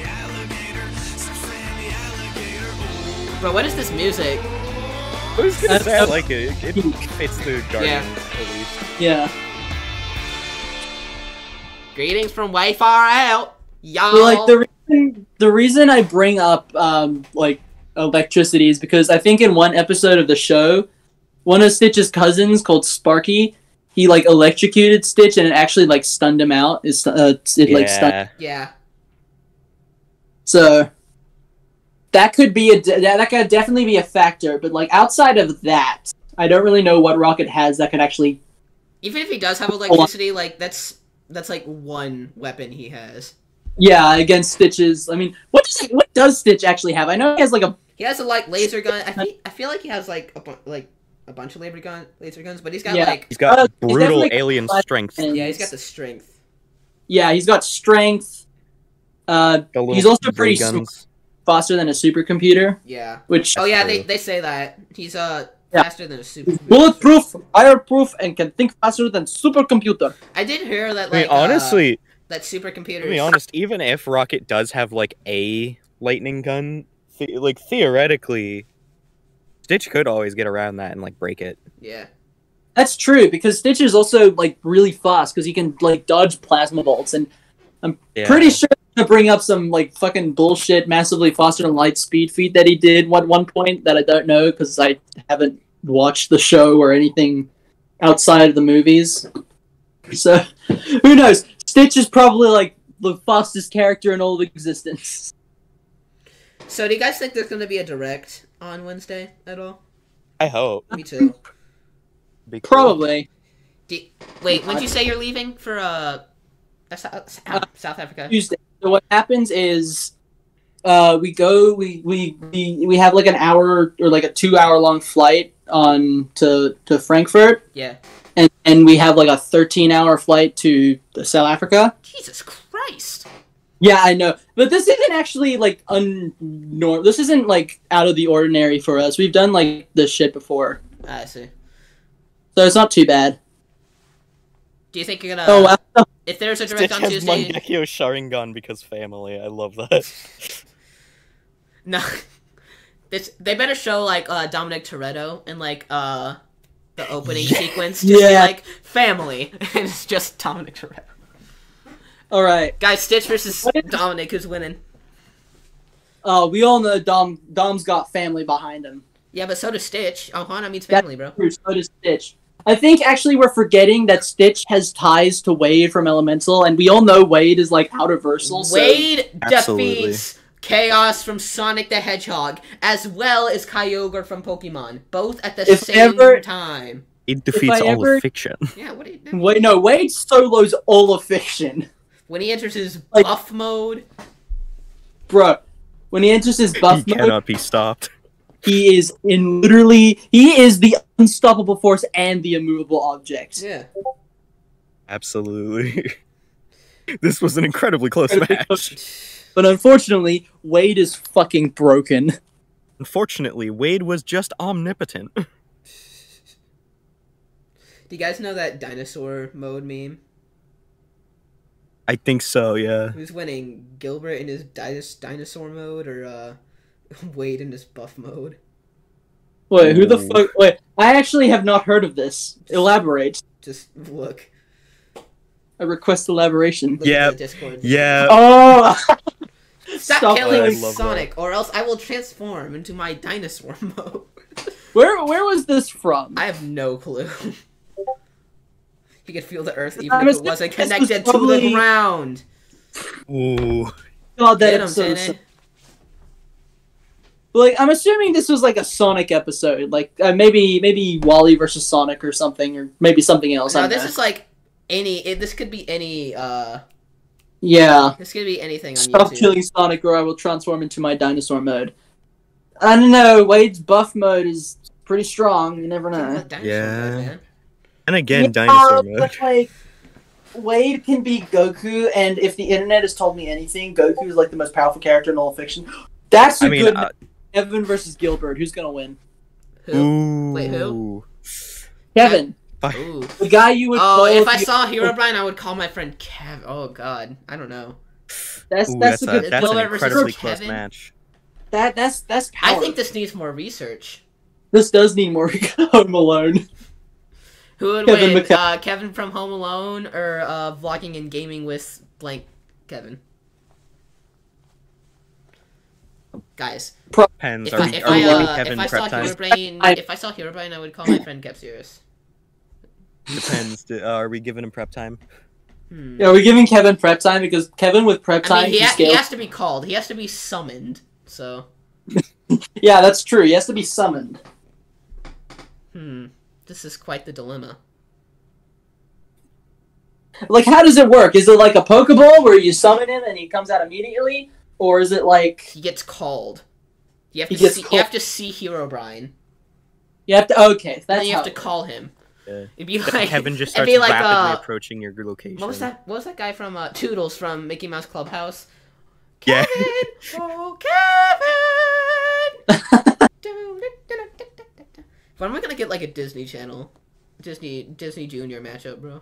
Speaker 1: Bro, what is this music?
Speaker 2: I was gonna say I like it. It it fits the Guardians at least.
Speaker 3: Yeah.
Speaker 1: Greetings from way far out, y'all.
Speaker 3: But, like the reason, the reason I bring up um like electricity is because I think in one episode of the show, one of Stitch's cousins called Sparky, he like electrocuted Stitch and it actually like stunned him out. It's uh, it like stunned.
Speaker 1: Yeah.
Speaker 3: So that could be a de- that could definitely be a factor. But like outside of that, I don't really know what Rocket has that could actually.
Speaker 1: Even if he does have electricity, like that's that's like one weapon he has.
Speaker 3: Yeah, against Stitch's. I mean, what does what does Stitch actually have? I know he has like a.
Speaker 1: He has a like laser gun. I feel, I feel like he has like a bu- like a bunch of laser gun laser guns, but he's got
Speaker 3: Yeah.
Speaker 1: like
Speaker 2: He's got
Speaker 3: Uh, he's
Speaker 2: brutal
Speaker 3: definitely-
Speaker 2: alien strength.
Speaker 1: yeah, he's got the strength.
Speaker 3: Yeah, he's got strength. Uh,
Speaker 2: The little
Speaker 3: he's also
Speaker 2: ray
Speaker 3: pretty
Speaker 2: guns.
Speaker 3: s- faster than a supercomputer.
Speaker 1: Yeah.
Speaker 3: Which
Speaker 1: Oh yeah, they
Speaker 2: true.
Speaker 1: they say that he's uh
Speaker 3: Yeah.
Speaker 1: faster than a super.
Speaker 3: bulletproof, fireproof, and can think faster than supercomputer.
Speaker 1: I did hear that
Speaker 2: I mean,
Speaker 1: like
Speaker 2: honestly,
Speaker 1: uh, that supercomputers.
Speaker 2: to be honest, even if Rocket does have like a lightning gun, the- like theoretically, Stitch could always get around that and like break it.
Speaker 1: Yeah.
Speaker 3: That's true because Stitch is also like really fast because he can like dodge plasma bolts, and I'm
Speaker 2: Yeah.
Speaker 3: pretty sure he's gonna bring up some like fucking bullshit, massively faster than light speed feat that he did at one point that I don't know because I haven't watched the show or anything outside of the movies. So who knows? Stitch is probably like the fastest character in all of existence.
Speaker 1: So do you guys think there's gonna be a direct on Wednesday at all?
Speaker 2: I hope.
Speaker 1: Me too.
Speaker 2: Be cool.
Speaker 3: Probably.
Speaker 1: Do, wait, when did you say you're leaving for uh, uh, South, South Africa?
Speaker 3: Tuesday. So what happens is, uh, we go, we, we we we have like an hour or like a two hour long flight on to to Frankfurt,
Speaker 1: Yeah.
Speaker 3: and and we have like a thirteen hour flight to South Africa.
Speaker 1: Jesus Christ.
Speaker 3: Yeah, I know, but this isn't actually like unnormal. This isn't like out of the ordinary for us. We've done like this shit before,
Speaker 1: I see.
Speaker 3: so it's not too bad.
Speaker 1: Do you think you're gonna?
Speaker 3: Oh wow.
Speaker 1: If there's a direct
Speaker 2: Stitch
Speaker 1: on
Speaker 2: has
Speaker 1: Tuesday,
Speaker 2: Mangekyo Sharingan because family. I love that.
Speaker 1: no. This they better show like uh, Dominic Toretto in like uh the opening sequence. Just be
Speaker 3: Yeah.
Speaker 1: like family, and it's just Dominic Toretto.
Speaker 3: All right,
Speaker 1: guys. Stitch versus Dominic. Who's winning?
Speaker 3: Oh, uh, we all know Dom. Dom's got family behind him.
Speaker 1: Yeah, but so does Stitch. Ohana means family,
Speaker 3: That's
Speaker 1: bro.
Speaker 3: True, so does Stitch. I think actually we're forgetting that Stitch has ties to Wade from Elemental, and we all know Wade is like outerversal. So...
Speaker 1: Wade
Speaker 2: Absolutely.
Speaker 1: defeats Chaos from Sonic the Hedgehog, as well as Kyogre from Pokemon, both at the
Speaker 3: If
Speaker 1: same
Speaker 3: ever-
Speaker 1: time.
Speaker 2: It defeats all
Speaker 3: ever-
Speaker 2: of fiction.
Speaker 1: Yeah, what do you do?
Speaker 3: Wait, no, Wade solos all of fiction,
Speaker 1: When he enters his
Speaker 3: Like-
Speaker 1: buff mode,
Speaker 3: bro. When he enters his buff
Speaker 2: He
Speaker 3: mode,
Speaker 2: cannot be stopped.
Speaker 3: he is in literally he is the unstoppable force and the immovable object.
Speaker 1: yeah.
Speaker 2: Absolutely. This was an incredibly close match.
Speaker 3: But unfortunately, Wade is fucking broken.
Speaker 2: Unfortunately, Wade was just omnipotent.
Speaker 1: Do you guys know that dinosaur mode meme?
Speaker 2: I think so, yeah.
Speaker 1: Who's winning, Gilbert in his dinos- dinosaur mode or uh, Wade in his buff mode?
Speaker 3: Wait, who the
Speaker 2: Ooh.
Speaker 3: fuck? Wait, I actually have not heard of this. Elaborate.
Speaker 1: Just look.
Speaker 3: I request elaboration.
Speaker 1: Look
Speaker 2: Yeah.
Speaker 1: at the Discord.
Speaker 2: Yeah.
Speaker 3: Oh!
Speaker 1: Stop,
Speaker 3: Stop
Speaker 1: killing
Speaker 2: I love
Speaker 1: Sonic, or else I will transform into my dinosaur mode.
Speaker 3: Where where was this from?
Speaker 1: I have no clue. He could feel the earth even
Speaker 3: I'm
Speaker 1: if it
Speaker 3: assuming
Speaker 1: wasn't
Speaker 3: this was
Speaker 1: connected to
Speaker 3: probably-
Speaker 1: the ground.
Speaker 2: Ooh.
Speaker 3: God, that
Speaker 1: Get him,
Speaker 3: episode was so-
Speaker 1: Tane.
Speaker 3: Like, I'm assuming this was like a Sonic episode, like uh, maybe maybe Wally versus Sonic or something, or maybe something else. I
Speaker 1: No,
Speaker 3: don't
Speaker 1: this
Speaker 3: know.
Speaker 1: is like any. It, this could be any. uh
Speaker 3: Yeah.
Speaker 1: This could be anything on
Speaker 3: Stop
Speaker 1: YouTube.
Speaker 3: killing Sonic, or I will transform into my dinosaur mode. I don't know. Wade's buff mode is pretty strong. You never know.
Speaker 1: Dinosaur
Speaker 2: Yeah.
Speaker 1: mode, man.
Speaker 2: And again,
Speaker 3: Yeah,
Speaker 2: dinosaur mode.
Speaker 3: but, like, Wade can be Goku, and if the internet has told me anything, Goku is like the most powerful character in all of fiction. That's a
Speaker 2: I mean,
Speaker 3: good.
Speaker 2: uh,
Speaker 3: Kevin versus Gilbert. Who's gonna win?
Speaker 1: Who?
Speaker 2: Ooh.
Speaker 1: Wait, who?
Speaker 3: Kevin,
Speaker 1: Ooh.
Speaker 3: the guy you would.
Speaker 1: Oh,
Speaker 3: call
Speaker 1: if I
Speaker 3: you-
Speaker 1: saw Herobrine, I would call my friend Kev. Oh God, I don't know.
Speaker 3: That's
Speaker 2: Ooh,
Speaker 3: that's,
Speaker 2: that's,
Speaker 3: a
Speaker 2: a,
Speaker 3: good.
Speaker 2: that's an
Speaker 1: Gilbert versus
Speaker 2: incredibly close
Speaker 1: Kevin?
Speaker 2: match.
Speaker 3: That that's that's power.
Speaker 1: I think this needs more research.
Speaker 3: this does need more Home Alone.
Speaker 1: Who would
Speaker 3: Kevin
Speaker 1: win?
Speaker 3: McKe-
Speaker 1: Uh, Kevin from Home Alone or uh, vlogging and gaming with blank Kevin? Guys,
Speaker 2: Depends.
Speaker 1: if
Speaker 2: Are
Speaker 1: I
Speaker 2: we,
Speaker 1: if
Speaker 2: are we
Speaker 1: I,
Speaker 2: giving
Speaker 1: uh,
Speaker 2: Kevin
Speaker 1: if I
Speaker 2: prep
Speaker 1: saw
Speaker 2: time?
Speaker 1: Herobrine,
Speaker 3: I-
Speaker 1: if I saw Herobrine, I would call my friend Capsirus.
Speaker 2: Depends. Do- uh, are we giving him prep time?
Speaker 1: Hmm.
Speaker 3: Yeah, are we giving Kevin prep time because Kevin with prep
Speaker 1: I
Speaker 3: time
Speaker 1: mean, he,
Speaker 3: can
Speaker 1: ha- he
Speaker 3: scale.
Speaker 1: has to be called. He has to be summoned. So,
Speaker 3: Yeah, that's true. He has to be summoned.
Speaker 1: hmm, this is quite the dilemma.
Speaker 3: Like, how does it work? Is it like a Pokeball where you summon him and he comes out immediately, or is it like
Speaker 1: He gets called. You have
Speaker 3: He
Speaker 1: to
Speaker 3: gets
Speaker 1: see. You
Speaker 3: called.
Speaker 1: have to see Herobrine.
Speaker 3: you have to? Okay,
Speaker 1: And
Speaker 3: that's
Speaker 1: then you
Speaker 3: how
Speaker 1: have to
Speaker 3: it works.
Speaker 1: call him.
Speaker 2: Yeah.
Speaker 1: It'd be
Speaker 2: But
Speaker 1: like
Speaker 2: Kevin just
Speaker 1: it'd
Speaker 2: starts
Speaker 1: be like,
Speaker 2: rapidly
Speaker 1: uh,
Speaker 2: approaching your location.
Speaker 1: What was that? What was that guy from uh, Toodles from Mickey Mouse Clubhouse?
Speaker 2: Yeah.
Speaker 1: Kevin, oh Kevin. When am I gonna get like a Disney Channel, Disney Disney Junior matchup, bro?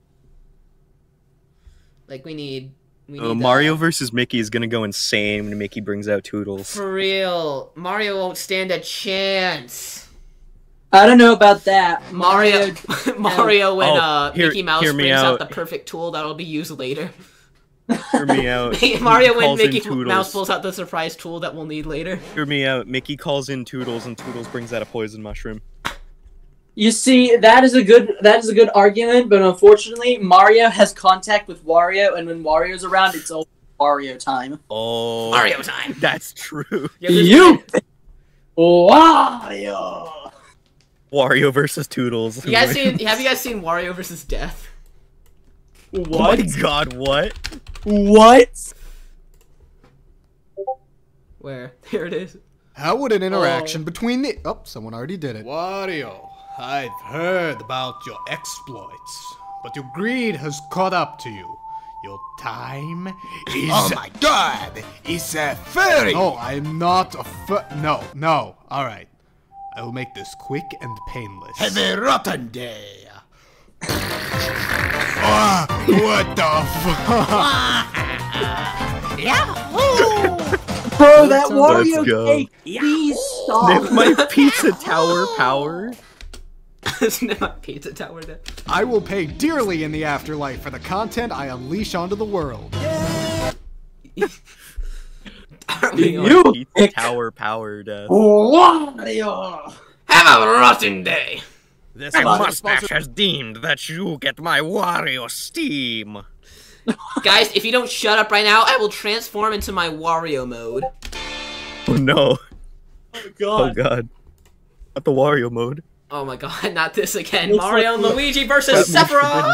Speaker 1: Like we need. We need
Speaker 2: Oh,
Speaker 1: uh,
Speaker 2: Mario versus Mickey is gonna go insane when Mickey brings out Toodles.
Speaker 1: For real, Mario won't stand a chance.
Speaker 3: I don't know about that.
Speaker 1: Mario, Mario, when
Speaker 2: Oh,
Speaker 1: uh,
Speaker 2: hear-
Speaker 1: Mickey Mouse
Speaker 2: hear me
Speaker 1: brings out
Speaker 2: out.
Speaker 1: the perfect tool that'll be used later.
Speaker 2: Hear me out.
Speaker 1: Mario,
Speaker 2: He
Speaker 1: when
Speaker 2: calls in
Speaker 1: Mickey
Speaker 2: Toodles.
Speaker 1: Mouse pulls out the surprise tool that we'll need later.
Speaker 2: Hear me out. Mickey calls in Toodles, and Toodles brings out a poison mushroom.
Speaker 3: You see, that is a good that is a good argument, but unfortunately, Mario has contact with Wario, and when Wario's around, it's all Wario time.
Speaker 2: Oh,
Speaker 1: Mario time.
Speaker 2: That's true.
Speaker 3: You, Wario.
Speaker 2: Wario versus Toodles.
Speaker 1: You guys seen? Have you guys seen Wario versus Death?
Speaker 2: Oh my god! What?
Speaker 3: What?
Speaker 1: Where? Here it is.
Speaker 12: How would an interaction between the... Oh, someone already did it. Wario, I've heard about your exploits, but your greed has caught up to you. Your time is...
Speaker 14: Oh my god! It's a furry!
Speaker 12: No, I'm not a fu- No, no. Alright. I will make this quick and painless.
Speaker 14: Have a rotten day! Ah, what the fuck?
Speaker 8: Yahoo!
Speaker 3: Bro, that
Speaker 2: Let's
Speaker 3: Wario
Speaker 2: go.
Speaker 3: cake, please stop.
Speaker 2: If my pizza tower power.
Speaker 1: my pizza tower down.
Speaker 12: I will pay dearly in the afterlife for the content I unleash onto the world.
Speaker 2: You pizza tower power death.
Speaker 3: Wario!
Speaker 1: Have a rotten day.
Speaker 2: This mustache has deemed that you get my Wario steam.
Speaker 1: Guys, if you don't shut up right now, I will transform into my Wario mode.
Speaker 2: Oh no.
Speaker 3: Oh god.
Speaker 2: Oh god. Not the Wario mode.
Speaker 1: Oh my god, not this again.
Speaker 3: Looks
Speaker 1: Mario
Speaker 3: like-
Speaker 1: and Luigi versus Sephiroth!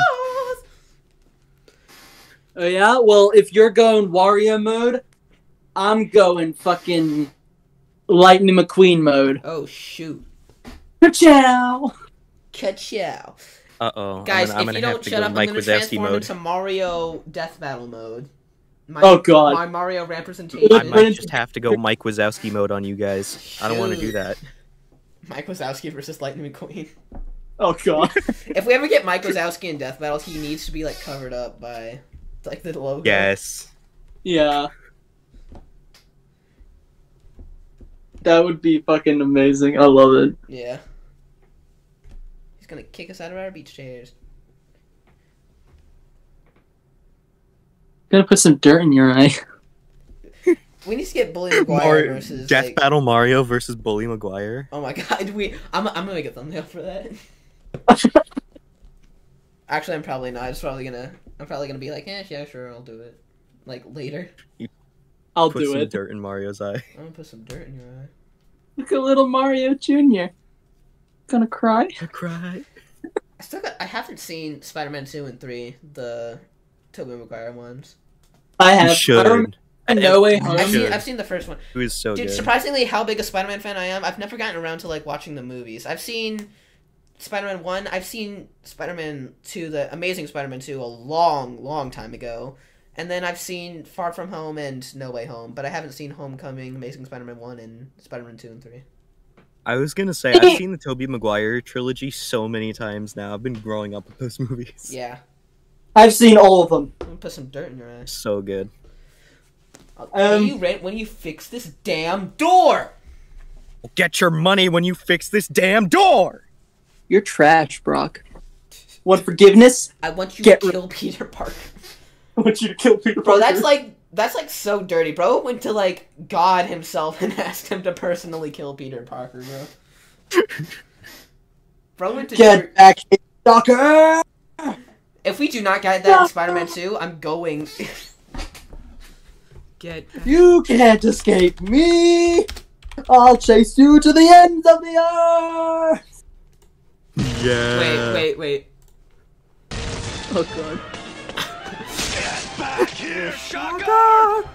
Speaker 3: Oh yeah? Well, if you're going Wario mode, I'm going fucking Lightning McQueen mode.
Speaker 1: Oh shoot.
Speaker 3: Ciao!
Speaker 1: Ka-chow.
Speaker 2: Uh-oh.
Speaker 1: Guys,
Speaker 2: I'm gonna, I'm
Speaker 1: if you
Speaker 2: gonna have
Speaker 1: don't
Speaker 2: to
Speaker 1: shut
Speaker 2: go
Speaker 1: up,
Speaker 2: Mike
Speaker 1: I'm gonna
Speaker 2: Wazowski
Speaker 1: transform
Speaker 2: mode.
Speaker 1: into Mario Death Battle mode. My,
Speaker 3: Oh, God.
Speaker 1: My Mario representation.
Speaker 2: I might just have to go Mike Wazowski mode on you guys. I don't want to do
Speaker 1: Shoot.
Speaker 2: that.
Speaker 1: Mike Wazowski versus Lightning McQueen.
Speaker 3: Oh god.
Speaker 1: If we ever get Mike Wazowski in Death Battle, he needs to be like covered up by like the logo.
Speaker 2: Yes.
Speaker 3: Yeah. That would be fucking amazing. I love it.
Speaker 1: Yeah. He's gonna kick us out of our beach chairs.
Speaker 3: Gonna put some dirt in your eye.
Speaker 1: We need to get Bully McGuire
Speaker 2: Mario,
Speaker 1: versus
Speaker 2: Death
Speaker 1: like,
Speaker 2: Battle Mario versus Bully McGuire.
Speaker 1: Oh my god, we I'm I'm gonna make a thumbnail for that. Actually, I'm probably not. I'm just probably gonna I'm probably gonna be like, eh, yeah, sure, I'll do it. Like later.
Speaker 3: I'll
Speaker 2: Put
Speaker 3: do
Speaker 2: some
Speaker 3: it.
Speaker 2: dirt in Mario's eye.
Speaker 1: I'm gonna put some dirt in your eye.
Speaker 3: Look at little Mario Junior Gonna cry.
Speaker 2: Cry.
Speaker 1: I still got I haven't seen Spider-Man two and three, the Tobey Maguire ones.
Speaker 3: I have.
Speaker 2: You should.
Speaker 3: I remember No Way Home.
Speaker 1: I've seen,
Speaker 2: should.
Speaker 1: I've seen the first one.
Speaker 2: It was so
Speaker 1: Dude,
Speaker 2: good.
Speaker 1: surprisingly, how big a Spider-Man fan I am, I've never gotten around to like watching the movies. I've seen Spider-Man one, I've seen Spider-Man two, the Amazing Spider-Man two, a long, long time ago. And then I've seen Far From Home and No Way Home, but I haven't seen Homecoming, Amazing Spider-Man one, and Spider-Man two and three.
Speaker 2: I was gonna say, I've seen the Tobey Maguire trilogy so many times now. I've been growing up with those movies.
Speaker 1: Yeah.
Speaker 3: I've seen all of them.
Speaker 1: I'm gonna put some dirt in your eye.
Speaker 2: So good.
Speaker 1: I'll
Speaker 3: Um,
Speaker 1: pay you rent when you fix this damn door!
Speaker 2: Get your money when you fix this damn door!
Speaker 3: You're trash, Brock. Want forgiveness?
Speaker 1: I want you
Speaker 3: Get
Speaker 1: to
Speaker 3: ri-
Speaker 1: kill Peter Parker.
Speaker 3: I want you to kill Peter
Speaker 1: Bro,
Speaker 3: Parker.
Speaker 1: that's like that's like so dirty. Bro went to like God himself and asked him to personally kill Peter Parker, bro. Bro went to
Speaker 3: Get back here, Docker!
Speaker 1: If we do not get that in Spider-Man two, I'm going. Get back.
Speaker 3: You can't escape me! I'll chase you to the ends of the earth!
Speaker 2: Yeah.
Speaker 1: Wait, wait, wait.
Speaker 3: Oh god.
Speaker 6: Back here, Shocker!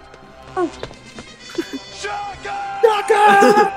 Speaker 3: Docker!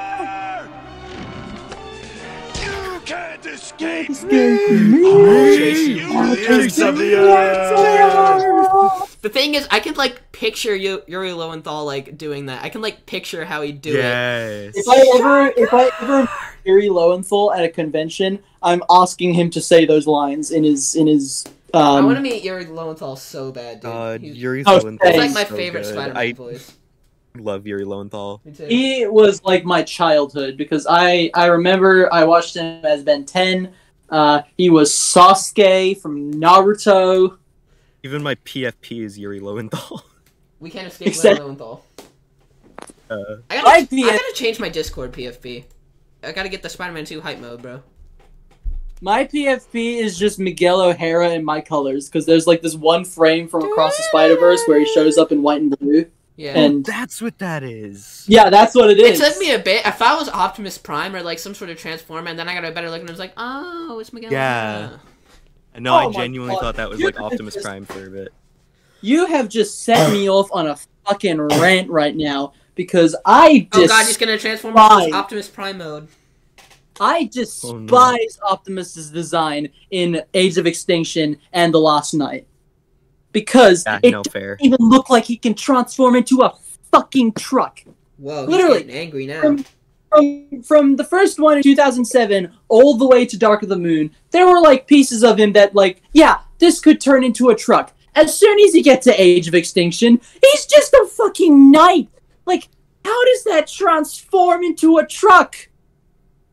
Speaker 6: You can't escape
Speaker 3: Escape
Speaker 6: me!
Speaker 3: me!
Speaker 6: I'll chase you to the ends of the earth!
Speaker 1: The thing is, I could like picture Yu- Yuri Lowenthal like doing that. I can like picture how he'd do it.
Speaker 2: Yes.
Speaker 3: If I ever, if I ever meet Yuri Lowenthal at a convention, I'm asking him to say those lines in his, in his,
Speaker 1: I want to
Speaker 3: um...
Speaker 1: meet Yuri Lowenthal so bad, dude.
Speaker 2: God,
Speaker 1: He's,
Speaker 2: Yuri
Speaker 3: Oh,
Speaker 2: Lowenthal
Speaker 1: he's like
Speaker 2: is
Speaker 1: my
Speaker 2: so
Speaker 1: favorite
Speaker 2: good.
Speaker 1: Spider-Man
Speaker 2: I
Speaker 1: voice.
Speaker 2: love Yuri Lowenthal.
Speaker 1: Me too.
Speaker 3: He was like my childhood because I, I remember I watched him as Ben ten. Uh, he was Sasuke from Naruto.
Speaker 2: Even my P F P is Yuri Lowenthal.
Speaker 1: We can't escape
Speaker 3: Except-
Speaker 1: Yuri Lowenthal.
Speaker 2: Uh,
Speaker 1: I gotta,
Speaker 3: My
Speaker 1: I
Speaker 3: P F
Speaker 1: gotta change my Discord P F P. I gotta get the Spider-Man two hype mode, bro.
Speaker 3: My P F P is just Miguel O'Hara in my colors because there's like this one frame from Across the Spider-Verse where he shows up in white and blue.
Speaker 1: Yeah.
Speaker 3: And
Speaker 2: that's what that is.
Speaker 3: yeah, that's what it
Speaker 1: It
Speaker 3: is.
Speaker 1: took me a bit. If I was Optimus Prime or like some sort of Transformer, and then I got a better look and I was like, oh, it's Miguel.
Speaker 2: Yeah.
Speaker 1: O'Hara.
Speaker 2: No,
Speaker 3: Oh
Speaker 2: I
Speaker 3: my
Speaker 2: genuinely
Speaker 3: God.
Speaker 2: thought that was
Speaker 3: You're
Speaker 2: like Optimus
Speaker 3: just-
Speaker 2: Prime for a bit.
Speaker 3: You have just set me off on a fucking rant right now because I
Speaker 1: Oh
Speaker 3: despise,
Speaker 1: god, he's gonna transform into Optimus Prime mode.
Speaker 3: I despise
Speaker 2: Oh, no.
Speaker 3: Optimus's design in Age of Extinction and The Last Night because
Speaker 2: Yeah,
Speaker 3: it
Speaker 2: no fair.
Speaker 3: doesn't even look like he can transform into a fucking truck.
Speaker 1: Whoa, he's
Speaker 3: Literally.
Speaker 1: getting angry now.
Speaker 3: From, from from the first one in two thousand seven all the way to Dark of the Moon, there were like pieces of him that like, yeah, this could turn into a truck. As soon as he gets to Age of Extinction, he's just a fucking knight. Like, how does that transform into a truck?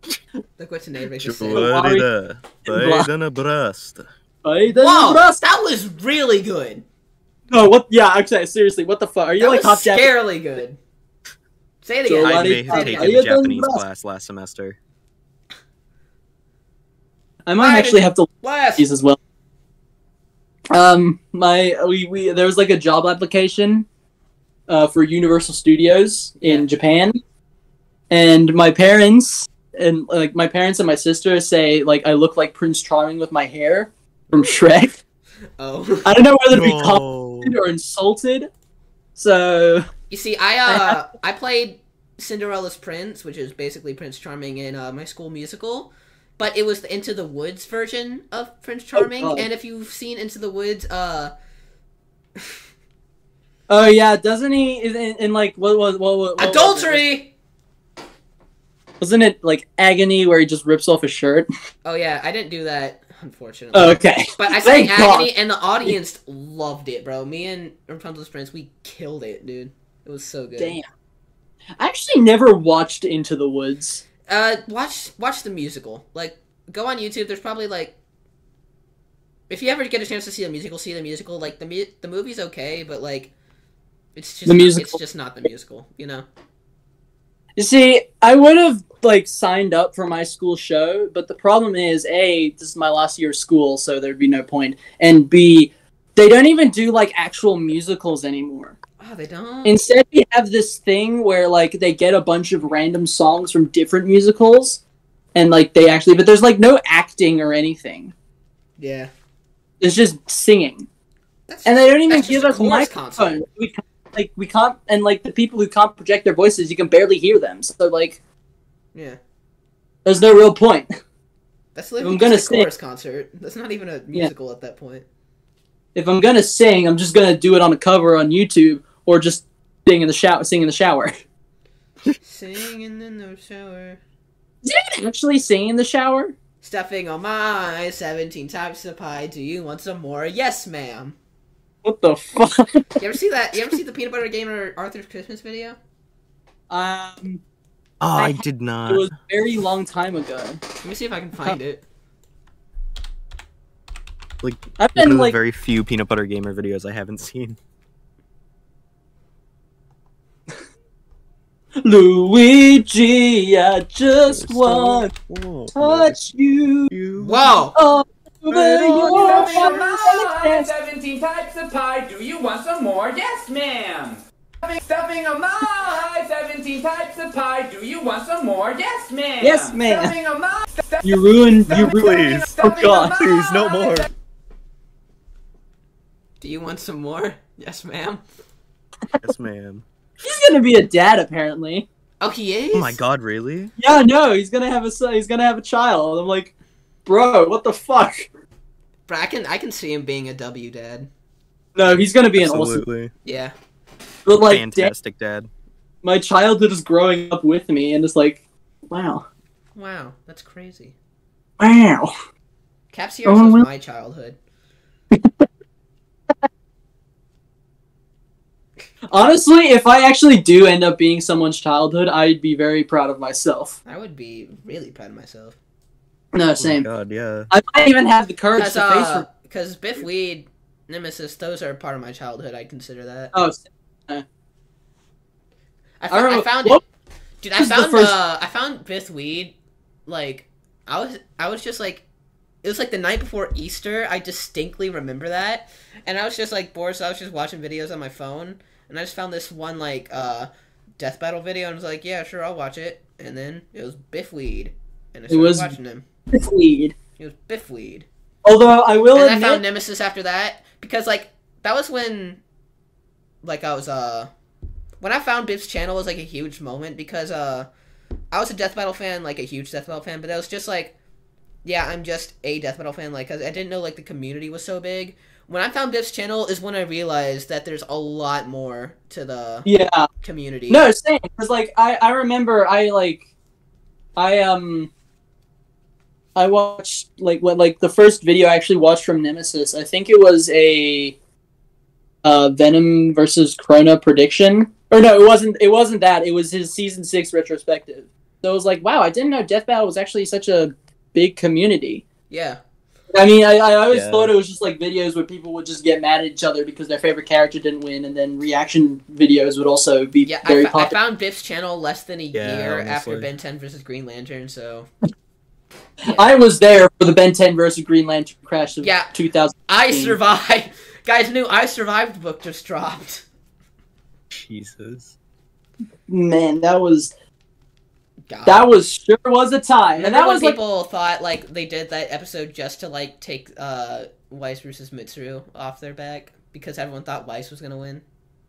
Speaker 1: Look what Tenebrae just said.
Speaker 2: Florida, Biden abreast.
Speaker 3: Biden
Speaker 1: Whoa,
Speaker 3: abreast.
Speaker 1: that was really good.
Speaker 3: No, what? Yeah, actually, seriously, what the fuck? Are you
Speaker 1: That
Speaker 3: like
Speaker 1: was
Speaker 3: top
Speaker 1: scarily good. Say it again.
Speaker 2: I may
Speaker 3: Biden-
Speaker 2: have
Speaker 1: Say it
Speaker 2: taken
Speaker 1: again.
Speaker 2: a Japanese class last semester.
Speaker 3: I might actually have to
Speaker 1: Last.
Speaker 3: these as well. Um, my we, we there was like a job application, uh, for Universal Studios in Japan, and my parents and like my parents and my sister say like I look like Prince Charming with my hair from Shrek.
Speaker 1: Oh.
Speaker 3: I don't know whether to be
Speaker 2: No.
Speaker 3: complimented or insulted. So
Speaker 1: You see, I uh, I played Cinderella's Prince, which is basically Prince Charming in uh, my school musical, but it was the Into the Woods version of Prince Charming.
Speaker 3: God.
Speaker 1: And if you've seen Into the Woods, uh,
Speaker 3: oh yeah, doesn't he? In, in like what was what, what, what
Speaker 1: adultery.
Speaker 3: Wasn't it like Agony where he just rips off his shirt?
Speaker 1: Oh yeah, I didn't do that, unfortunately.
Speaker 3: Oh, okay.
Speaker 1: But I sang
Speaker 3: Thank God.
Speaker 1: Agony, and the audience loved it, bro. Me and Rapunzel's Prince, we killed it, dude. It was so good.
Speaker 3: Damn. I actually never watched Into the Woods.
Speaker 1: Uh, watch watch the musical. Like, go on YouTube. There's probably like, if you ever get a chance to see the musical, see the musical. Like the mu- the movie's okay, but like, it's just
Speaker 3: The
Speaker 1: not,
Speaker 3: musical.
Speaker 1: it's just not the musical. You know.
Speaker 3: You see, I would have like signed up for my school show, but the problem is, A, this is my last year of school, so there'd be no point. And B, they don't even do like actual musicals anymore.
Speaker 1: Oh, they don't.
Speaker 3: Instead, we have this thing where like they get a bunch of random songs from different musicals, and like they actually, but there's like no acting or anything.
Speaker 1: Yeah.
Speaker 3: It's just singing,
Speaker 1: That's
Speaker 3: and they don't even
Speaker 1: that's
Speaker 3: give
Speaker 1: just
Speaker 3: us
Speaker 1: a chorus
Speaker 3: microphones.
Speaker 1: concert.
Speaker 3: We can't, like we can't, and like the people who can't project their voices, you can barely hear them. So like,
Speaker 1: Yeah.
Speaker 3: there's no real point.
Speaker 1: That's
Speaker 3: If
Speaker 1: literally
Speaker 3: I'm gonna
Speaker 1: just a
Speaker 3: sing-
Speaker 1: chorus concert. That's not even a musical at that point.
Speaker 3: If I'm gonna sing, I'm just gonna do it on a cover on YouTube or just sing in the shower. Sing in the shower.
Speaker 1: Singing in the shower.
Speaker 3: Did I actually sing in the shower?
Speaker 1: Stuffing on my seventeen types of pie. Do you want some more? Yes, ma'am.
Speaker 3: What the fuck?
Speaker 1: You ever see that? You ever see the Peanut Butter Gamer Arthur's Christmas video?
Speaker 3: Um,
Speaker 2: Oh,
Speaker 3: I
Speaker 2: I did not.
Speaker 3: it was a very long time ago.
Speaker 1: Let me see if I can find it.
Speaker 2: Like
Speaker 3: I've
Speaker 2: one
Speaker 3: been
Speaker 2: of the
Speaker 3: like,
Speaker 2: very few Peanut Butter Gamer videos I haven't seen.
Speaker 3: Luigi, I just want to touch you.
Speaker 1: Whoa!
Speaker 3: All over your
Speaker 13: Stuffing seventeen types of pie. Do you want some more? Yes, ma'am. Stuffing, stuffing on my seventeen types of pie. Do you want some more? Yes, ma'am.
Speaker 3: Yes, ma'am.
Speaker 13: Stuffing on my.
Speaker 3: You ruined. You ruined.
Speaker 2: Please.
Speaker 3: Oh god.
Speaker 2: Please, no more.
Speaker 1: Do you want some more? Yes, ma'am.
Speaker 2: Yes, ma'am.
Speaker 3: He's gonna be a dad, apparently.
Speaker 1: Oh, he is?
Speaker 2: Oh my god, really?
Speaker 3: Yeah, no, he's gonna have a son. He's gonna have a child. I'm like, bro, what the fuck?
Speaker 1: Bro, I can, I can see him being a W dad.
Speaker 3: No, he's gonna be an awesome.
Speaker 2: Absolutely.
Speaker 1: Yeah.
Speaker 3: But like, da-
Speaker 2: Fantastic, Dad.
Speaker 3: my childhood is growing up with me, and it's like, wow,
Speaker 1: Wow, that's crazy.
Speaker 3: wow.
Speaker 1: Cap Sierra
Speaker 3: Oh,
Speaker 1: was
Speaker 3: well.
Speaker 1: my childhood.
Speaker 3: Honestly, if I actually do end up being someone's childhood, I'd be very proud of myself.
Speaker 1: I would be really proud of myself.
Speaker 3: No,
Speaker 2: Oh my
Speaker 3: same.
Speaker 2: god, yeah.
Speaker 3: I might even have the courage
Speaker 1: Because
Speaker 3: to face.
Speaker 1: uh,
Speaker 3: Re-
Speaker 1: 'cause Biff Weed, Nemesis, those are part of my childhood. I consider that.
Speaker 3: oh, uh,
Speaker 1: I,
Speaker 3: I
Speaker 1: fo- I
Speaker 3: remember-
Speaker 1: found
Speaker 3: what
Speaker 1: it, dude. I
Speaker 3: was the
Speaker 1: found
Speaker 3: first-
Speaker 1: uh, I found Biff Weed, like I was, I was just like, it was like the night before Easter. I distinctly remember that, and I was just like bored, so I was just watching videos on my phone, and I just found this one like uh, death battle video, and I was like, yeah, sure, I'll watch it. And then it was Biff Weed, and I started
Speaker 3: was
Speaker 1: watching him.
Speaker 3: Biff Weed.
Speaker 1: It was Biff Weed.
Speaker 3: Although I will
Speaker 1: And I
Speaker 3: admit,
Speaker 1: found Nemesis after that because like that was when, like I was uh, when I found Biff's channel was like a huge moment because uh, I was a Death Battle fan, like a huge Death Battle fan, but that was just like, yeah, I'm just a Death Battle fan, like 'cause I didn't know like the community was so big. When I found Biff's channel is when I realized that there's a lot more to the
Speaker 3: yeah,
Speaker 1: community.
Speaker 3: no, same. Because like I, I remember I like, I um, I watched like what like the first video I actually watched from Nemesis. I think it was a, uh, Venom versus Krona prediction. Or no, it wasn't. It wasn't that. It was his season six retrospective. So it was like, wow, I didn't know Death Battle was actually such a big community.
Speaker 1: Yeah.
Speaker 3: I mean, I, I always
Speaker 2: Yeah.
Speaker 3: thought it was just like videos where people would just get mad at each other because their favorite character didn't win, and then reaction videos would also be
Speaker 1: Yeah,
Speaker 3: very
Speaker 1: I, fa- I
Speaker 3: popular.
Speaker 1: found Biff's channel less than a
Speaker 2: Yeah,
Speaker 1: year
Speaker 2: honestly.
Speaker 1: after Ben ten versus Green Lantern, so...
Speaker 3: I was there for the Ben ten versus Green Lantern crash of
Speaker 1: Yeah.
Speaker 3: two thousand.
Speaker 1: I survived! Guys, new I Survived book just dropped.
Speaker 2: Jesus.
Speaker 3: Man, that was
Speaker 1: God.
Speaker 3: that was sure was a time,
Speaker 1: Remember
Speaker 3: and that
Speaker 1: when
Speaker 3: was like
Speaker 1: people thought, like, they did that episode just to, like, take, uh, Weiss versus Mitsuru off their back? Because everyone thought Weiss was gonna win?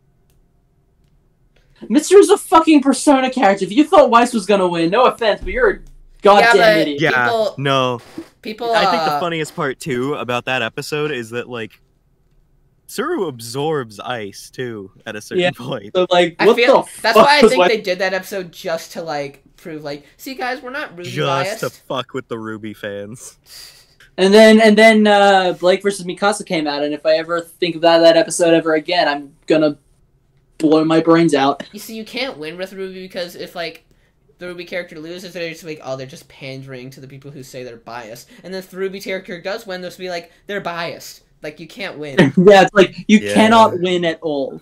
Speaker 3: Mitsuru's a fucking Persona character. If you thought Weiss was gonna win, no offense, but you're a goddamn
Speaker 1: but-
Speaker 3: idiot.
Speaker 2: Yeah,
Speaker 1: People-
Speaker 2: no.
Speaker 1: People,
Speaker 2: I think the
Speaker 1: uh,
Speaker 2: funniest part too about that episode is that like Tsuru absorbs ice too at a certain
Speaker 3: Yeah.
Speaker 2: point.
Speaker 3: So like,
Speaker 1: I
Speaker 3: what
Speaker 1: feel,
Speaker 3: the
Speaker 1: that's
Speaker 3: fuck
Speaker 1: why I
Speaker 3: was
Speaker 1: think
Speaker 3: Weiss-
Speaker 1: they did that episode just to, like, prove, like, see, guys, we're not Ruby
Speaker 2: Just
Speaker 1: biased.
Speaker 2: to fuck with the Ruby fans.
Speaker 3: And then and then uh, Blake versus Mikasa came out, and if I ever think about that episode ever again, I'm gonna blow my brains out.
Speaker 1: You see, you can't win with Ruby because if, like, the Ruby character loses, they're just like, oh, they're just pandering to the people who say they're biased. And then if the Ruby character does win, they'll just be like, they're biased. Like, you can't win.
Speaker 3: Yeah, it's like you
Speaker 2: Yeah.
Speaker 3: cannot win at all.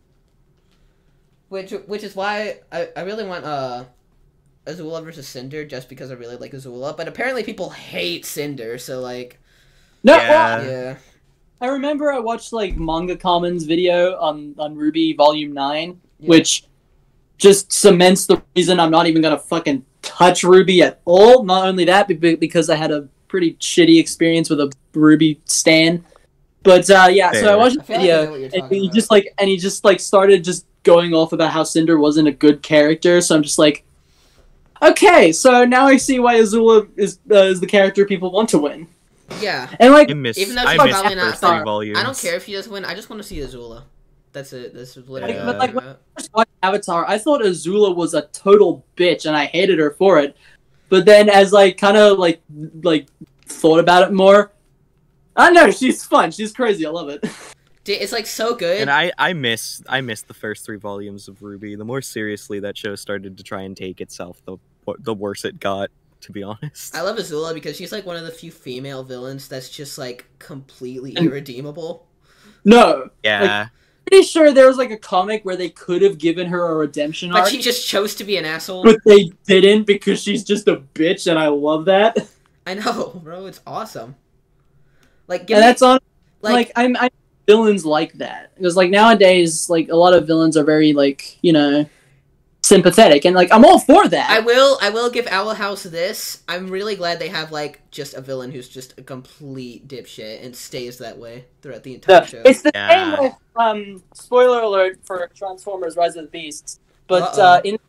Speaker 1: Which which is why I, I really want uh, Azula versus Cinder, just because I really like Azula. But apparently people hate Cinder, so, like...
Speaker 3: No,
Speaker 2: Yeah.
Speaker 3: well,
Speaker 1: Yeah.
Speaker 3: I remember I watched like Manga Commons video on on Ruby Volume Nine,
Speaker 1: Yeah.
Speaker 3: which just cements the reason I'm not even gonna fucking touch Ruby at all. Not only that, be- because I had a pretty shitty experience with a Ruby stan. But uh, yeah, so I
Speaker 2: Fair.
Speaker 3: watched the
Speaker 1: I feel like I know
Speaker 3: video,
Speaker 1: what you're
Speaker 3: and
Speaker 1: talking
Speaker 3: he
Speaker 1: about.
Speaker 3: just like, and he just like started just going off about how Cinder wasn't a good character. So I'm just like, okay, so now I see why Azula is uh, is the character people want to win.
Speaker 1: Yeah.
Speaker 3: And like,
Speaker 2: I miss
Speaker 1: Even though
Speaker 2: I
Speaker 1: she's
Speaker 2: miss
Speaker 1: probably
Speaker 2: the
Speaker 1: not
Speaker 2: first three
Speaker 1: far,
Speaker 2: volumes.
Speaker 1: I don't care if she doesn't win. I just want to see Azula. That's it. That's literally
Speaker 2: Yeah.
Speaker 1: what
Speaker 3: But,
Speaker 1: I'm
Speaker 3: like,
Speaker 1: talking
Speaker 3: when
Speaker 1: about.
Speaker 3: I first watched Avatar, I thought Azula was a total bitch, and I hated her for it. But then, as I kind of like like thought about it more, I know she's fun. She's crazy. I love it.
Speaker 1: Dude, it's like so good.
Speaker 2: And I, I miss I miss the first three volumes of Ruby. The more seriously that show started to try and take itself, the the worse it got, to be honest.
Speaker 1: I love Azula because she's like one of the few female villains that's just like completely irredeemable.
Speaker 3: No,
Speaker 2: Yeah.
Speaker 3: pretty sure there was like a comic where they could have given her a redemption
Speaker 1: But
Speaker 3: arc,
Speaker 1: she just chose to be an asshole.
Speaker 3: but they didn't because she's just a bitch, and I love that.
Speaker 1: I know, bro. It's awesome. Like, give
Speaker 3: And
Speaker 1: me,
Speaker 3: that's on.
Speaker 1: like,
Speaker 3: Like, I'm, I villains like that because like nowadays, like a lot of villains are very like you know sympathetic, and like I'm all for that.
Speaker 1: I will. I will give Owl House this. I'm really glad they have like just a villain who's just a complete dipshit and stays that way throughout the entire
Speaker 3: The-
Speaker 1: show.
Speaker 3: it's the
Speaker 2: Yeah.
Speaker 3: same with um spoiler alert for Transformers: Rise of the Beasts, but
Speaker 1: Uh-oh.
Speaker 3: uh, in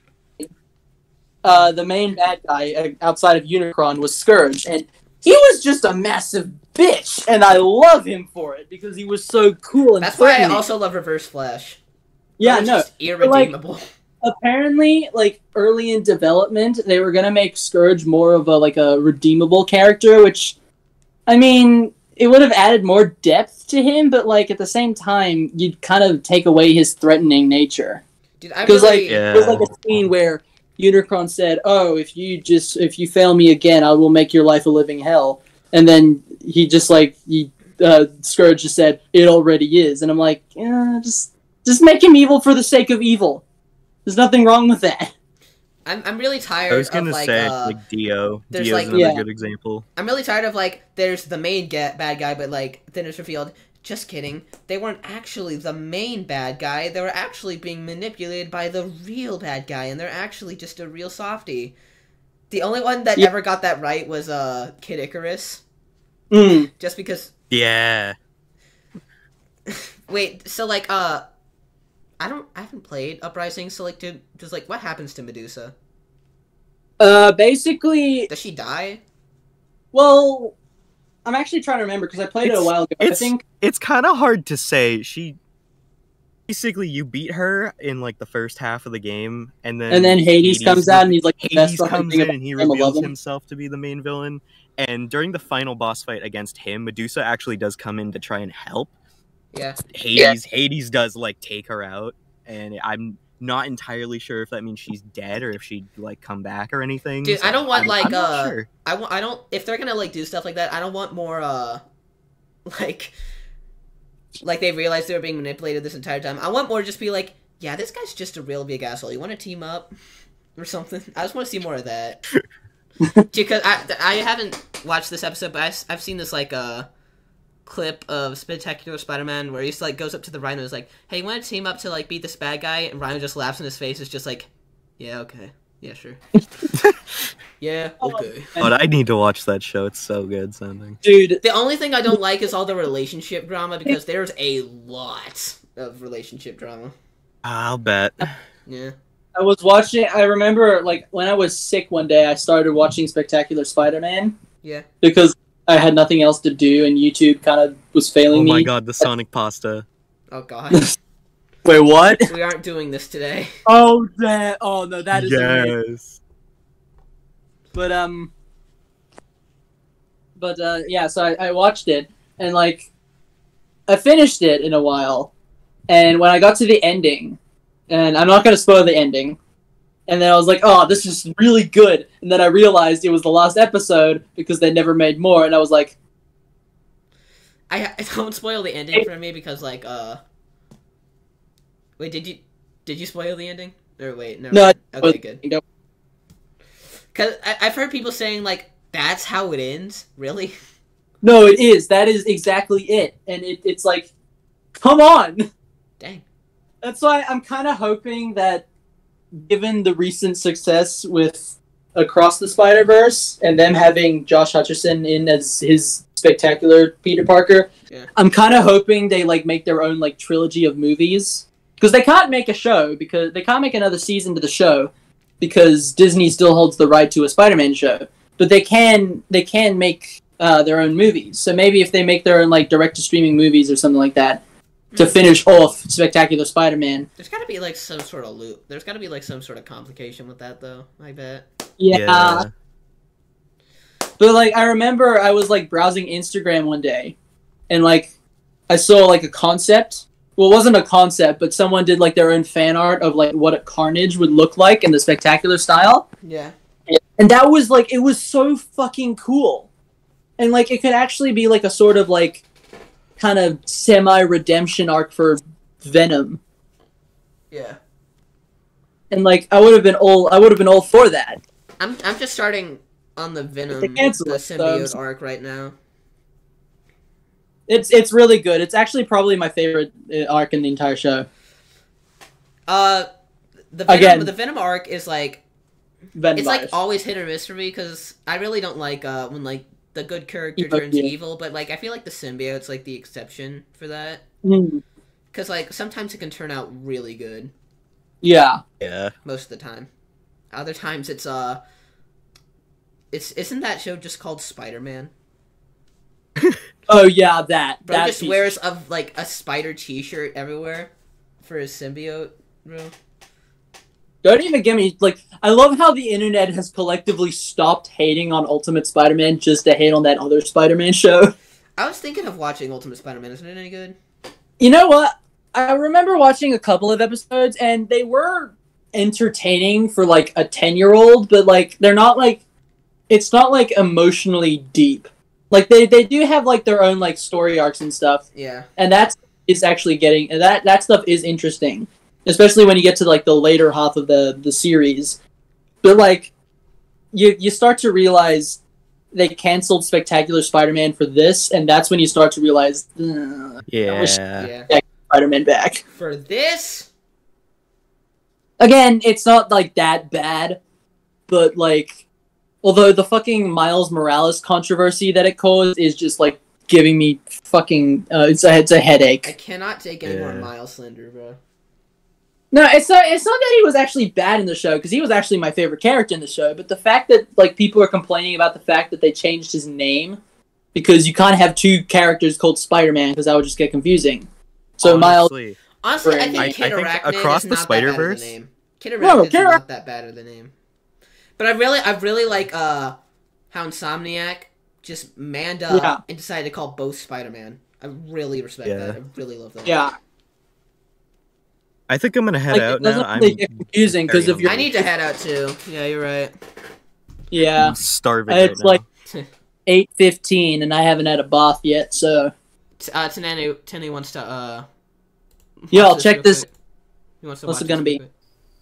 Speaker 3: uh the main bad guy uh, outside of Unicron was Scourge, and he was just a massive bitch, and I love him for it because he was so cool and
Speaker 1: That's why I
Speaker 3: threatening.
Speaker 1: also love Reverse Flash.
Speaker 3: yeah
Speaker 1: That was
Speaker 3: no
Speaker 1: just
Speaker 3: but, like,
Speaker 1: irredeemable.
Speaker 3: apparently like early in development they were gonna make Scourge more of a like a redeemable character, which I mean it would have added more depth to him, but like at the same time you'd kind of take away his threatening nature.
Speaker 1: Dude, I
Speaker 3: Because
Speaker 1: really.
Speaker 3: like there's like a scene where Unicron said, "Oh, if you just if you fail me again, I will make your life a living hell." And then he just like he uh, Scourge just said, "It already is," and I'm like, yeah, just just make him evil for the sake of evil. There's nothing wrong with that.
Speaker 1: I'm I'm really tired
Speaker 2: I was gonna
Speaker 1: of like
Speaker 2: say
Speaker 1: uh,
Speaker 2: like Dio.
Speaker 1: there's,
Speaker 2: Dio's
Speaker 1: like-
Speaker 2: another
Speaker 3: Yeah.
Speaker 2: good example.
Speaker 1: I'm really tired of like there's the main get bad guy, but like then it's revealed. Just kidding. They weren't actually the main bad guy. They were actually being manipulated by the real bad guy, and they're actually just a real softie. The only one that
Speaker 3: Yeah.
Speaker 1: ever got that right was uh Kid Icarus.
Speaker 3: Mm.
Speaker 1: Just because.
Speaker 2: Yeah.
Speaker 1: Wait. So like uh, I don't. I haven't played Uprising. So like, did just like what happens to Medusa?
Speaker 3: Uh, basically,
Speaker 1: Does she die?
Speaker 3: well, I'm actually trying to remember because I played it a
Speaker 2: It's-
Speaker 3: while ago. I
Speaker 2: It's
Speaker 3: think
Speaker 2: it's kind of hard to say. She basically you beat her in like the first half of the game, and then
Speaker 3: and then Hades, comes out and he's like the best
Speaker 2: Hades
Speaker 3: fucking
Speaker 2: comes
Speaker 3: thing
Speaker 2: in
Speaker 3: about
Speaker 2: and he
Speaker 3: Game
Speaker 2: reveals
Speaker 3: eleven.
Speaker 2: himself to be the main villain. And during the final boss fight against him, Medusa actually does come in to try and help.
Speaker 1: Yeah.
Speaker 2: Hades Hades does like take her out, and I'm not entirely sure if that means she's dead or if she'd like come back or anything.
Speaker 1: Dude,
Speaker 2: so
Speaker 1: I don't want
Speaker 2: I'm-
Speaker 1: like
Speaker 2: I'm not
Speaker 1: uh,
Speaker 2: sure.
Speaker 1: I want I don't if they're gonna like do stuff like that. I don't want more uh, like, like they realized they were being manipulated this entire time. I want more just be like, yeah, this guy's just a real big asshole. You want to team up or something? I just want to see more of that. Because I I haven't watched this episode, but I, I've seen this like uh clip of Spectacular Spider-Man where he's like goes up to the Rhino and is like, hey, you want to team up to like beat this bad guy? And Rhino just laughs in his face. It's just like, yeah, okay, yeah, sure. Yeah, okay.
Speaker 2: But I need to watch that show. It's so good sounding.
Speaker 3: Dude,
Speaker 1: the only thing I don't like is all the relationship drama because there's a lot of relationship drama.
Speaker 2: I'll bet.
Speaker 1: Yeah.
Speaker 3: I was watching. I remember, like, when I was sick one day, I started watching Spectacular Spider-Man.
Speaker 1: Yeah.
Speaker 3: Because I had nothing else to do, and YouTube kind of was failing
Speaker 2: Oh
Speaker 3: me.
Speaker 2: my god, the Sonic pasta.
Speaker 1: Oh god.
Speaker 3: Wait, what?
Speaker 1: We aren't doing this today.
Speaker 3: Oh, that. Oh no, that is. Amazing.
Speaker 2: Yes.
Speaker 3: But um. But uh, yeah, so I, I watched it, and like, I finished it in a while, and when I got to the ending. And I'm not going to spoil the ending. And then I was like, oh, this is really good. And then I realized it was the last episode because they never made more. And I was like...
Speaker 1: I, I don't spoil the ending for me because, like, uh... Wait, did you... Did you spoil the ending? Or wait, no.
Speaker 3: No.
Speaker 1: Okay, good. Because I've heard people saying, like, that's how it ends? Really?
Speaker 3: No, it is. That is exactly it. And it, it's like, come on!
Speaker 1: Dang.
Speaker 3: That's why I'm kind of hoping that, given the recent success with Across the Spider-Verse and them having Josh Hutcherson in as his spectacular Peter Parker,
Speaker 1: yeah.
Speaker 3: I'm kind of hoping they like make their own like trilogy of movies because they can't make a show because they can't make another season to the show because Disney still holds the right to a Spider-Man show, but they can they can make uh, their own movies. So maybe if they make their own like direct-to-streaming movies or something like that. To finish off Spectacular Spider-Man.
Speaker 1: There's gotta be, like, some sort of loop. There's gotta be, like, some sort of complication with that, though. I bet.
Speaker 3: Yeah.
Speaker 2: Yeah.
Speaker 3: But, like, I remember I was, like, browsing Instagram one day. And, like, I saw, like, a concept. Well, it wasn't a concept, but someone did, like, their own fan art of, like, what a Carnage would look like in the Spectacular style.
Speaker 1: Yeah.
Speaker 3: And that was, like, it was so fucking cool. And, like, it could actually be, like, a sort of, like... kind of semi-redemption arc for Venom.
Speaker 1: Yeah.
Speaker 3: And like I would have been all I would have been all for that.
Speaker 1: I'm I'm just starting on the Venom
Speaker 3: They
Speaker 1: the
Speaker 3: cancel it,
Speaker 1: symbiote
Speaker 3: so-
Speaker 1: arc right now.
Speaker 3: It's it's really good. It's actually probably my favorite uh, arc in the entire show.
Speaker 1: Uh the Venom
Speaker 3: Again.
Speaker 1: the Venom arc is like
Speaker 3: Venom
Speaker 1: it's like
Speaker 3: virus.
Speaker 1: always hit or miss for me because I really don't like uh when like the good character
Speaker 3: Evil,
Speaker 1: turns
Speaker 3: yeah.
Speaker 1: evil, but like I feel like the symbiote's like the exception for that.
Speaker 3: Mm.
Speaker 1: Because like sometimes it can turn out really good.
Speaker 3: Yeah.
Speaker 2: Yeah.
Speaker 1: Most of the time. Other times it's uh it's isn't that show just called Spider-Man?
Speaker 3: Oh yeah, that.
Speaker 1: Bro
Speaker 3: that
Speaker 1: just
Speaker 3: piece.
Speaker 1: wears a like a spider t-shirt everywhere for his symbiote, bro.
Speaker 3: Don't even get me like I love how the internet has collectively stopped hating on Ultimate Spider-Man just to hate on that other Spider-Man show.
Speaker 1: I was thinking of watching Ultimate Spider-Man. Isn't it any good?
Speaker 3: You know what? I remember watching a couple of episodes and they were entertaining for like a ten-year-old, but like they're not like it's not like emotionally deep. Like they, they do have like their own like story arcs and stuff.
Speaker 1: Yeah.
Speaker 3: And that's is actually getting and that that stuff is interesting. Especially when you get to like the later half of the, the series. But like you you start to realize they canceled Spectacular Spider-Man for this, and that's when you start to realize "Ugh,
Speaker 2: Yeah.
Speaker 3: I wish
Speaker 1: Yeah.
Speaker 3: Spider-Man back.
Speaker 1: For this?
Speaker 3: Again, it's not like that bad, but like although the fucking Miles Morales controversy that it caused is just like giving me fucking uh, it's a it's a
Speaker 1: I
Speaker 3: headache.
Speaker 1: cannot take any more
Speaker 2: Yeah.
Speaker 1: Miles Slender, bro.
Speaker 3: No, it's not. It's not that he was actually bad in the show because he was actually my favorite character in the show. But the fact that like people are complaining about the fact that they changed his name because you can't have two characters called Spider-Man because that would just get confusing. So Miles,
Speaker 2: Honestly,
Speaker 1: Honestly, I
Speaker 3: Brand-
Speaker 1: think
Speaker 2: I-
Speaker 1: Kid
Speaker 2: I think
Speaker 1: Arachnid
Speaker 2: Across
Speaker 1: is
Speaker 2: the
Speaker 1: not that bad of a
Speaker 2: Spider-Verse-
Speaker 1: name. Kid
Speaker 3: No,
Speaker 1: Arachnid is
Speaker 3: Kid Ara-
Speaker 1: not that bad of the name. But I really, I really like uh, how Insomniac just manned up
Speaker 3: Yeah.
Speaker 1: and decided to call both Spider-Man. I really respect
Speaker 2: Yeah.
Speaker 1: that. I really love that.
Speaker 3: yeah.
Speaker 2: I think I'm gonna head
Speaker 3: Like,
Speaker 2: out
Speaker 3: it doesn't
Speaker 2: now.
Speaker 3: really
Speaker 2: I'm
Speaker 3: get confusing because
Speaker 2: very
Speaker 3: if you're
Speaker 1: I need to head out too. Yeah, you're right.
Speaker 3: yeah,
Speaker 2: I'm starving
Speaker 3: it's
Speaker 2: right
Speaker 3: like eight fifteen and I haven't had a bath yet. So
Speaker 1: T- Uh, Tenny, Tenny wants to, uh...
Speaker 3: yeah,
Speaker 1: watch
Speaker 3: I'll check
Speaker 1: real
Speaker 3: this.
Speaker 1: quick. He wants to
Speaker 3: What's
Speaker 1: watch
Speaker 3: it gonna
Speaker 1: this
Speaker 3: be?
Speaker 1: real quick.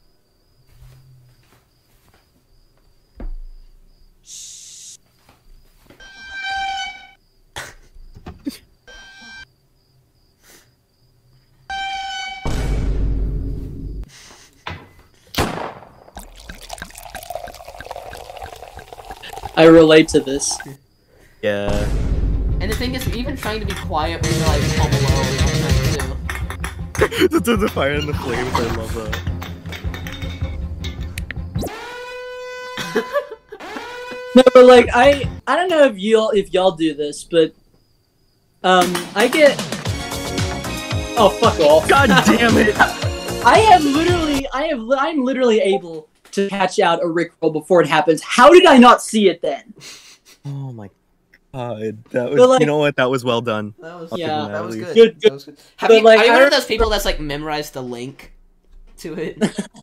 Speaker 3: I relate to this.
Speaker 2: now. Yeah.
Speaker 1: And the thing is, even trying to be quiet when you're, like, home alone is sometimes, too.
Speaker 2: the, the fire and the flames, I love that.
Speaker 3: No, but like I, I don't know if y'all if y'all do this, but um, I get. Oh fuck off!
Speaker 2: God damn it!
Speaker 3: I have literally, I have, li- I'm literally able to catch out a Rickroll before it happens. How did I not see it then?
Speaker 2: Oh my god, that was.
Speaker 3: But, like-
Speaker 2: you know what? That was well done.
Speaker 1: That was,
Speaker 2: I'll give
Speaker 3: yeah,
Speaker 2: him
Speaker 1: that was
Speaker 2: at
Speaker 1: good.
Speaker 2: least.
Speaker 3: Good,
Speaker 1: That
Speaker 3: good.
Speaker 1: was good. Have
Speaker 3: But,
Speaker 1: you,
Speaker 3: like,
Speaker 1: are you
Speaker 3: I
Speaker 1: one of
Speaker 3: re-
Speaker 1: those people that's, like, memorized the link to it?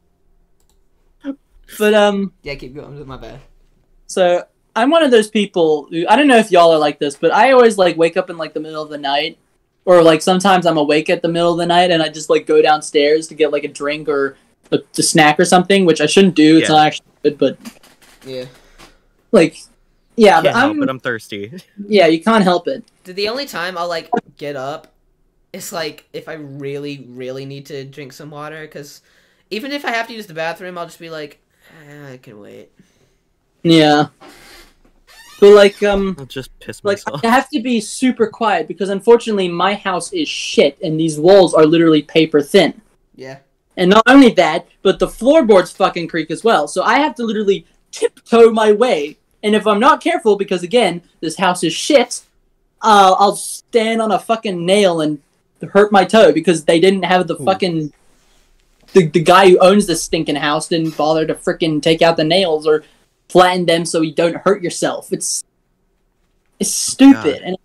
Speaker 3: But um,
Speaker 1: Yeah, keep going. My bad.
Speaker 3: so I'm one of those people who, I don't know if y'all are like this, but I always like wake up in like the middle of the night, or like sometimes I'm awake at the middle of the night and I just like go downstairs to get like a drink or a, a snack or something, which I shouldn't do. It's
Speaker 2: Yeah.
Speaker 3: not actually good, but
Speaker 1: Yeah.
Speaker 3: like, yeah,
Speaker 2: Can't
Speaker 3: but
Speaker 2: help
Speaker 3: I'm,
Speaker 2: it, I'm thirsty.
Speaker 3: yeah, you can't help it.
Speaker 1: Dude, the only time I'll, like, get up is, like, if I really, really need to drink some water, because even if I have to use the bathroom, I'll just be like, eh, I can wait.
Speaker 3: Yeah. But like, um,
Speaker 2: I'll just piss
Speaker 3: like
Speaker 2: myself.
Speaker 3: I have to be super quiet because unfortunately my house is shit and these walls are literally paper thin.
Speaker 1: Yeah.
Speaker 3: And not only that, but the floorboards fucking creak as well. So I have to literally tiptoe my way. And if I'm not careful, because again, this house is shit, uh, I'll stand on a fucking nail and hurt my toe because they didn't have the
Speaker 2: Ooh.
Speaker 3: fucking... The, the guy who owns this stinking house didn't bother to frickin' take out the nails or flatten them so you don't hurt yourself. It's... It's stupid. And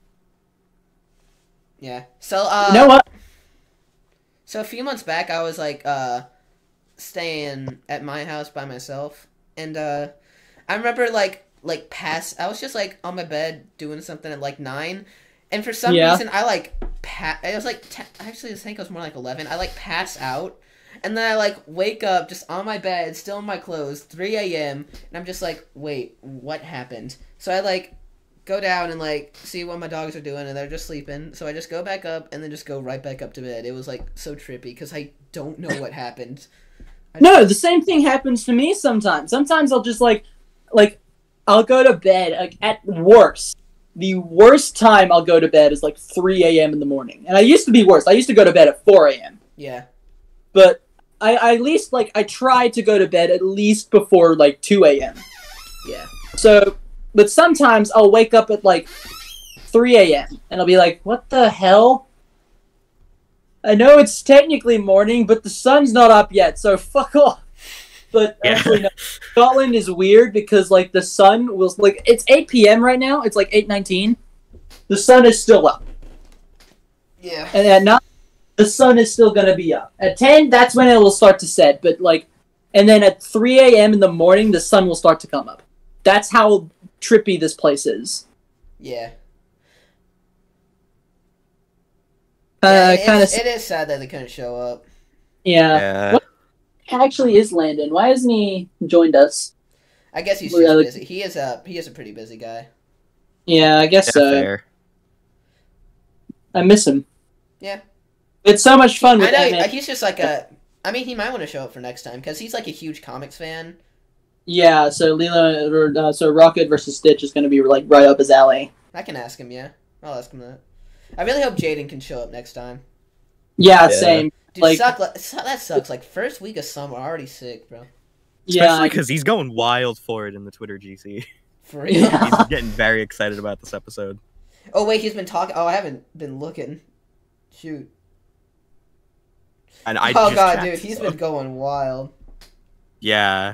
Speaker 1: Yeah. So, uh...
Speaker 3: you know what?
Speaker 1: So a few months back, I was, like, uh... staying at my house by myself. And, uh... I remember, like... Like, pass... I was just, like, on my bed doing something at, like, nine. And for some
Speaker 3: Yeah.
Speaker 1: reason, I, like... Pa- it was, like... Te- actually, I think it was more like eleven. I, like, pass out. And then I, like, wake up just on my bed, still in my clothes, three a.m. And I'm just like, wait, what happened? So I, like... go down and, like, see what my dogs are doing, and they're just sleeping. So I just go back up, and then just go right back up to bed. It was, like, so trippy, because I don't know what happened. I
Speaker 3: No, the same thing happens to me sometimes. Sometimes I'll just, like... Like, I'll go to bed, like, at worst. The worst time I'll go to bed is, like, three a.m. in the morning. And I used to be worse. I used to go to bed at four a.m.
Speaker 1: Yeah.
Speaker 3: But I, I at least, like, I try to go to bed at least before, like, two a.m.
Speaker 1: Yeah.
Speaker 3: So, but sometimes I'll wake up at, like, three a.m. and I'll be like, what the hell? I know it's technically morning, but the sun's not up yet, so fuck off. But
Speaker 2: Yeah.
Speaker 3: actually, no. Scotland is weird because, like, the sun will, like, it's eight p.m. right now. It's, like, eight nineteen. The sun is still up.
Speaker 1: Yeah.
Speaker 3: And at night, the sun is still going to be up. At ten, that's when it will start to set. But, like, and then at three a.m. in the morning, the sun will start to come up. That's how trippy this place is.
Speaker 1: Yeah.
Speaker 3: Uh,
Speaker 1: yeah it,
Speaker 3: kind of.
Speaker 1: is, it is sad that they couldn't show up.
Speaker 3: Yeah.
Speaker 2: Yeah.
Speaker 3: What actually is Landon? Why hasn't he joined us?
Speaker 1: I guess he's
Speaker 3: Well,
Speaker 1: just
Speaker 3: yeah, like-
Speaker 1: busy. He is a he is a pretty busy guy.
Speaker 3: Yeah, I guess
Speaker 2: Yeah,
Speaker 3: so.
Speaker 2: fair.
Speaker 3: I miss him.
Speaker 1: Yeah.
Speaker 3: It's so much fun
Speaker 1: I
Speaker 3: with
Speaker 1: know
Speaker 3: that
Speaker 1: he-
Speaker 3: man.
Speaker 1: he's just like a. I mean, he might want to show up for next time because he's like a huge comics fan.
Speaker 3: Yeah, so Lila, or, uh, so Rocket versus Stitch is going to be like right up his alley.
Speaker 1: I can ask him. Yeah, I'll ask him that. I really hope Jaden can show up next time.
Speaker 3: Yeah,
Speaker 2: Yeah.
Speaker 3: same.
Speaker 1: Dude,
Speaker 3: Like-
Speaker 1: suck, like, su- that sucks. Like first week of summer, already sick, bro.
Speaker 3: Yeah,
Speaker 2: Especially because he's going wild for it in the Twitter G C.
Speaker 1: For real.
Speaker 2: He's getting very excited about this episode.
Speaker 1: Oh wait, he's been talking. Oh, I haven't been looking. Shoot.
Speaker 2: And I
Speaker 1: oh
Speaker 2: just
Speaker 1: god,
Speaker 2: checked,
Speaker 1: dude, he's
Speaker 2: so-
Speaker 1: been going wild.
Speaker 2: Yeah.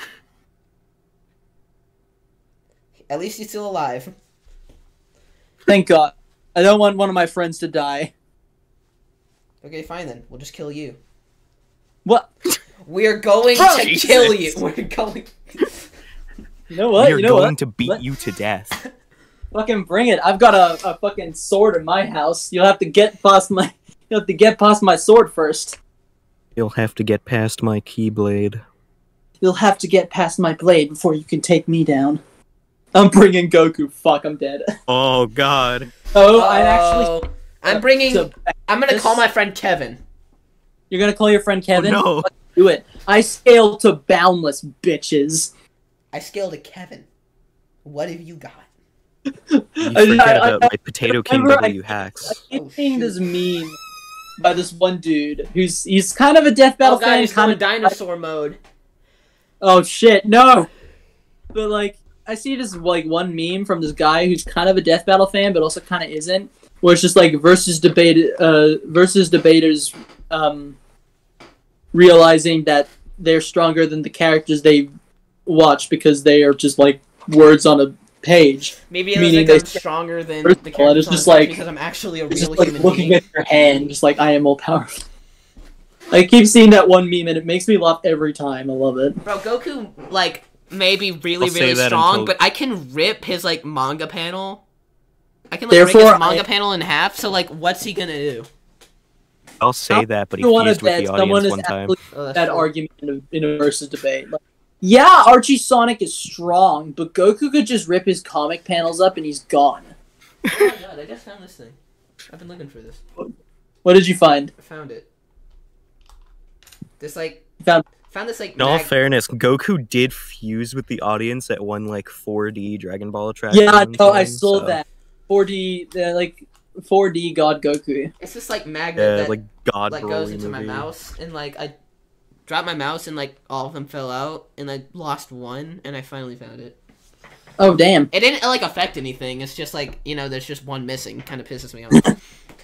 Speaker 1: At least he's still alive.
Speaker 3: thank God. I don't want one of my friends to die.
Speaker 1: Okay, fine then. We'll just kill you.
Speaker 3: What?
Speaker 1: We're going
Speaker 3: Bro,
Speaker 1: to
Speaker 3: Jesus.
Speaker 1: kill you. We're going.
Speaker 3: You know what?
Speaker 2: We're
Speaker 3: you know
Speaker 2: going
Speaker 3: what?
Speaker 2: to beat
Speaker 3: Let-
Speaker 2: you to death.
Speaker 3: Fucking bring it. I've got a, a fucking sword in my house. You'll have to get past my you'll have to get past my sword first.
Speaker 2: You'll have to get past my keyblade.
Speaker 3: You'll have to get past my blade before you can take me down. I'm bringing Goku. Fuck, I'm dead.
Speaker 2: Oh god.
Speaker 3: Oh, I actually
Speaker 1: I'm bringing.
Speaker 3: So,
Speaker 1: I'm gonna
Speaker 3: this-
Speaker 1: call my friend Kevin.
Speaker 3: You're gonna call your friend Kevin?
Speaker 2: Oh, no.
Speaker 3: Let's do it. I scale to boundless, bitches.
Speaker 1: I scaled to Kevin. What have you got?
Speaker 2: You
Speaker 3: I-
Speaker 2: forget
Speaker 3: I-
Speaker 2: about
Speaker 3: I-
Speaker 2: my Potato King
Speaker 3: remember I-
Speaker 2: W hacks.
Speaker 3: I keep seeing this meme by this one dude who's he's kind of a Death Battle
Speaker 1: Oh god,
Speaker 3: fan,
Speaker 1: he's still
Speaker 3: kind
Speaker 1: in
Speaker 3: of
Speaker 1: dinosaur mode.
Speaker 3: Oh shit, no! But like, I see this like one meme from this guy who's kind of a Death Battle fan, but also kind of isn't. Where it's just like versus debate, uh, versus debaters, um, realizing that they're stronger than the characters they watch because they are just like words on a page.
Speaker 1: Maybe I
Speaker 3: Meaning
Speaker 1: think I'm
Speaker 3: they-
Speaker 1: stronger than
Speaker 3: First
Speaker 1: the
Speaker 3: of all,
Speaker 1: characters
Speaker 3: it's just
Speaker 1: on the
Speaker 3: like-
Speaker 1: page because I'm actually a
Speaker 3: It's
Speaker 1: real
Speaker 3: just like
Speaker 1: human
Speaker 3: looking
Speaker 1: being.
Speaker 3: at your hand, just like I am all powerful. I keep seeing that one meme and it makes me laugh every time. I love it.
Speaker 1: Bro, Goku, like, may be really,
Speaker 2: I'll say
Speaker 1: really
Speaker 2: that
Speaker 1: strong,
Speaker 2: until-
Speaker 1: but I can rip his, like, manga panel. I can, like, break
Speaker 3: Therefore,
Speaker 1: his manga
Speaker 3: I-
Speaker 1: panel in half, so, like, what's he gonna do?
Speaker 2: I'll say that, but he
Speaker 3: I want
Speaker 2: fused with
Speaker 3: that
Speaker 2: the
Speaker 3: someone
Speaker 2: audience
Speaker 3: is
Speaker 2: one time.
Speaker 3: actually
Speaker 1: Oh, that's
Speaker 3: that
Speaker 1: true.
Speaker 3: argument in a, in a versus debate. Like, yeah, Archie Sonic is strong, but Goku could just rip his comic panels up and he's gone.
Speaker 1: Oh my god, I just found this thing. I've been looking for this.
Speaker 3: What did you find?
Speaker 1: I found it. This, like,
Speaker 3: Found
Speaker 1: found this, like,
Speaker 2: In all
Speaker 1: mag-
Speaker 2: fairness, Goku did fuse with the audience at one like four D Dragon Ball attraction.
Speaker 3: Yeah, no, I
Speaker 2: thing,
Speaker 3: saw
Speaker 2: so-
Speaker 3: that. four D, uh, like four D God Goku.
Speaker 1: It's this, like, magnet
Speaker 2: Yeah,
Speaker 1: that,
Speaker 2: like God
Speaker 1: like,
Speaker 2: Broly
Speaker 1: goes into my
Speaker 2: movie.
Speaker 1: mouse, and, like, I dropped my mouse, and, like, all of them fell out, and I lost one, and I finally found it.
Speaker 3: Oh damn!
Speaker 1: It didn't, like, affect anything. It's just, like, you know, there's just one missing. Kind of pisses me off.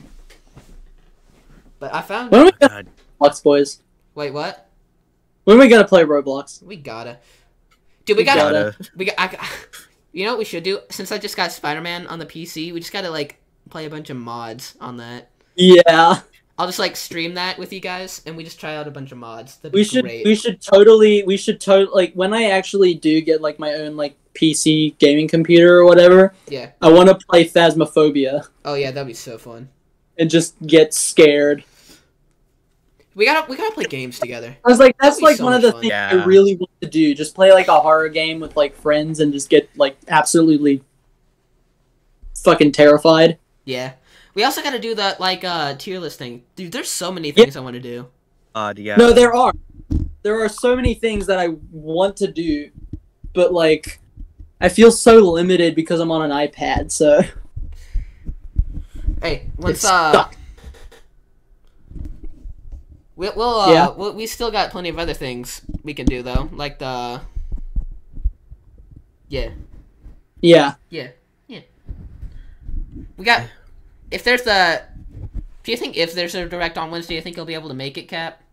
Speaker 1: But I found
Speaker 3: When are we
Speaker 1: it.
Speaker 3: gonna Roblox, boys?
Speaker 1: Wait, what?
Speaker 3: When are we gonna play Roblox?
Speaker 1: We gotta. Dude, we,
Speaker 3: We
Speaker 1: gotta,
Speaker 3: gotta.
Speaker 1: We got. I, you know what we should do? Since I just got Spider-Man on the P C, we just gotta like play a bunch of mods on that.
Speaker 3: Yeah,
Speaker 1: I'll just like stream that with you guys, and we just try out a bunch of mods. That'd
Speaker 3: we
Speaker 1: be
Speaker 3: should
Speaker 1: great.
Speaker 3: we should totally we should totally like when I actually do get like my own like P C gaming computer or whatever.
Speaker 1: Yeah.
Speaker 3: I want to play Phasmophobia
Speaker 1: Oh yeah, that'd be so fun.
Speaker 3: and just get scared.
Speaker 1: We gotta we gotta play games together.
Speaker 3: I was like, that's
Speaker 1: That'd be
Speaker 3: like
Speaker 1: so
Speaker 3: one of
Speaker 1: much
Speaker 3: the
Speaker 1: fun.
Speaker 3: things
Speaker 2: Yeah.
Speaker 3: I really want to do. Just play like a horror game with like friends and just get like absolutely fucking terrified.
Speaker 1: Yeah. We also gotta do that like uh tier list thing. Dude, there's so many things I want to do.
Speaker 2: Odd, yeah.
Speaker 3: No, there are. There are so many things that I want to do, but like I feel so limited because I'm on an iPad, so
Speaker 1: Hey, let's
Speaker 3: It's
Speaker 1: uh.
Speaker 3: stuck.
Speaker 1: We, we'll uh,
Speaker 3: Yeah.
Speaker 1: we'll, we still got plenty of other things we can do though, like the. Yeah.
Speaker 3: yeah.
Speaker 1: Yeah. Yeah. We got. If there's a. Do you think if there's a direct on Wednesday, you think you'll be able to make it, Cap?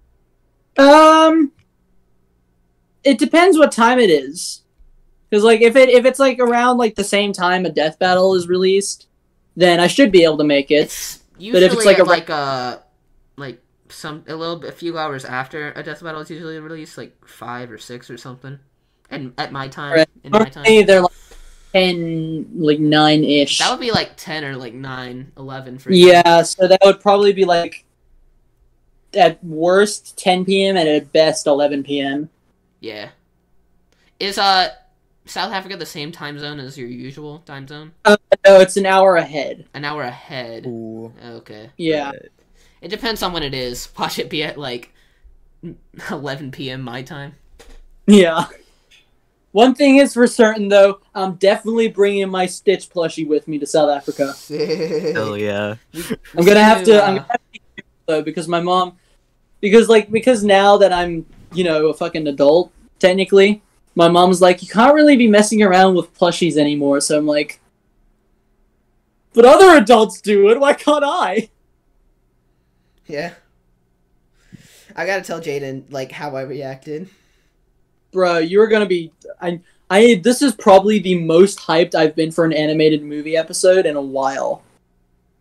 Speaker 3: Um it depends what time it is. Cuz like if it if it's like around like the same time a Death Battle is released, then I should be able to make it.
Speaker 1: Usually,
Speaker 3: but if it's like
Speaker 1: at
Speaker 3: a
Speaker 1: like uh, like some a little bit, a few hours after a Death Battle is usually released, like five or six or something, and at my time,
Speaker 3: Right.
Speaker 1: in my
Speaker 3: Normally
Speaker 1: time,
Speaker 3: they're like ten, like nine ish.
Speaker 1: that would be like ten or like nine, eleven for you.
Speaker 3: Yeah, so that would probably be like at worst ten p.m. and at best eleven p.m.
Speaker 1: Yeah. Is uh South Africa the same time zone as your usual time zone?
Speaker 3: Uh, no, it's an hour ahead.
Speaker 1: An hour ahead.
Speaker 2: Ooh.
Speaker 1: Okay.
Speaker 3: Yeah.
Speaker 1: It depends on when it is. Watch it be at like eleven p.m. my time.
Speaker 3: Yeah. One thing is for certain, though, I'm definitely bringing my Stitch plushie with me to South Africa.
Speaker 2: Hell yeah.
Speaker 3: I'm gonna have to.
Speaker 1: uh,
Speaker 3: I'm gonna have to be careful, though, because my mom, because like because now that I'm you know a fucking adult technically, my mom's like you can't really be messing around with plushies anymore. So I'm like, but other adults do it. Why can't I?
Speaker 1: Yeah. I gotta tell Jaden like how I reacted.
Speaker 3: Bro, you're gonna be. I. I. This is probably the most hyped I've been for an animated movie episode in a while.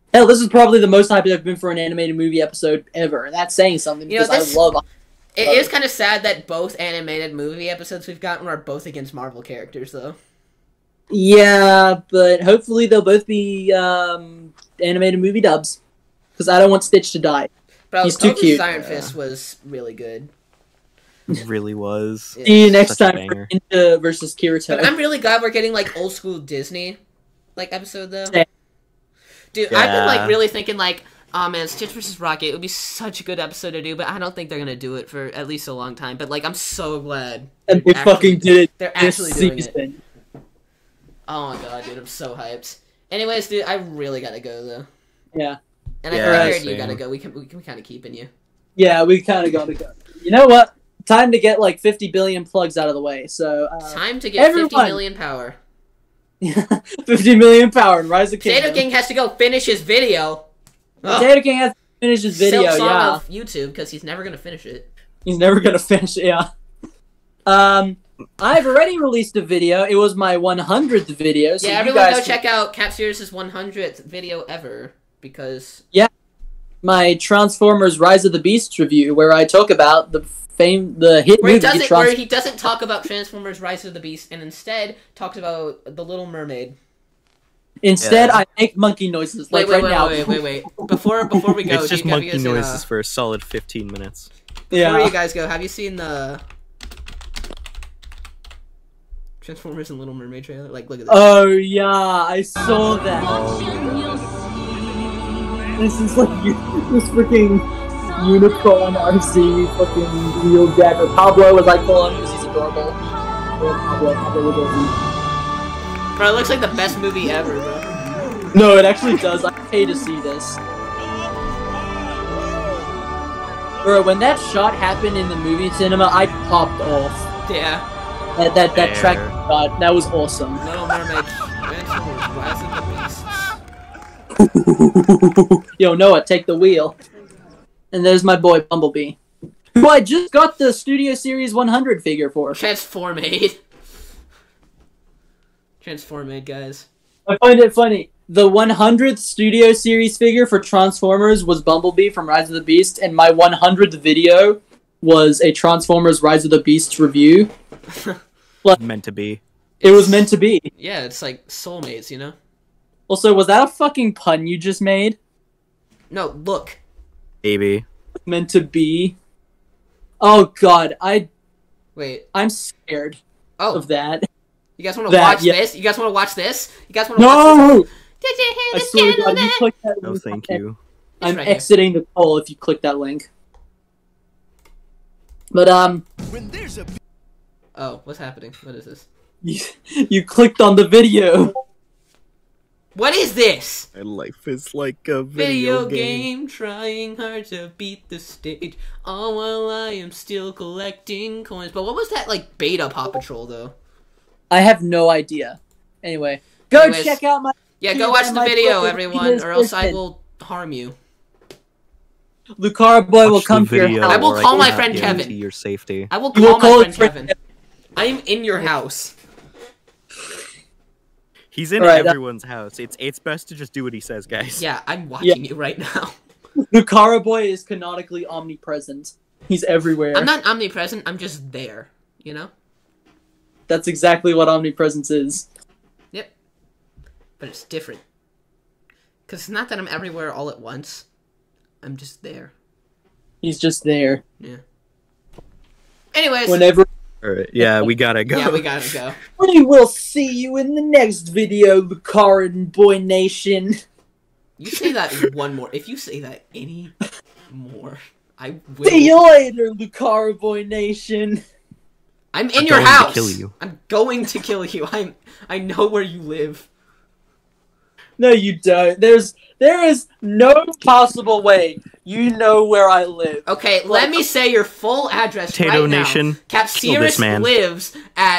Speaker 3: Hell, this is probably the most hyped I've been for an animated movie episode ever, and that's saying something
Speaker 1: You know,
Speaker 3: because
Speaker 1: this-
Speaker 3: I love.
Speaker 1: It is kind of sad that both animated movie episodes we've gotten are both against Marvel characters, though.
Speaker 3: Yeah, but hopefully they'll both be um, animated movie dubs, because I don't want Stitch to die.
Speaker 1: Bro,
Speaker 3: He's too
Speaker 1: Goku's
Speaker 3: cute.
Speaker 1: Iron Fist was really good.
Speaker 2: It really was.
Speaker 3: See you next
Speaker 2: Such a
Speaker 3: time for
Speaker 2: banger.
Speaker 3: Ninja versus Kirito.
Speaker 1: But I'm really glad we're getting like old school Disney like episode though.
Speaker 3: Yeah.
Speaker 1: Dude, I've been
Speaker 2: Yeah.
Speaker 1: like really thinking like, oh man, Stitch versus Rocket, it would be such a good episode to do, but I don't think they're gonna do it for at least a long time. But like, I'm so glad
Speaker 3: And they
Speaker 1: they're actually-
Speaker 3: fucking did it
Speaker 1: They're
Speaker 3: this
Speaker 1: actually doing it.
Speaker 3: season.
Speaker 1: Oh my god, dude, I'm so hyped. Anyways, dude, I really gotta go though.
Speaker 3: Yeah.
Speaker 1: And I
Speaker 2: Yeah,
Speaker 1: figured you
Speaker 2: same.
Speaker 1: gotta go. We can we can kind of keeping you.
Speaker 3: Yeah, we kind of gotta go. You know what? Time to get like fifty billion plugs out of the way. So uh,
Speaker 1: Time to get
Speaker 3: everyone,
Speaker 1: fifty million power.
Speaker 3: fifty million power and Rise of Kingdom.
Speaker 1: Potato King has to go finish his video.
Speaker 3: Potato King has to finish his video.
Speaker 1: Silk song
Speaker 3: Yeah,
Speaker 1: of YouTube because he's never gonna finish it.
Speaker 3: he's never gonna finish it. Yeah. Um, I've already released a video. It was my one hundredth video. So
Speaker 1: yeah,
Speaker 3: you
Speaker 1: everyone
Speaker 3: guys
Speaker 1: go
Speaker 3: can-
Speaker 1: check out Cap Series' one hundredth video ever because
Speaker 3: Yeah, my Transformers: Rise of the Beasts review, where I talk about the fame, the hit
Speaker 1: where he
Speaker 3: movie.
Speaker 1: doesn't
Speaker 3: Trans-
Speaker 1: where he doesn't talk about Transformers: Rise of the Beast and instead talks about the Little Mermaid.
Speaker 3: Instead,
Speaker 2: Yeah.
Speaker 3: I make monkey noises like
Speaker 1: Wait, wait,
Speaker 3: right
Speaker 1: wait,
Speaker 3: now.
Speaker 1: wait, wait, wait, wait. Before before we go,
Speaker 2: It's
Speaker 1: do
Speaker 2: just
Speaker 1: you, have you
Speaker 2: monkey
Speaker 1: guys seen,
Speaker 2: noises
Speaker 1: uh,
Speaker 2: for a solid fifteen minutes.
Speaker 1: Before
Speaker 3: Yeah.
Speaker 1: you guys go, have you seen the Transformers and Little Mermaid trailer? Like, look at this.
Speaker 3: Oh yeah, I saw that. This is like you, this freaking unicorn R C fucking Wheeljacker. Pablo, as I call him, because he's adorable. Oh, Pablo, Pablo was awesome.
Speaker 1: Bro, it looks like the best movie ever, bro.
Speaker 3: No, it actually does. I pay to see this. Bro, when that shot happened in the movie cinema, I popped off.
Speaker 1: Yeah.
Speaker 3: That that that
Speaker 2: Fair.
Speaker 3: track shot, that was awesome.
Speaker 1: Little Mermaid, Transformers, Rise of the Beasts.
Speaker 3: Yo, Noah, take the wheel. And there's my boy Bumblebee, who I just got the Studio Series one hundred figure for.
Speaker 1: Transformade. Transformade, guys.
Speaker 3: I find it funny. The one hundredth Studio Series figure for Transformers was Bumblebee from Rise of the Beast, and my one hundredth video was a Transformers Rise of the Beast review.
Speaker 2: Meant to be.
Speaker 3: It was meant to be.
Speaker 1: Yeah, it's like soulmates, you know?
Speaker 3: Also, was that a fucking pun you just made?
Speaker 1: No, look.
Speaker 2: Maybe.
Speaker 3: Meant to be. Oh god, I
Speaker 1: Wait.
Speaker 3: I'm scared
Speaker 1: Oh.
Speaker 3: of that.
Speaker 1: You guys want to
Speaker 3: That,
Speaker 1: watch
Speaker 3: yeah.
Speaker 1: this? You guys want to watch this? You guys want to watch
Speaker 3: No!
Speaker 1: this? Did you hear
Speaker 3: I
Speaker 1: the
Speaker 3: swear to God,
Speaker 1: scandal
Speaker 3: you
Speaker 1: there?
Speaker 3: click that
Speaker 2: No,
Speaker 3: link.
Speaker 2: thank
Speaker 3: I'm-
Speaker 2: you.
Speaker 3: I'm
Speaker 1: right here.
Speaker 3: exiting the call if you click that link. But um,
Speaker 1: Oh, what's happening? What is this?
Speaker 3: you, you clicked on the video.
Speaker 1: What is this?
Speaker 2: My life is like a
Speaker 1: Video
Speaker 2: video,
Speaker 1: game trying hard to beat the stage. All while I am still collecting coins. But what was that, like, beta Paw Patrol, though?
Speaker 3: I have no idea. Anyway, go
Speaker 1: Anyways,
Speaker 3: check out my.
Speaker 1: Yeah, go watch the
Speaker 3: my
Speaker 1: video,
Speaker 3: book,
Speaker 1: everyone,
Speaker 3: Peter's
Speaker 1: or else I
Speaker 3: Person.
Speaker 1: will harm you.
Speaker 3: Lucara Boy will
Speaker 2: Watch the
Speaker 3: come to your
Speaker 2: video
Speaker 3: house.
Speaker 1: I will
Speaker 2: or
Speaker 1: call my
Speaker 2: cannot
Speaker 1: friend
Speaker 2: guarantee
Speaker 1: Kevin.
Speaker 2: your safety.
Speaker 1: I will
Speaker 3: You will
Speaker 1: call
Speaker 3: call
Speaker 1: my
Speaker 3: his
Speaker 1: friend
Speaker 3: friend
Speaker 1: Kevin. I am in your house.
Speaker 2: He's in
Speaker 3: Alright, that-
Speaker 2: everyone's house. It's it's best to just do what he says, guys.
Speaker 1: Yeah, I'm watching you right now.
Speaker 3: Lucara Boy is canonically omnipresent. He's everywhere.
Speaker 1: I'm not omnipresent, I'm just there. You know?
Speaker 3: That's exactly what omnipresence is.
Speaker 1: Yep. But it's different. Because it's not that I'm everywhere all at once. I'm just there.
Speaker 3: He's just there.
Speaker 1: Yeah. Anyways.
Speaker 3: Whenever.
Speaker 2: Alright, yeah, we gotta go.
Speaker 1: Yeah, we gotta go.
Speaker 3: We will see you in the next video, Lucaran Boy Nation.
Speaker 1: You say that one more. If you say that any more, I will.
Speaker 3: See you later, Lucara Boy Nation.
Speaker 1: I'm in
Speaker 2: I'm
Speaker 1: your
Speaker 2: going to
Speaker 1: house.
Speaker 2: kill you.
Speaker 1: I'm going to kill you. I'm. I know where you live.
Speaker 3: No, you don't. There's there is no possible way you know where I live.
Speaker 1: Okay, let me say your full address
Speaker 2: Potato
Speaker 1: right
Speaker 2: Nation,
Speaker 1: now.
Speaker 2: kill this
Speaker 1: Capsirus
Speaker 2: man.
Speaker 1: lives at